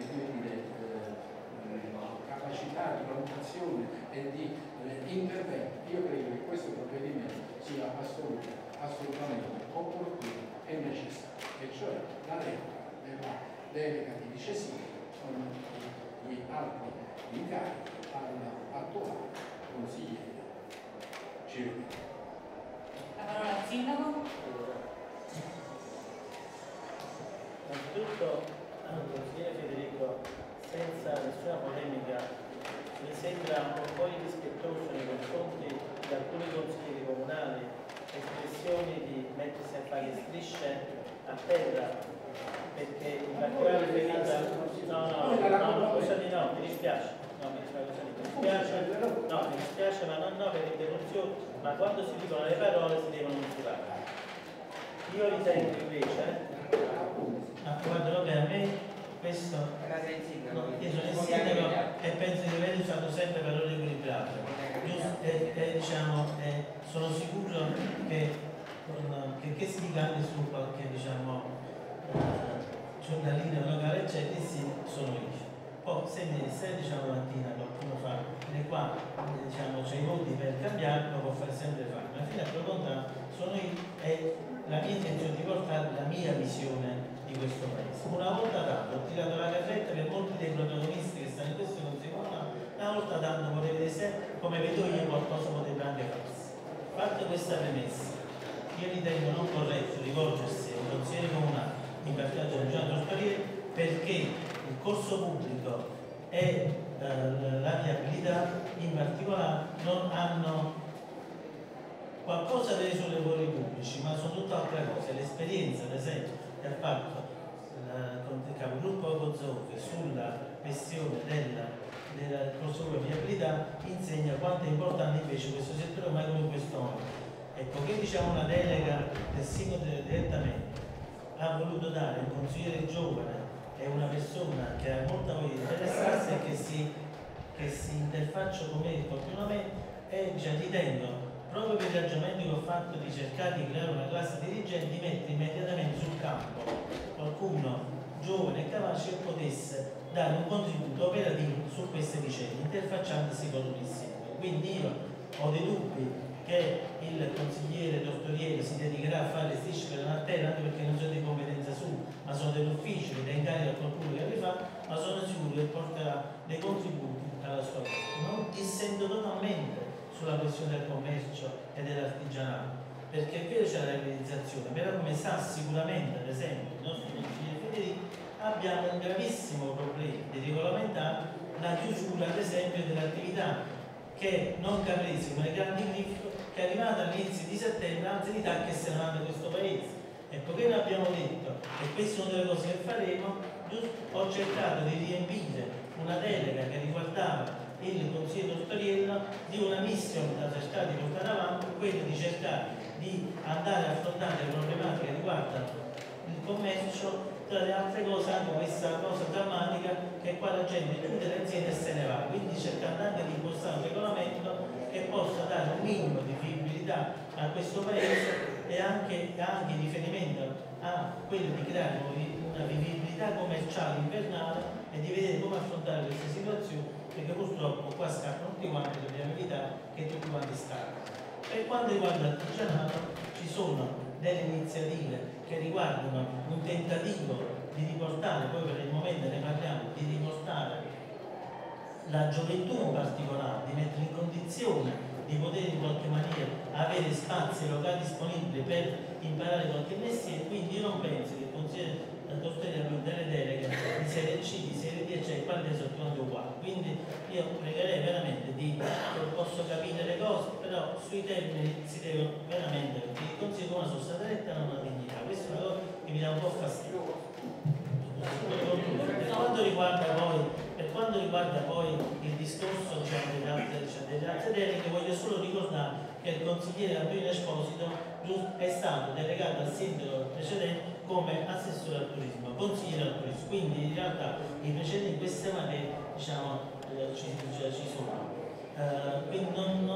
capacità di valutazione e di intervento, io credo che questo provvedimento sia assolutamente opportuno e necessario, e cioè la revoca della delega di vice sindaco con gli altri incarichi all'attuale consigliere Cirone. La parola al sindaco. Innanzitutto al consigliere Federico, senza nessuna polemica, mi sembra un po' irrispettoso nei confronti di alcuni consiglieri comunali espressioni di mettersi a fare strisce a terra, perché in particolare riferita no, mi dispiace. Mi dispiace, ma non per interruzione, ma quando si dicono le parole si devono misurare. Io ritengo invece, guarda, a me questo, io sono il sindaco e penso di aver usato sempre parole equilibrate, sono sicuro che si dica anche su qualche giornalino locale eccetera, sì, sono io. Poi se mattina qualcuno fa qua c'è i voti per cambiare, lo può fare sempre fare, ma fino a quel punto sono io e la mia intenzione di portare la mia visione di questo paese. Una volta tanto ho tirato la carretta per molti dei protagonisti che stanno in questo consiglio, una volta tanto vorrei vedere se come vedo io qualcosa potrebbe anche farsi. Fatta questa premessa, io ritengo non corretto rivolgersi a un consigliere comunale, in particolare Giovanni Trasparire, perché il corso pubblico e la viabilità in particolare non hanno qualcosa da sui lavori pubblici, ma sono tutt'altre cose. L'esperienza, ad esempio, che ha fatto il capogruppo Cozzoffi sulla questione del corso pubblico di viabilità insegna quanto è importante invece questo settore mai come in questo momento. Ecco, che diciamo una delega del sindaco direttamente ha voluto dare un consigliere giovane e una persona che ha molta voglia di interessarsi e che si interfaccia con me continuamente, e ritengo, proprio per i ragionamenti che ho fatto di cercare di creare una classe dirigente, di mettere immediatamente sul campo qualcuno giovane e capace che potesse dare un contributo operativo su queste vicende, interfacciandosi con il sindaco. Quindi io ho dei dubbi che il consigliere Tortorielli si dedicherà a fare strisce per una terra, anche perché non sono di competenza sua, ma sono dell'ufficio, che dà incarico a qualcuno che li fa, ma sono sicuro che porterà dei contributi alla sua cosa. Non dissento totalmente sulla questione del commercio e dell'artigianato, perché è vero c'è la realizzazione, però come sa sicuramente, ad esempio, il nostro consigliere Federico, abbiamo un gravissimo problema di regolamentare la chiusura, ad esempio, dell'attività che non caprese come le grandi griffe, che è arrivata all'inizio di settembre, anzi di tacche se ne vanno da questo paese. E poiché noi abbiamo detto, e queste sono delle cose che faremo, ho cercato di riempire una delega che riguardava il consigliere Tortoriello di una missione da cercare di portare avanti, quella di cercare di andare a affrontare le problematiche che riguardano il commercio, tra le altre cose anche questa cosa drammatica che qua la gente chiude le aziende e se ne va, quindi cercando anche di impostare un regolamento che possa dare un minimo di vivibilità a questo paese e anche riferimento a quello di creare una vivibilità commerciale invernale e di vedere come affrontare queste situazioni, perché purtroppo qua scappano tutti quanti, dobbiamo evitare che tutti quanti scappino. Per quanto riguarda l'artigianato ci sono delle iniziative che riguardano un tentativo di riportare, poi per il momento ne parliamo, di riportare la gioventù in particolare, di mettere in condizione di poter in qualche maniera avere spazi e locali disponibili per imparare qualche mestiere. Quindi io non penso che il consigliere Tortorielli abbia delle deleghe di serie C, di serie D, cioè quali sono tutti uguali. Quindi io pregherei veramente di, posso capire le cose, però sui termini si deve veramente, perché il consiglio come sono stata eletta non ha una dignità, questa è una cosa che mi dà un po' fastidio. Per quanto riguarda poi il discorso delle altre deleghe, voglio solo ricordare che il consigliere Antonio Esposito è stato delegato al sindaco precedente come assessore al turismo, consigliere al turismo, quindi in realtà i precedenti in queste materie ci sono. Quindi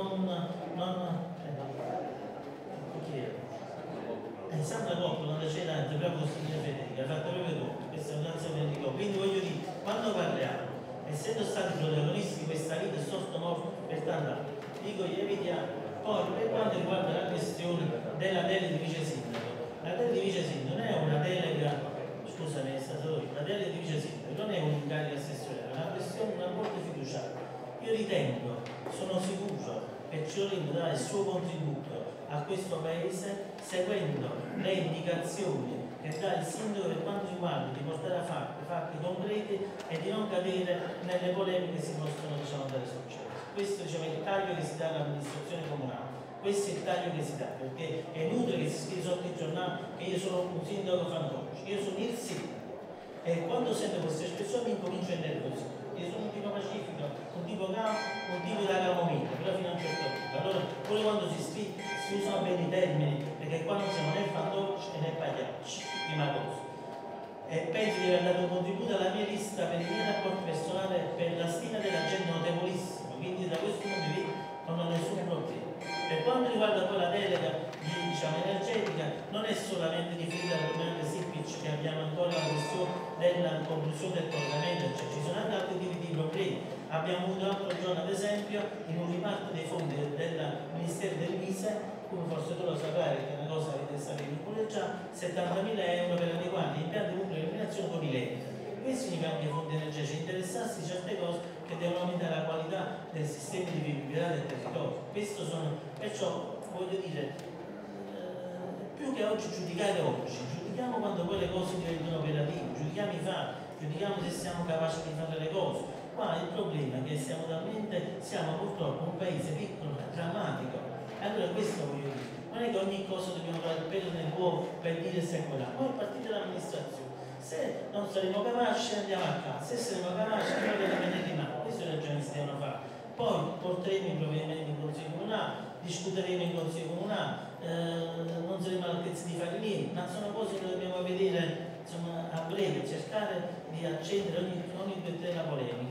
sempre dopo non c'è tanto, proprio consigliere Federico, ha fatto proprio dopo, questa è un'azione di dopo. Quindi voglio dire, quando parliamo, essendo stati protagonisti di questa vita e sono morti per tanti anni, dico gli evitiamo. Poi per quanto riguarda la questione della delega di vice sindaco, la delega di vice sindaco non è una delega, scusami, la delega di vice sindaco non è un incarico assessoriale, è una questione, un rapporto fiduciario. Io ritengo, sono sicuro che Ciolino dà il suo contributo a questo paese seguendo le indicazioni che dà il sindaco per quanto riguarda di portare a fatti concreti e di non cadere nelle polemiche che si possono dare succedere. Questo è il taglio che si dà all'amministrazione comunale, questo è il taglio che si dà, perché è inutile che si scriva sotto il giornale che io sono un sindaco fantoccio, io sono il sindaco e quando sento queste espressioni mi incomincio a nervosire. Io sono un tipo pacifico, un tipo calmo, un tipo da camomilla, però fino a un certo punto. Allora, pure quando si usano bene i termini, perché qua non siamo né fantocci né pagliacci, prima cosa. E penso di aver dato un contributo alla mia lista per il mio rapporto personale, per la stima della gente notevolissima, quindi da questo punto di vista non ho nessun problema. Per quanto riguarda poi la delega energetica, non è solamente riferita al problema del SIPIC, che abbiamo ancora la questione della conclusione del collegamento, cioè ci sono anche altri tipi di problemi. Abbiamo avuto l'altro giorno, ad esempio, in un riparto dei fondi del Ministero del Mise, come forse tu lo saprai, che è una cosa che avete saputo pure già, 70.000 euro per adeguare gli impianti di pubblica illuminazione con i LED. Questo significa anche fondi energetici, interessarsi di certe cose che devono aumentare la qualità del sistema di vivibilità del territorio. Questo sono, perciò voglio dire, più che oggi giudicare oggi, giudichiamo quando poi le cose diventano operative, giudichiamo i fatti, giudichiamo se siamo capaci di fare le cose. Qua il problema è che siamo purtroppo un paese piccolo, drammatico. Allora questo voglio dire, non è che ogni cosa dobbiamo fare il pelo nel uovo per dire se quella, poi partite dall'amministrazione. Se non saremo capaci andiamo a casa, se saremo capaci andiamo a venire di mano, queste sono le ragioni che si devono fare. Poi porteremo i provvedimenti in consiglio comunale, discuteremo in consiglio comunale, non saremo all'altezza di fare niente, ma sono cose che dobbiamo vedere insomma, a breve, cercare di accendere ogni due o tre la polemica.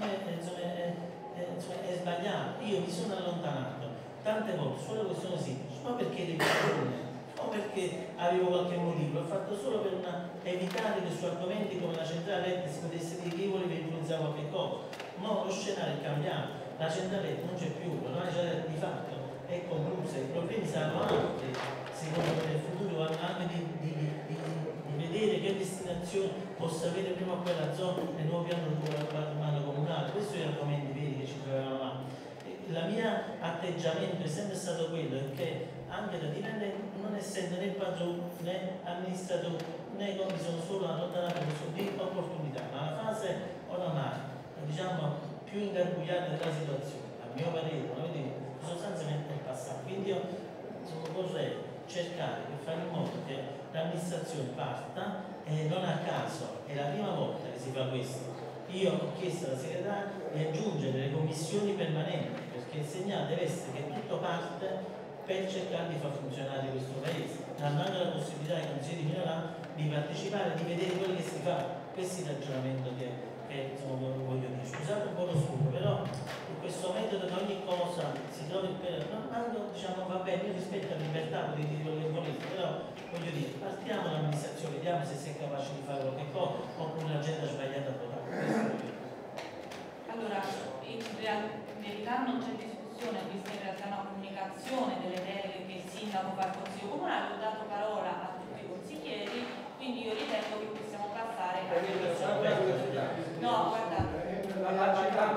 È sbagliato. Io mi sono allontanato tante volte sulla questione semplice, ma perché le persone, o perché perché avevo qualche motivo, l'ho fatto solo per evitare che su argomenti come la centrale elettrica si potesse dire che io volevo utilizzare qualche cosa. No, lo scenario è cambiato, la centrale elettrica non c'è più, la centrale di fatto è conclusa, i problemi saranno altri, secondo me nel futuro vanno anche di vedere che destinazione possa avere prima quella zona nel nuovo piano urbano comunale. Questo è l'argomento veri che ci troviamo avanti. Il mio atteggiamento è sempre stato quello, che anche da dire, non essendo né padrone né amministratore né come sono solo allontanato di opportunità, ma la fase oramai diciamo più ingarbugliata della situazione, a mio parere, sostanzialmente è passato. Quindi io vorrei cercare di fare in modo che l'amministrazione parta, e non a caso è la prima volta che si fa questo. Io ho chiesto alla segretaria di aggiungere le commissioni permanenti, perché il segnale deve essere che tutto parte per cercare di far funzionare questo paese, dando anche la possibilità ai consigli di minoranza di partecipare, di vedere quello che si fa. Questo è il ragionamento che voglio dire. Scusate un po' lo sfogo, però in questo metodo che ogni cosa si trovi per diciamo va bene, io rispetto la libertà, potete dire quello che volete, però voglio dire, partiamo dall'amministrazione, vediamo se si è capace di fare qualche cosa oppure la gente ha sbagliato a votare. Allora, in verità non c'è discussione, vista in realtà una comunicazione delle deleghe che il sindaco fa al consiglio comunale. Ho dato parola a tutti i consiglieri, quindi io ritengo che possiamo passare a no, guardate. Allora,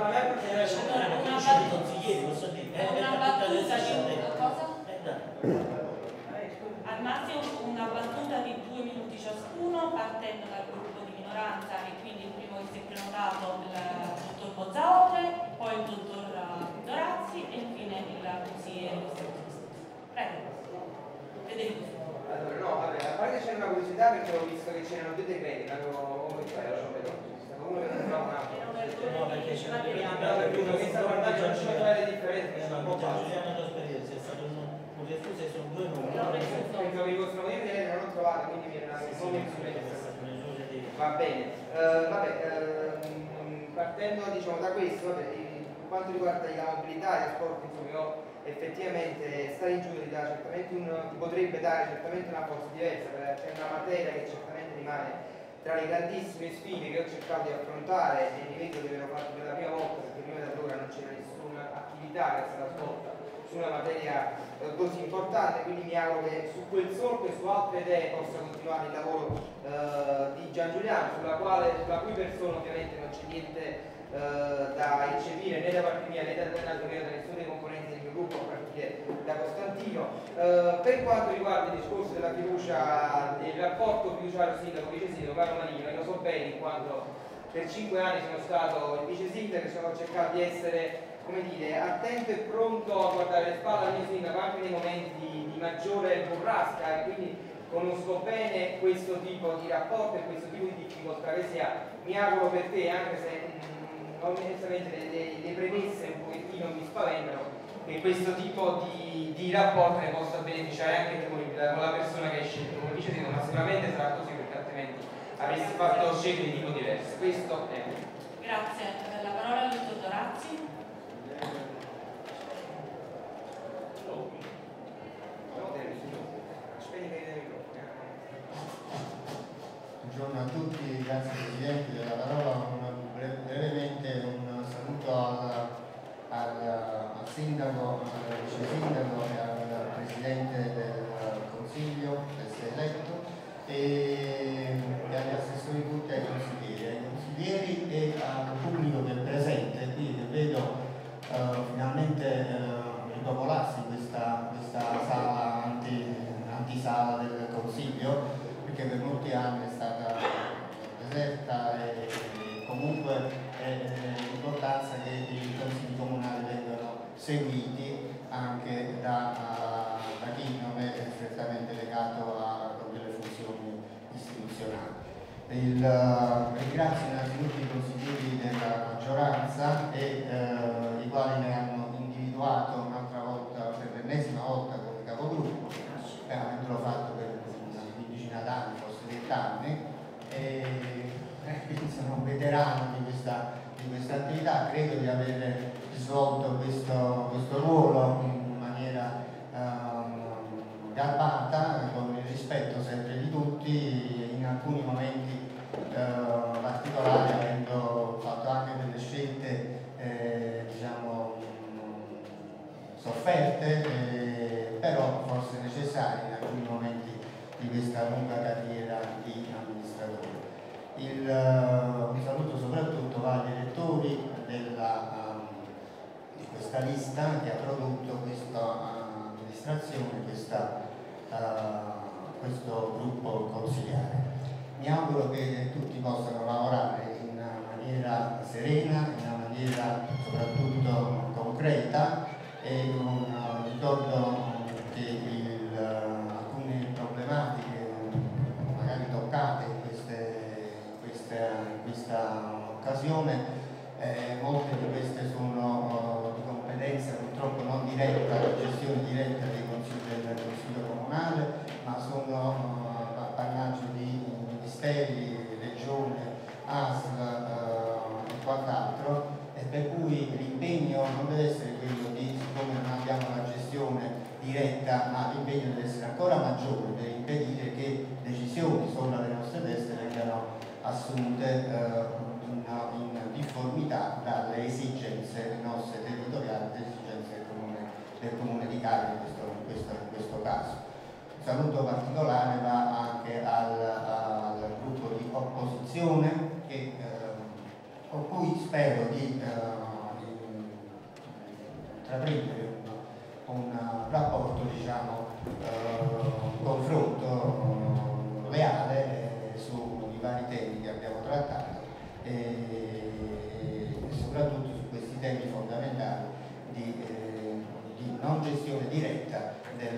una battuta di cosa? Al massimo una battuta di 2 minuti ciascuno, partendo dal gruppo di minoranza, e quindi il primo che si è prenotato il dottor Bozzaote, poi il dottor Dorazzi e infine il consigliere. Prego. Federico. Allora, no, vabbè, a parte c'è una curiosità perché ho visto che c'erano 2 decreti, uno che non trova una no, perché c'è una che sta guardando non c'è le differenze, sono un po' basse. È stato un refuso e sono 2 numeri. Penso che mi possono dire non ho trovato, quindi mi era va bene. Partendo diciamo da questo, per quanto riguarda la mobilità e i trasporti, insomma, effettivamente stare in giù ti potrebbe dare certamente una forza diversa, perché è una materia che certamente rimane tra le grandissime sfide che ho cercato di affrontare, e ripeto che ve l'ho fatto per la prima volta perché prima da allora non c'era nessuna attività che è stata svolta su una materia così importante, quindi mi auguro che su quel solco e su altre idee possa continuare il lavoro di Gian Giuliano, sulla cui persona ovviamente non c'è niente da eccepire né da parte mia né da nessuno dei componenti del mio gruppo, a partire da Costantino. Per quanto riguarda il discorso della fiducia, del rapporto fiduciario sindaco-vice sindaco, caro Manino, io lo so bene in quanto per 5 anni sono stato il vice sindaco e ho cercato di essere, come dire, attento e pronto a guardare le spalle al mio sindaco anche nei momenti di maggiore burrasca, e quindi conosco bene questo tipo di rapporto e questo tipo di difficoltà che si ha. Mi auguro per te, anche se onestamente le premesse un pochettino mi spaventano, che questo tipo di rapporto ne possa beneficiare anche tu con la persona che hai scelto come vice sindaco, ma sicuramente sarà così perché altrimenti avresti fatto scelte di tipo diverso. Questo è. Grazie. La parola al dottor Dorazzi. Buongiorno a tutti, grazie Presidente della parola. Brevemente un saluto al sindaco, al vice sindaco e al Presidente del Consiglio che si è eletto, e agli assessori tutti, ai consiglieri e al pubblico che è presente qui, che vedo finalmente ripopolarsi questa sala antisala del Consiglio, perché per molti anni è stata deserta, e comunque è l'importanza che i consigli comunali vengano seguiti anche da chi non è strettamente legato a delle funzioni istituzionali. Ringrazio innanzitutto i consiglieri della maggioranza i quali mi hanno individuato un'altra volta, per l'ennesima volta, come capogruppo, avendolo fatto per una quindicina d'anni, forse 20 anni, e quindi sono un veterano di questa attività. Credo di aver svolto questo ruolo in maniera garbata, con il necessarie in alcuni momenti di questa lunga carriera di amministratore. Un saluto soprattutto va agli elettori di questa lista che ha prodotto questa amministrazione, questo gruppo consigliare. Mi auguro che tutti possano lavorare in maniera serena, in una maniera soprattutto concreta, e ricordo che alcune problematiche magari toccate in questa occasione, molte di queste sono di competenza purtroppo non diretta, la gestione diretta del Consiglio Comunale, ma sono appannaggio di ministeri, regione, ASL e quant'altro, e per cui l'impegno non deve essere quello di, siccome non abbiamo la gestione diretta, ma l'impegno deve essere ancora maggiore per impedire che decisioni sopra le nostre teste vengano assunte in difformità dalle esigenze nostre territoriali, le esigenze del Comune di Cagliari in questo caso. Un saluto particolare va anche al gruppo di opposizione con cui spero di intraprendere un rapporto, diciamo, un confronto leale sui vari temi che abbiamo trattato e soprattutto su questi temi fondamentali di non gestione diretta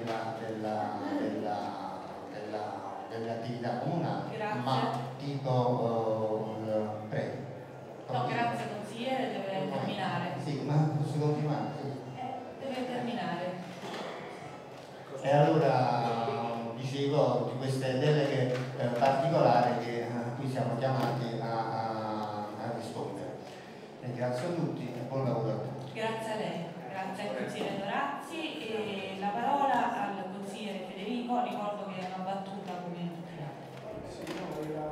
dell'attività comunale. Grazie. Ma dico prego. No, grazie consigliere, deve terminare. Sì, ma posso continuare? Sì. Deve terminare. E allora dicevo di queste deleghe particolari a cui siamo chiamati a rispondere. Ringrazio tutti e buon lavoro a tutti. Grazie a lei, grazie al consigliere Dorazzi, e la parola al consigliere Federico. Ricordo che è una battuta come Sì, no, era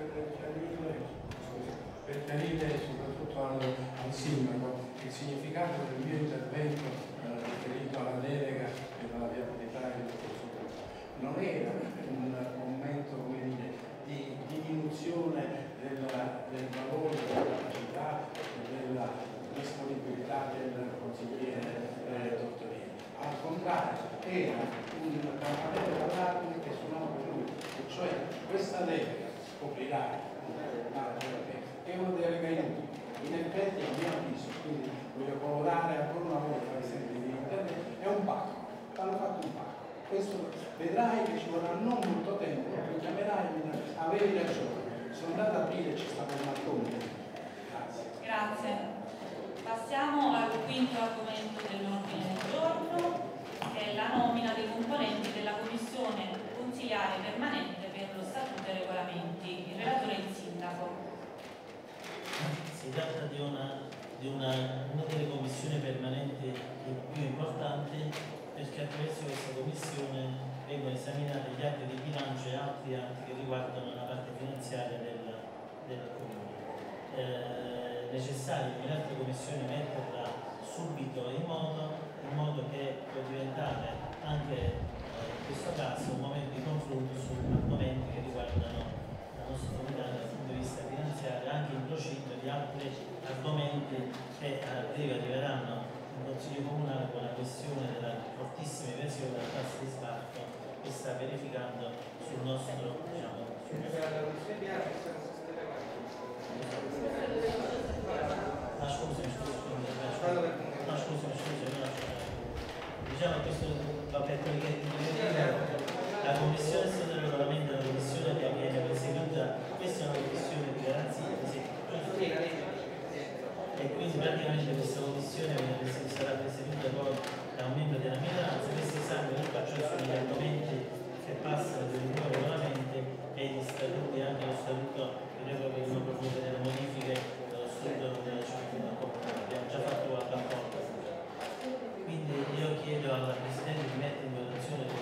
per chiarire soprattutto al sindaco il significato del mio intervento riferito alla delega e alla viabilità del percorso. Non era un momento, come dire, di diminuzione del valore, della capacità e della disponibilità del consigliere Tortorielli. Al contrario, era un campanello d'allarme che suonava per lui, e cioè questa delega scoprirà è una delega inutile. In effetti, a mio avviso, quindi voglio colorare ancora una volta l'esempio di internet, è un pacco, hanno fatto un pacco. Questo vedrai che ci vorrà non molto tempo, mi chiamerai, avevi ragione. Sono andato a aprire e ci stava il mattone. Grazie. Grazie. Passiamo al quinto argomento dell'ordine del giorno, che è la nomina dei componenti della commissione consigliare permanente per lo statuto e i regolamenti. Il relatore è il sindaco. Si tratta di una delle commissioni permanenti più importanti, perché attraverso questa commissione vengono esaminati gli atti di bilancio e altri atti che riguardano la parte finanziaria del Comune. È necessario in altre commissioni metterla subito in modo che può diventare anche in questo caso un momento di confronto su argomenti che riguardano la nostra comunità dal punto di vista finanziario, anche in procinto di altri argomenti che a breve arriveranno in Consiglio Comunale, con la questione della fortissima evasione della tassa di sbarco che sta verificando sul nostro, diciamo, diciamo questo per quelli che la commissione del regolamento è una commissione che viene presieduta, questa è una commissione di garanzia e quindi praticamente questa commissione sarà presieduta poi da un membro della minoranza. Questo esame lo faccio sugli argomenti che passano dei nuovi regolamenti e gli statuti, anche lo statuto che devono proporre delle modifiche dello statuto della cittadina comunale. Abbiamo già fatto qualche apporto. Quindi io chiedo alla Presidente di mettere in votazione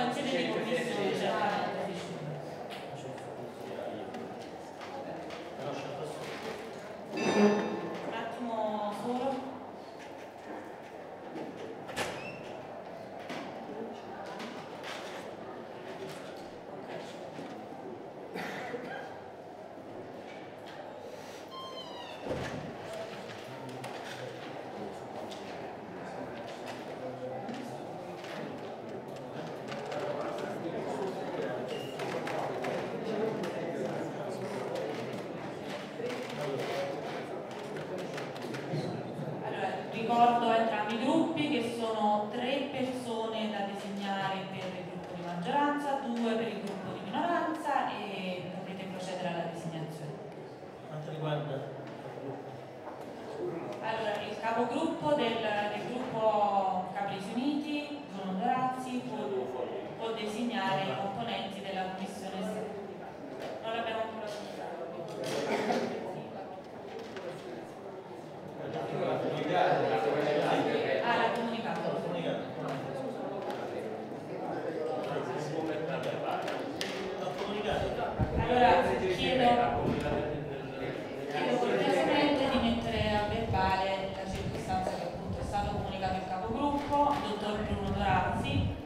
in sede di commissione, certamente. Un attimo solo. Ricordo a entrambi i gruppi che sono 3 persone da designare per il gruppo di maggioranza, 2 per il gruppo di minoranza e dovrete procedere alla designazione. Quanto riguarda Allora, il capogruppo del gruppo Capresi Uniti, Bruno Dorazzi, può designare i componenti della commissione. Non l'abbiamo ancora pensato. La comunicato. Allora chiedo cortesemente di mettere a verbale la circostanza che appunto è stato comunicato il capogruppo, il dottor Bruno Dorazzi.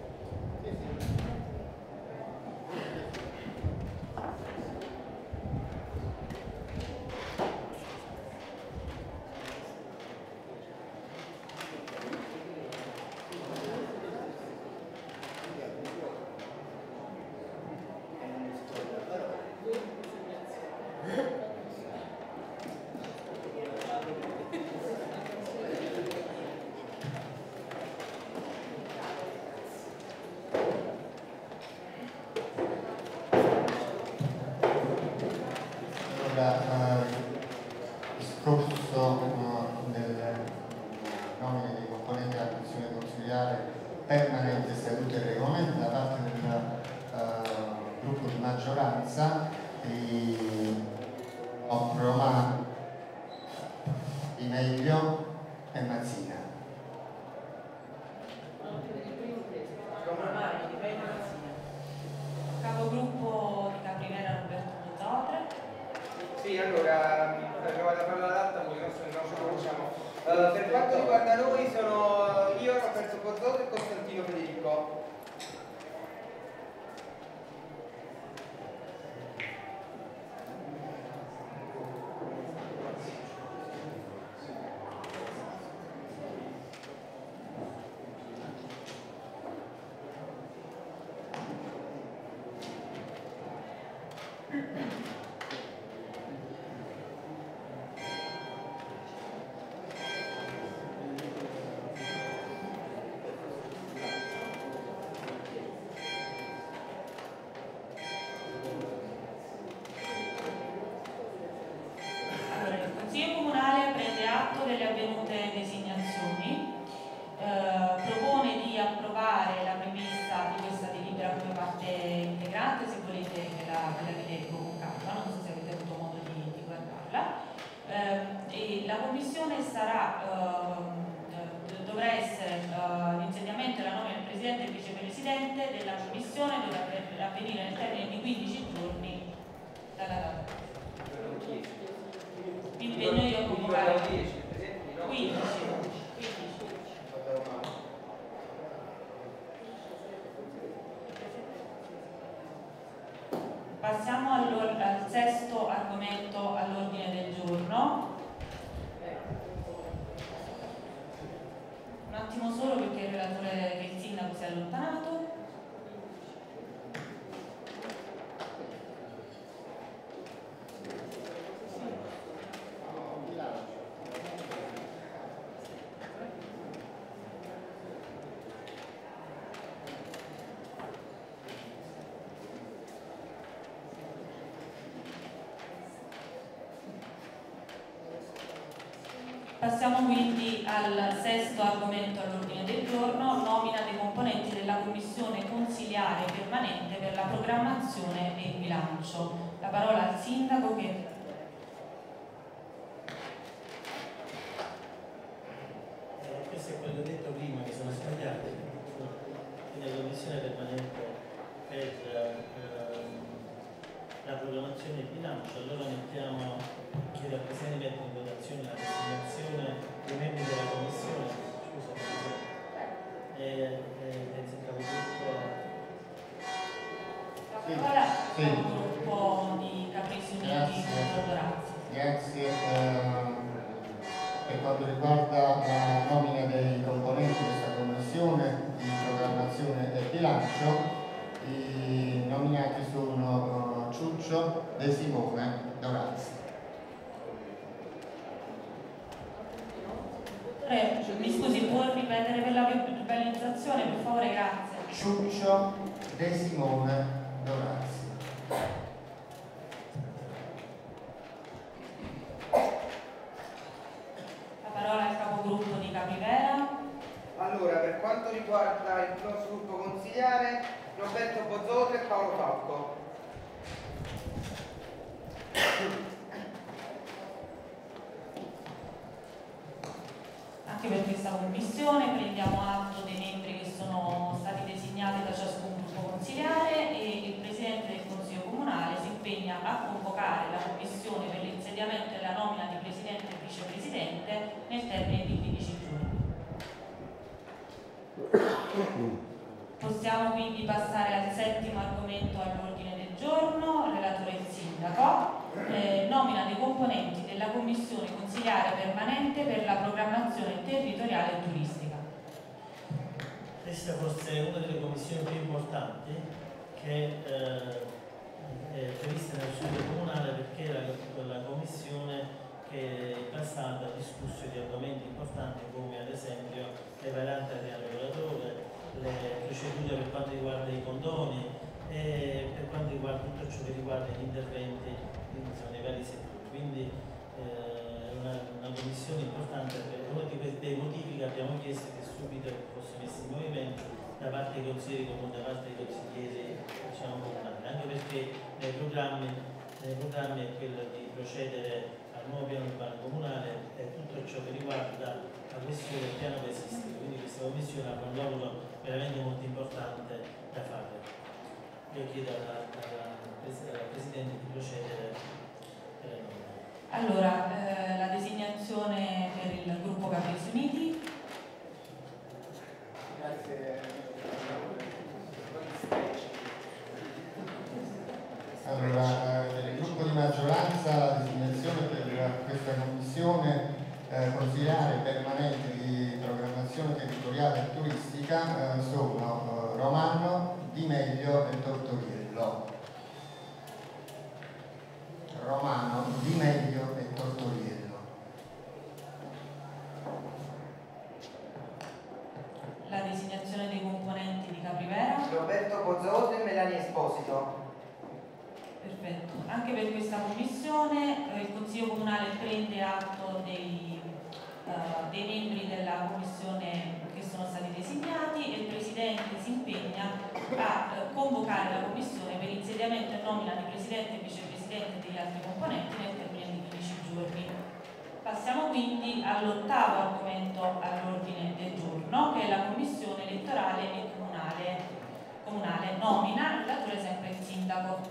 discorso delle nomine dei componenti della Commissione consiliare permanente statuto e regolamento da parte del gruppo di maggioranza di Roma, Di Meglio e Mazzina. Capogruppo di Caprimera Roberto Buzzottre. Sì, allora, provate a fare la data, poi non ce lo conosciamo. Per quanto riguarda noi, sono io, Roberto Buzzottre e Costantino Federico. delle avvenute designazioni, propone di approvare la premessa di questa delibera come parte integrante, se volete ve la rileggo con calma, non so se avete avuto modo di guardarla. E la commissione dovrà essere l'insediamento e la nomina del presidente e vicepresidente della commissione, dovrà avvenire nel termine di 15 giorni dalla data. Mi impegno io a convocare 15. Passiamo al sesto argomento all'ordine del giorno. Un attimo solo perché il relatore, che il sindaco si è allontanato. Passiamo quindi al sesto argomento all'ordine del giorno, nomina dei componenti della Commissione consiliare permanente per la programmazione e il bilancio. La parola al sindaco che... Questo è quello detto prima, che sono sbagliati. Quindi la Commissione permanente approvazione di bilancio, allora chiedo al Presidente di mettere in votazione la designazione dei membri della Commissione, scusa, del capogruppo. La parola al capogruppo di Capricci Uniti, dottor Dorazzi. Grazie. Per quanto riguarda la nomina dei componenti di questa commissione di programmazione e bilancio, i nominati sono Ciuccio, De Simone, Dorazzi. Mi scusi, può ripetere per la verbalizzazione, per favore, grazie. Ciuccio, De Simone, Dorazzi. La parola al capogruppo di Capivera. Allora, per quanto riguarda il nostro gruppo consigliare, Roberto Bozzotto e Paolo Falco. Anche per questa commissione prendiamo atto dei membri che sono stati designati da ciascun gruppo consigliare e il Presidente del Consiglio Comunale si impegna a convocare la commissione per l'insediamento e la nomina di Presidente e Vicepresidente nel termine di 15 giorni. Possiamo quindi passare al settimo argomento all'ordine del giorno, relatore il Sindaco, nomina dei componenti della Commissione Consigliare Permanente per la Programmazione Territoriale e Turistica. Questa forse è una delle commissioni più importanti che è prevista nel studio comunale, perché era la commissione che in passato ha discusso di argomenti importanti come ad esempio le varianti al regolatore, le procedure per quanto riguarda i condoni e per quanto riguarda tutto ciò che riguarda gli interventi nei vari settori. Quindi è una commissione importante, per uno dei motivi che abbiamo chiesto che subito fosse messo in movimento da parte dei consiglieri comuni, da parte dei consiglieri comunali, anche perché nei programmi è quello di procedere al nuovo piano urbano comunale e tutto ciò che riguarda la questione del piano che esiste, quindi questa commissione ha un lavoro veramente molto importante da fare. Io chiedo alla Presidente di procedere per le nomine. Allora, la designazione per il gruppo Capricci Uniti. Grazie. Allora, per il gruppo di maggioranza la designazione per questa commissione consigliare permanente di programmazione territoriale e turistica sono Romano, Di Meglio e Tortoriello. Romano, Di Meglio e Tortoriello. La designazione dei componenti di Caprivera. Roberto Bozzotto e Melania Esposito. Perfetto. Anche per questa commissione il Consiglio Comunale prende atto dei membri della commissione che sono stati designati e il Presidente si impegna a convocare la commissione per insediamento e nomina di Presidente e Vicepresidente e degli altri componenti nel termine di 15 giorni. Passiamo quindi all'ottavo argomento all'ordine del giorno, che è la Commissione elettorale e comunale nomina, il relatore sempre il Sindaco.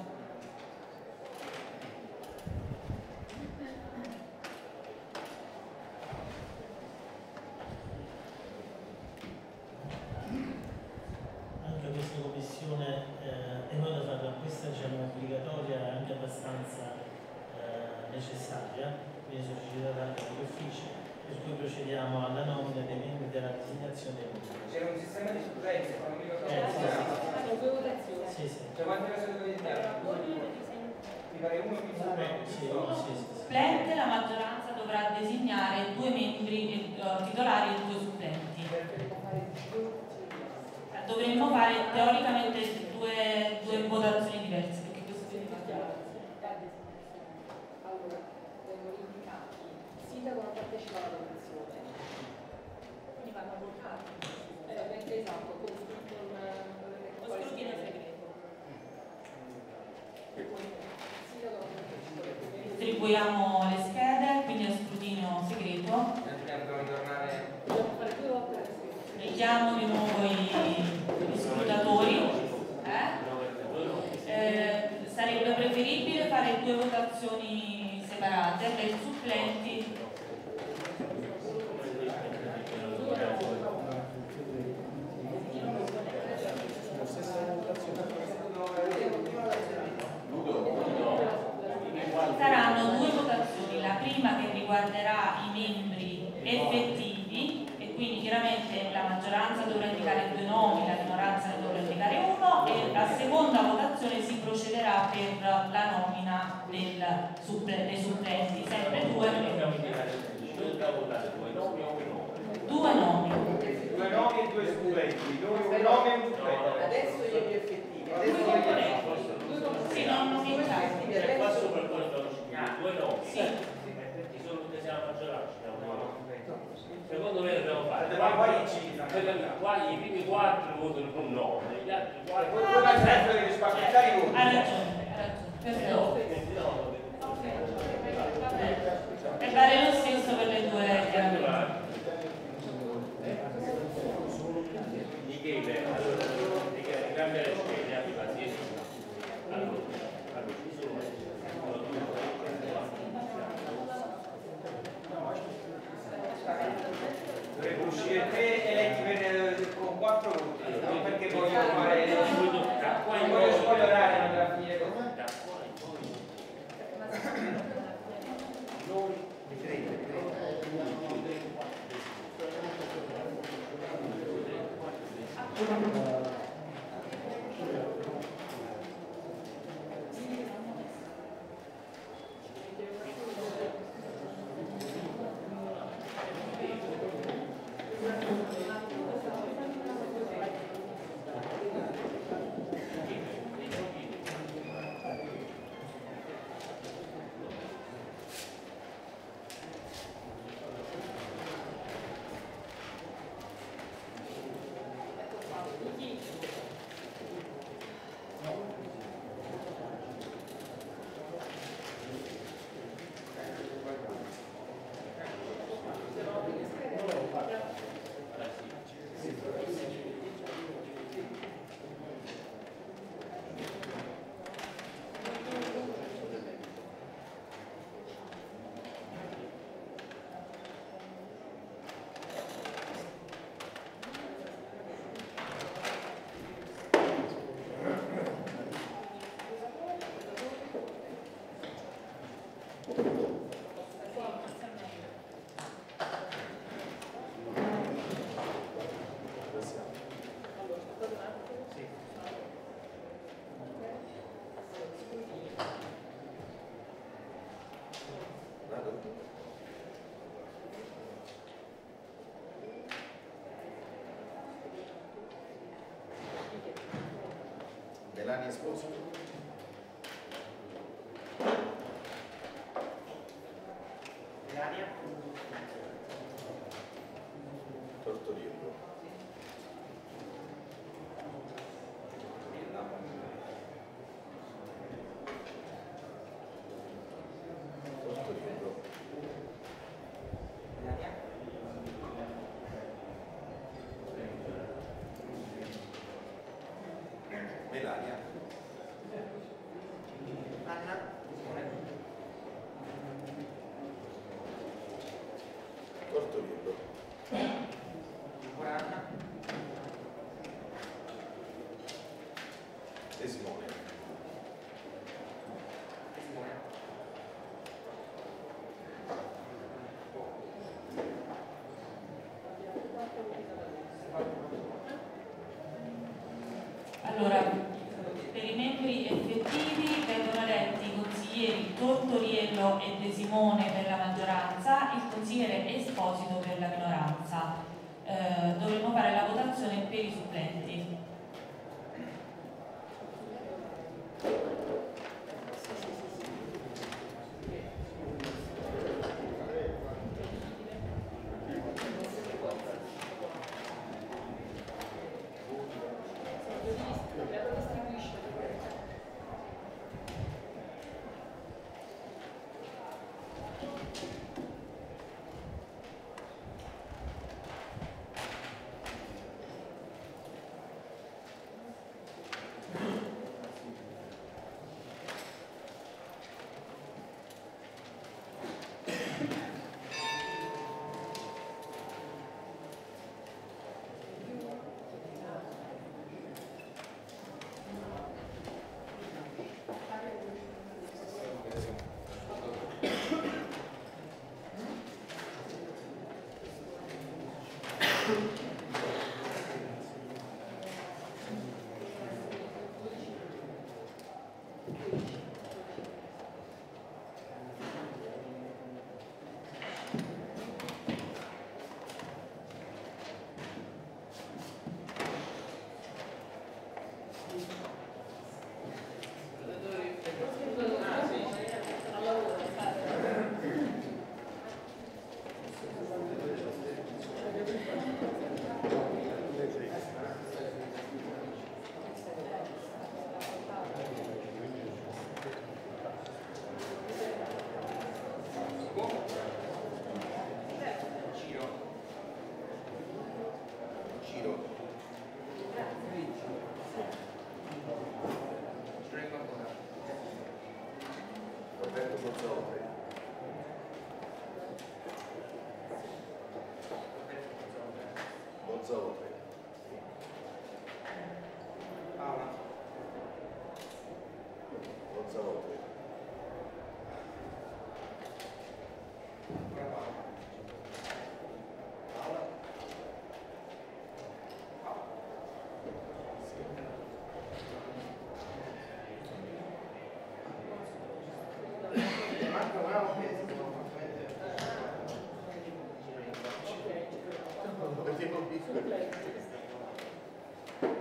Questa commissione è noi da farla, questa diciamo obbligatoria, anche abbastanza necessaria, quindi sollecitata anche dagli uffici, per cui procediamo alla nomina dei membri della designazione dei membri. C'era un sistema di supplenze, ma non mi ricordo due votazioni. Sì, sì. Cioè quante cose dovete dare? Mi pare uno più Sì. Supplente, la maggioranza dovrà designare due membri titolari e due supplenti. Dovremmo fare teoricamente due votazioni diverse, perché questo Allora, vengono indicati, il sindaco non partecipa alla votazione, quindi vanno votati. Esatto, con scrutinio segreto. Il sindaco non partecipa. Distribuiamo le schede, quindi a scrutinio segreto. Dobbiamo ritornare. Dobbiamo fare due volte la segreto. Richiamo di nuovo i scrutatori. Sarebbe preferibile fare 2 votazioni separate per i supplenti. Saranno 2 votazioni, la prima che riguarderà i membri effettivi e quindi chiaramente la maggioranza dovrà indicare 2 nomi, la minoranza ne dovrà indicare 1, e la seconda votazione si procederà per la nomina dei supplenti, sempre 2 nomi. 2 nomi e 2 supplenti, un nome e un supplente. Adesso gli effettivi, Due componenti. Sì, non mi Passo per questo 2 nomi. Sì. Ci sono tutti siamo a maggioranza. Secondo me dobbiamo fare. Qua i primi 4 votano un nome, gli altri 4 Quello è sempre che spacchettare i voti. Ha ragione. Perfetto. E vale lo stesso per le 2 chiaramente. Michele, allora, cambia le schede, abbi pazienza. Allora, ci sono. Dovrebbe uscire 3 eletti con 4 voti, non perché voglio fare. Non voglio spoilerare, non deve finire così. Melania Esposito. Melania Tortoriello. Tortoriello. Melania. Anna Tortoriello. Anna De Simone. Allora, per i membri effettivi vengono eletti i consiglieri Tortoriello e De Simone per la maggioranza, il consigliere Esposito per la minoranza. Dovremo fare la votazione per i supplenti.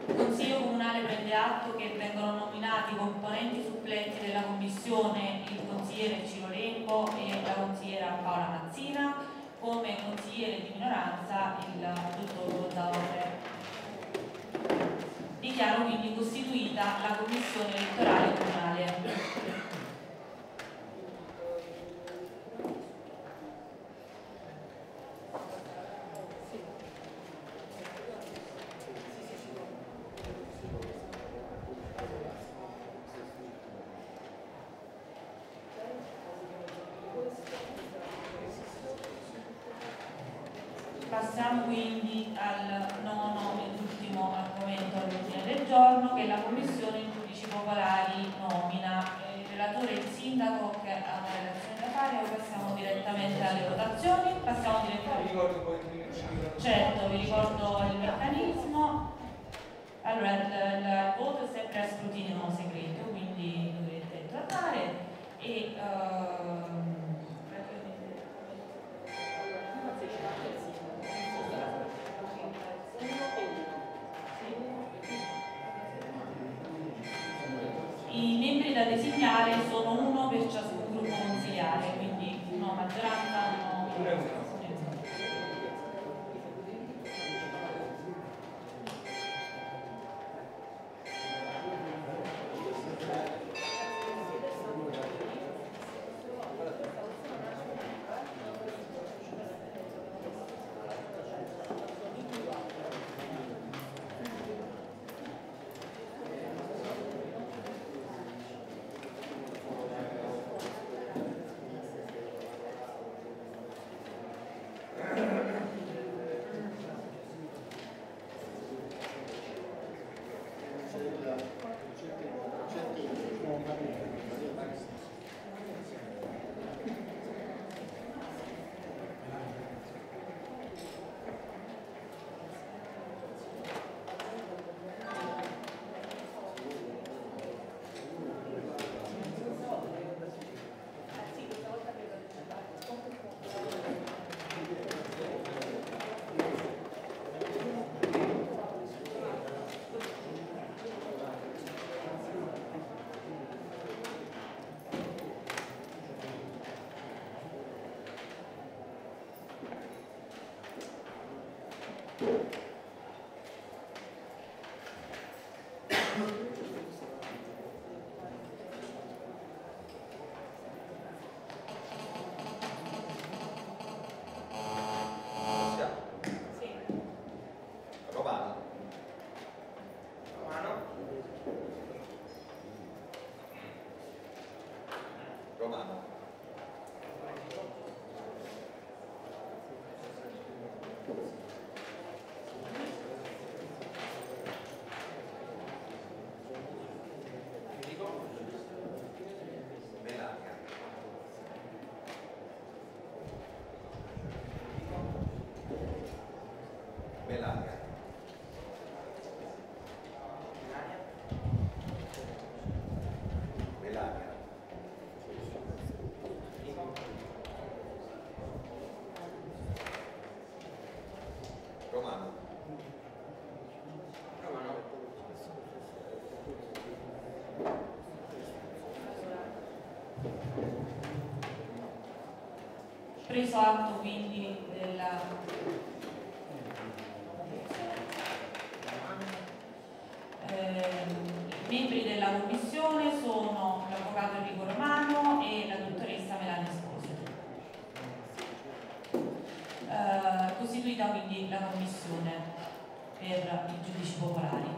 Il Consiglio Comunale prende atto che vengono nominati componenti supplenti della Commissione il consigliere Ciro Lembo e la consigliera Paola Mazzina, come consigliere di minoranza il dottor Zaore. Dichiaro quindi costituita la Commissione elettorale comunale. Passiamo quindi al nono ed ultimo argomento all'ordine del giorno, che è la Commissione Giudici Popolari nomina. Il relatore e il sindaco che ha una relazione da fare, o passiamo direttamente alle votazioni? Passiamo direttamente. Certo, vi ricordo il meccanismo. Allora, il voto è sempre a scrutinio segreto, quindi dovrete tornare e i membri da designare sono uno per ciascun gruppo consiliare, quindi uno maggioranza, uno. Preso atto quindi della i membri della commissione sono l'avvocato Enrico Romano e la dottoressa Melania Esposito. Costituita quindi la commissione per i giudici popolari.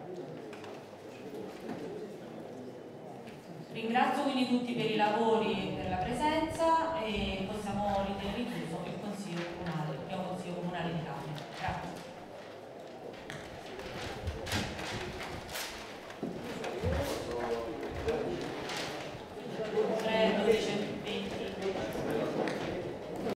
Ringrazio quindi tutti per i lavori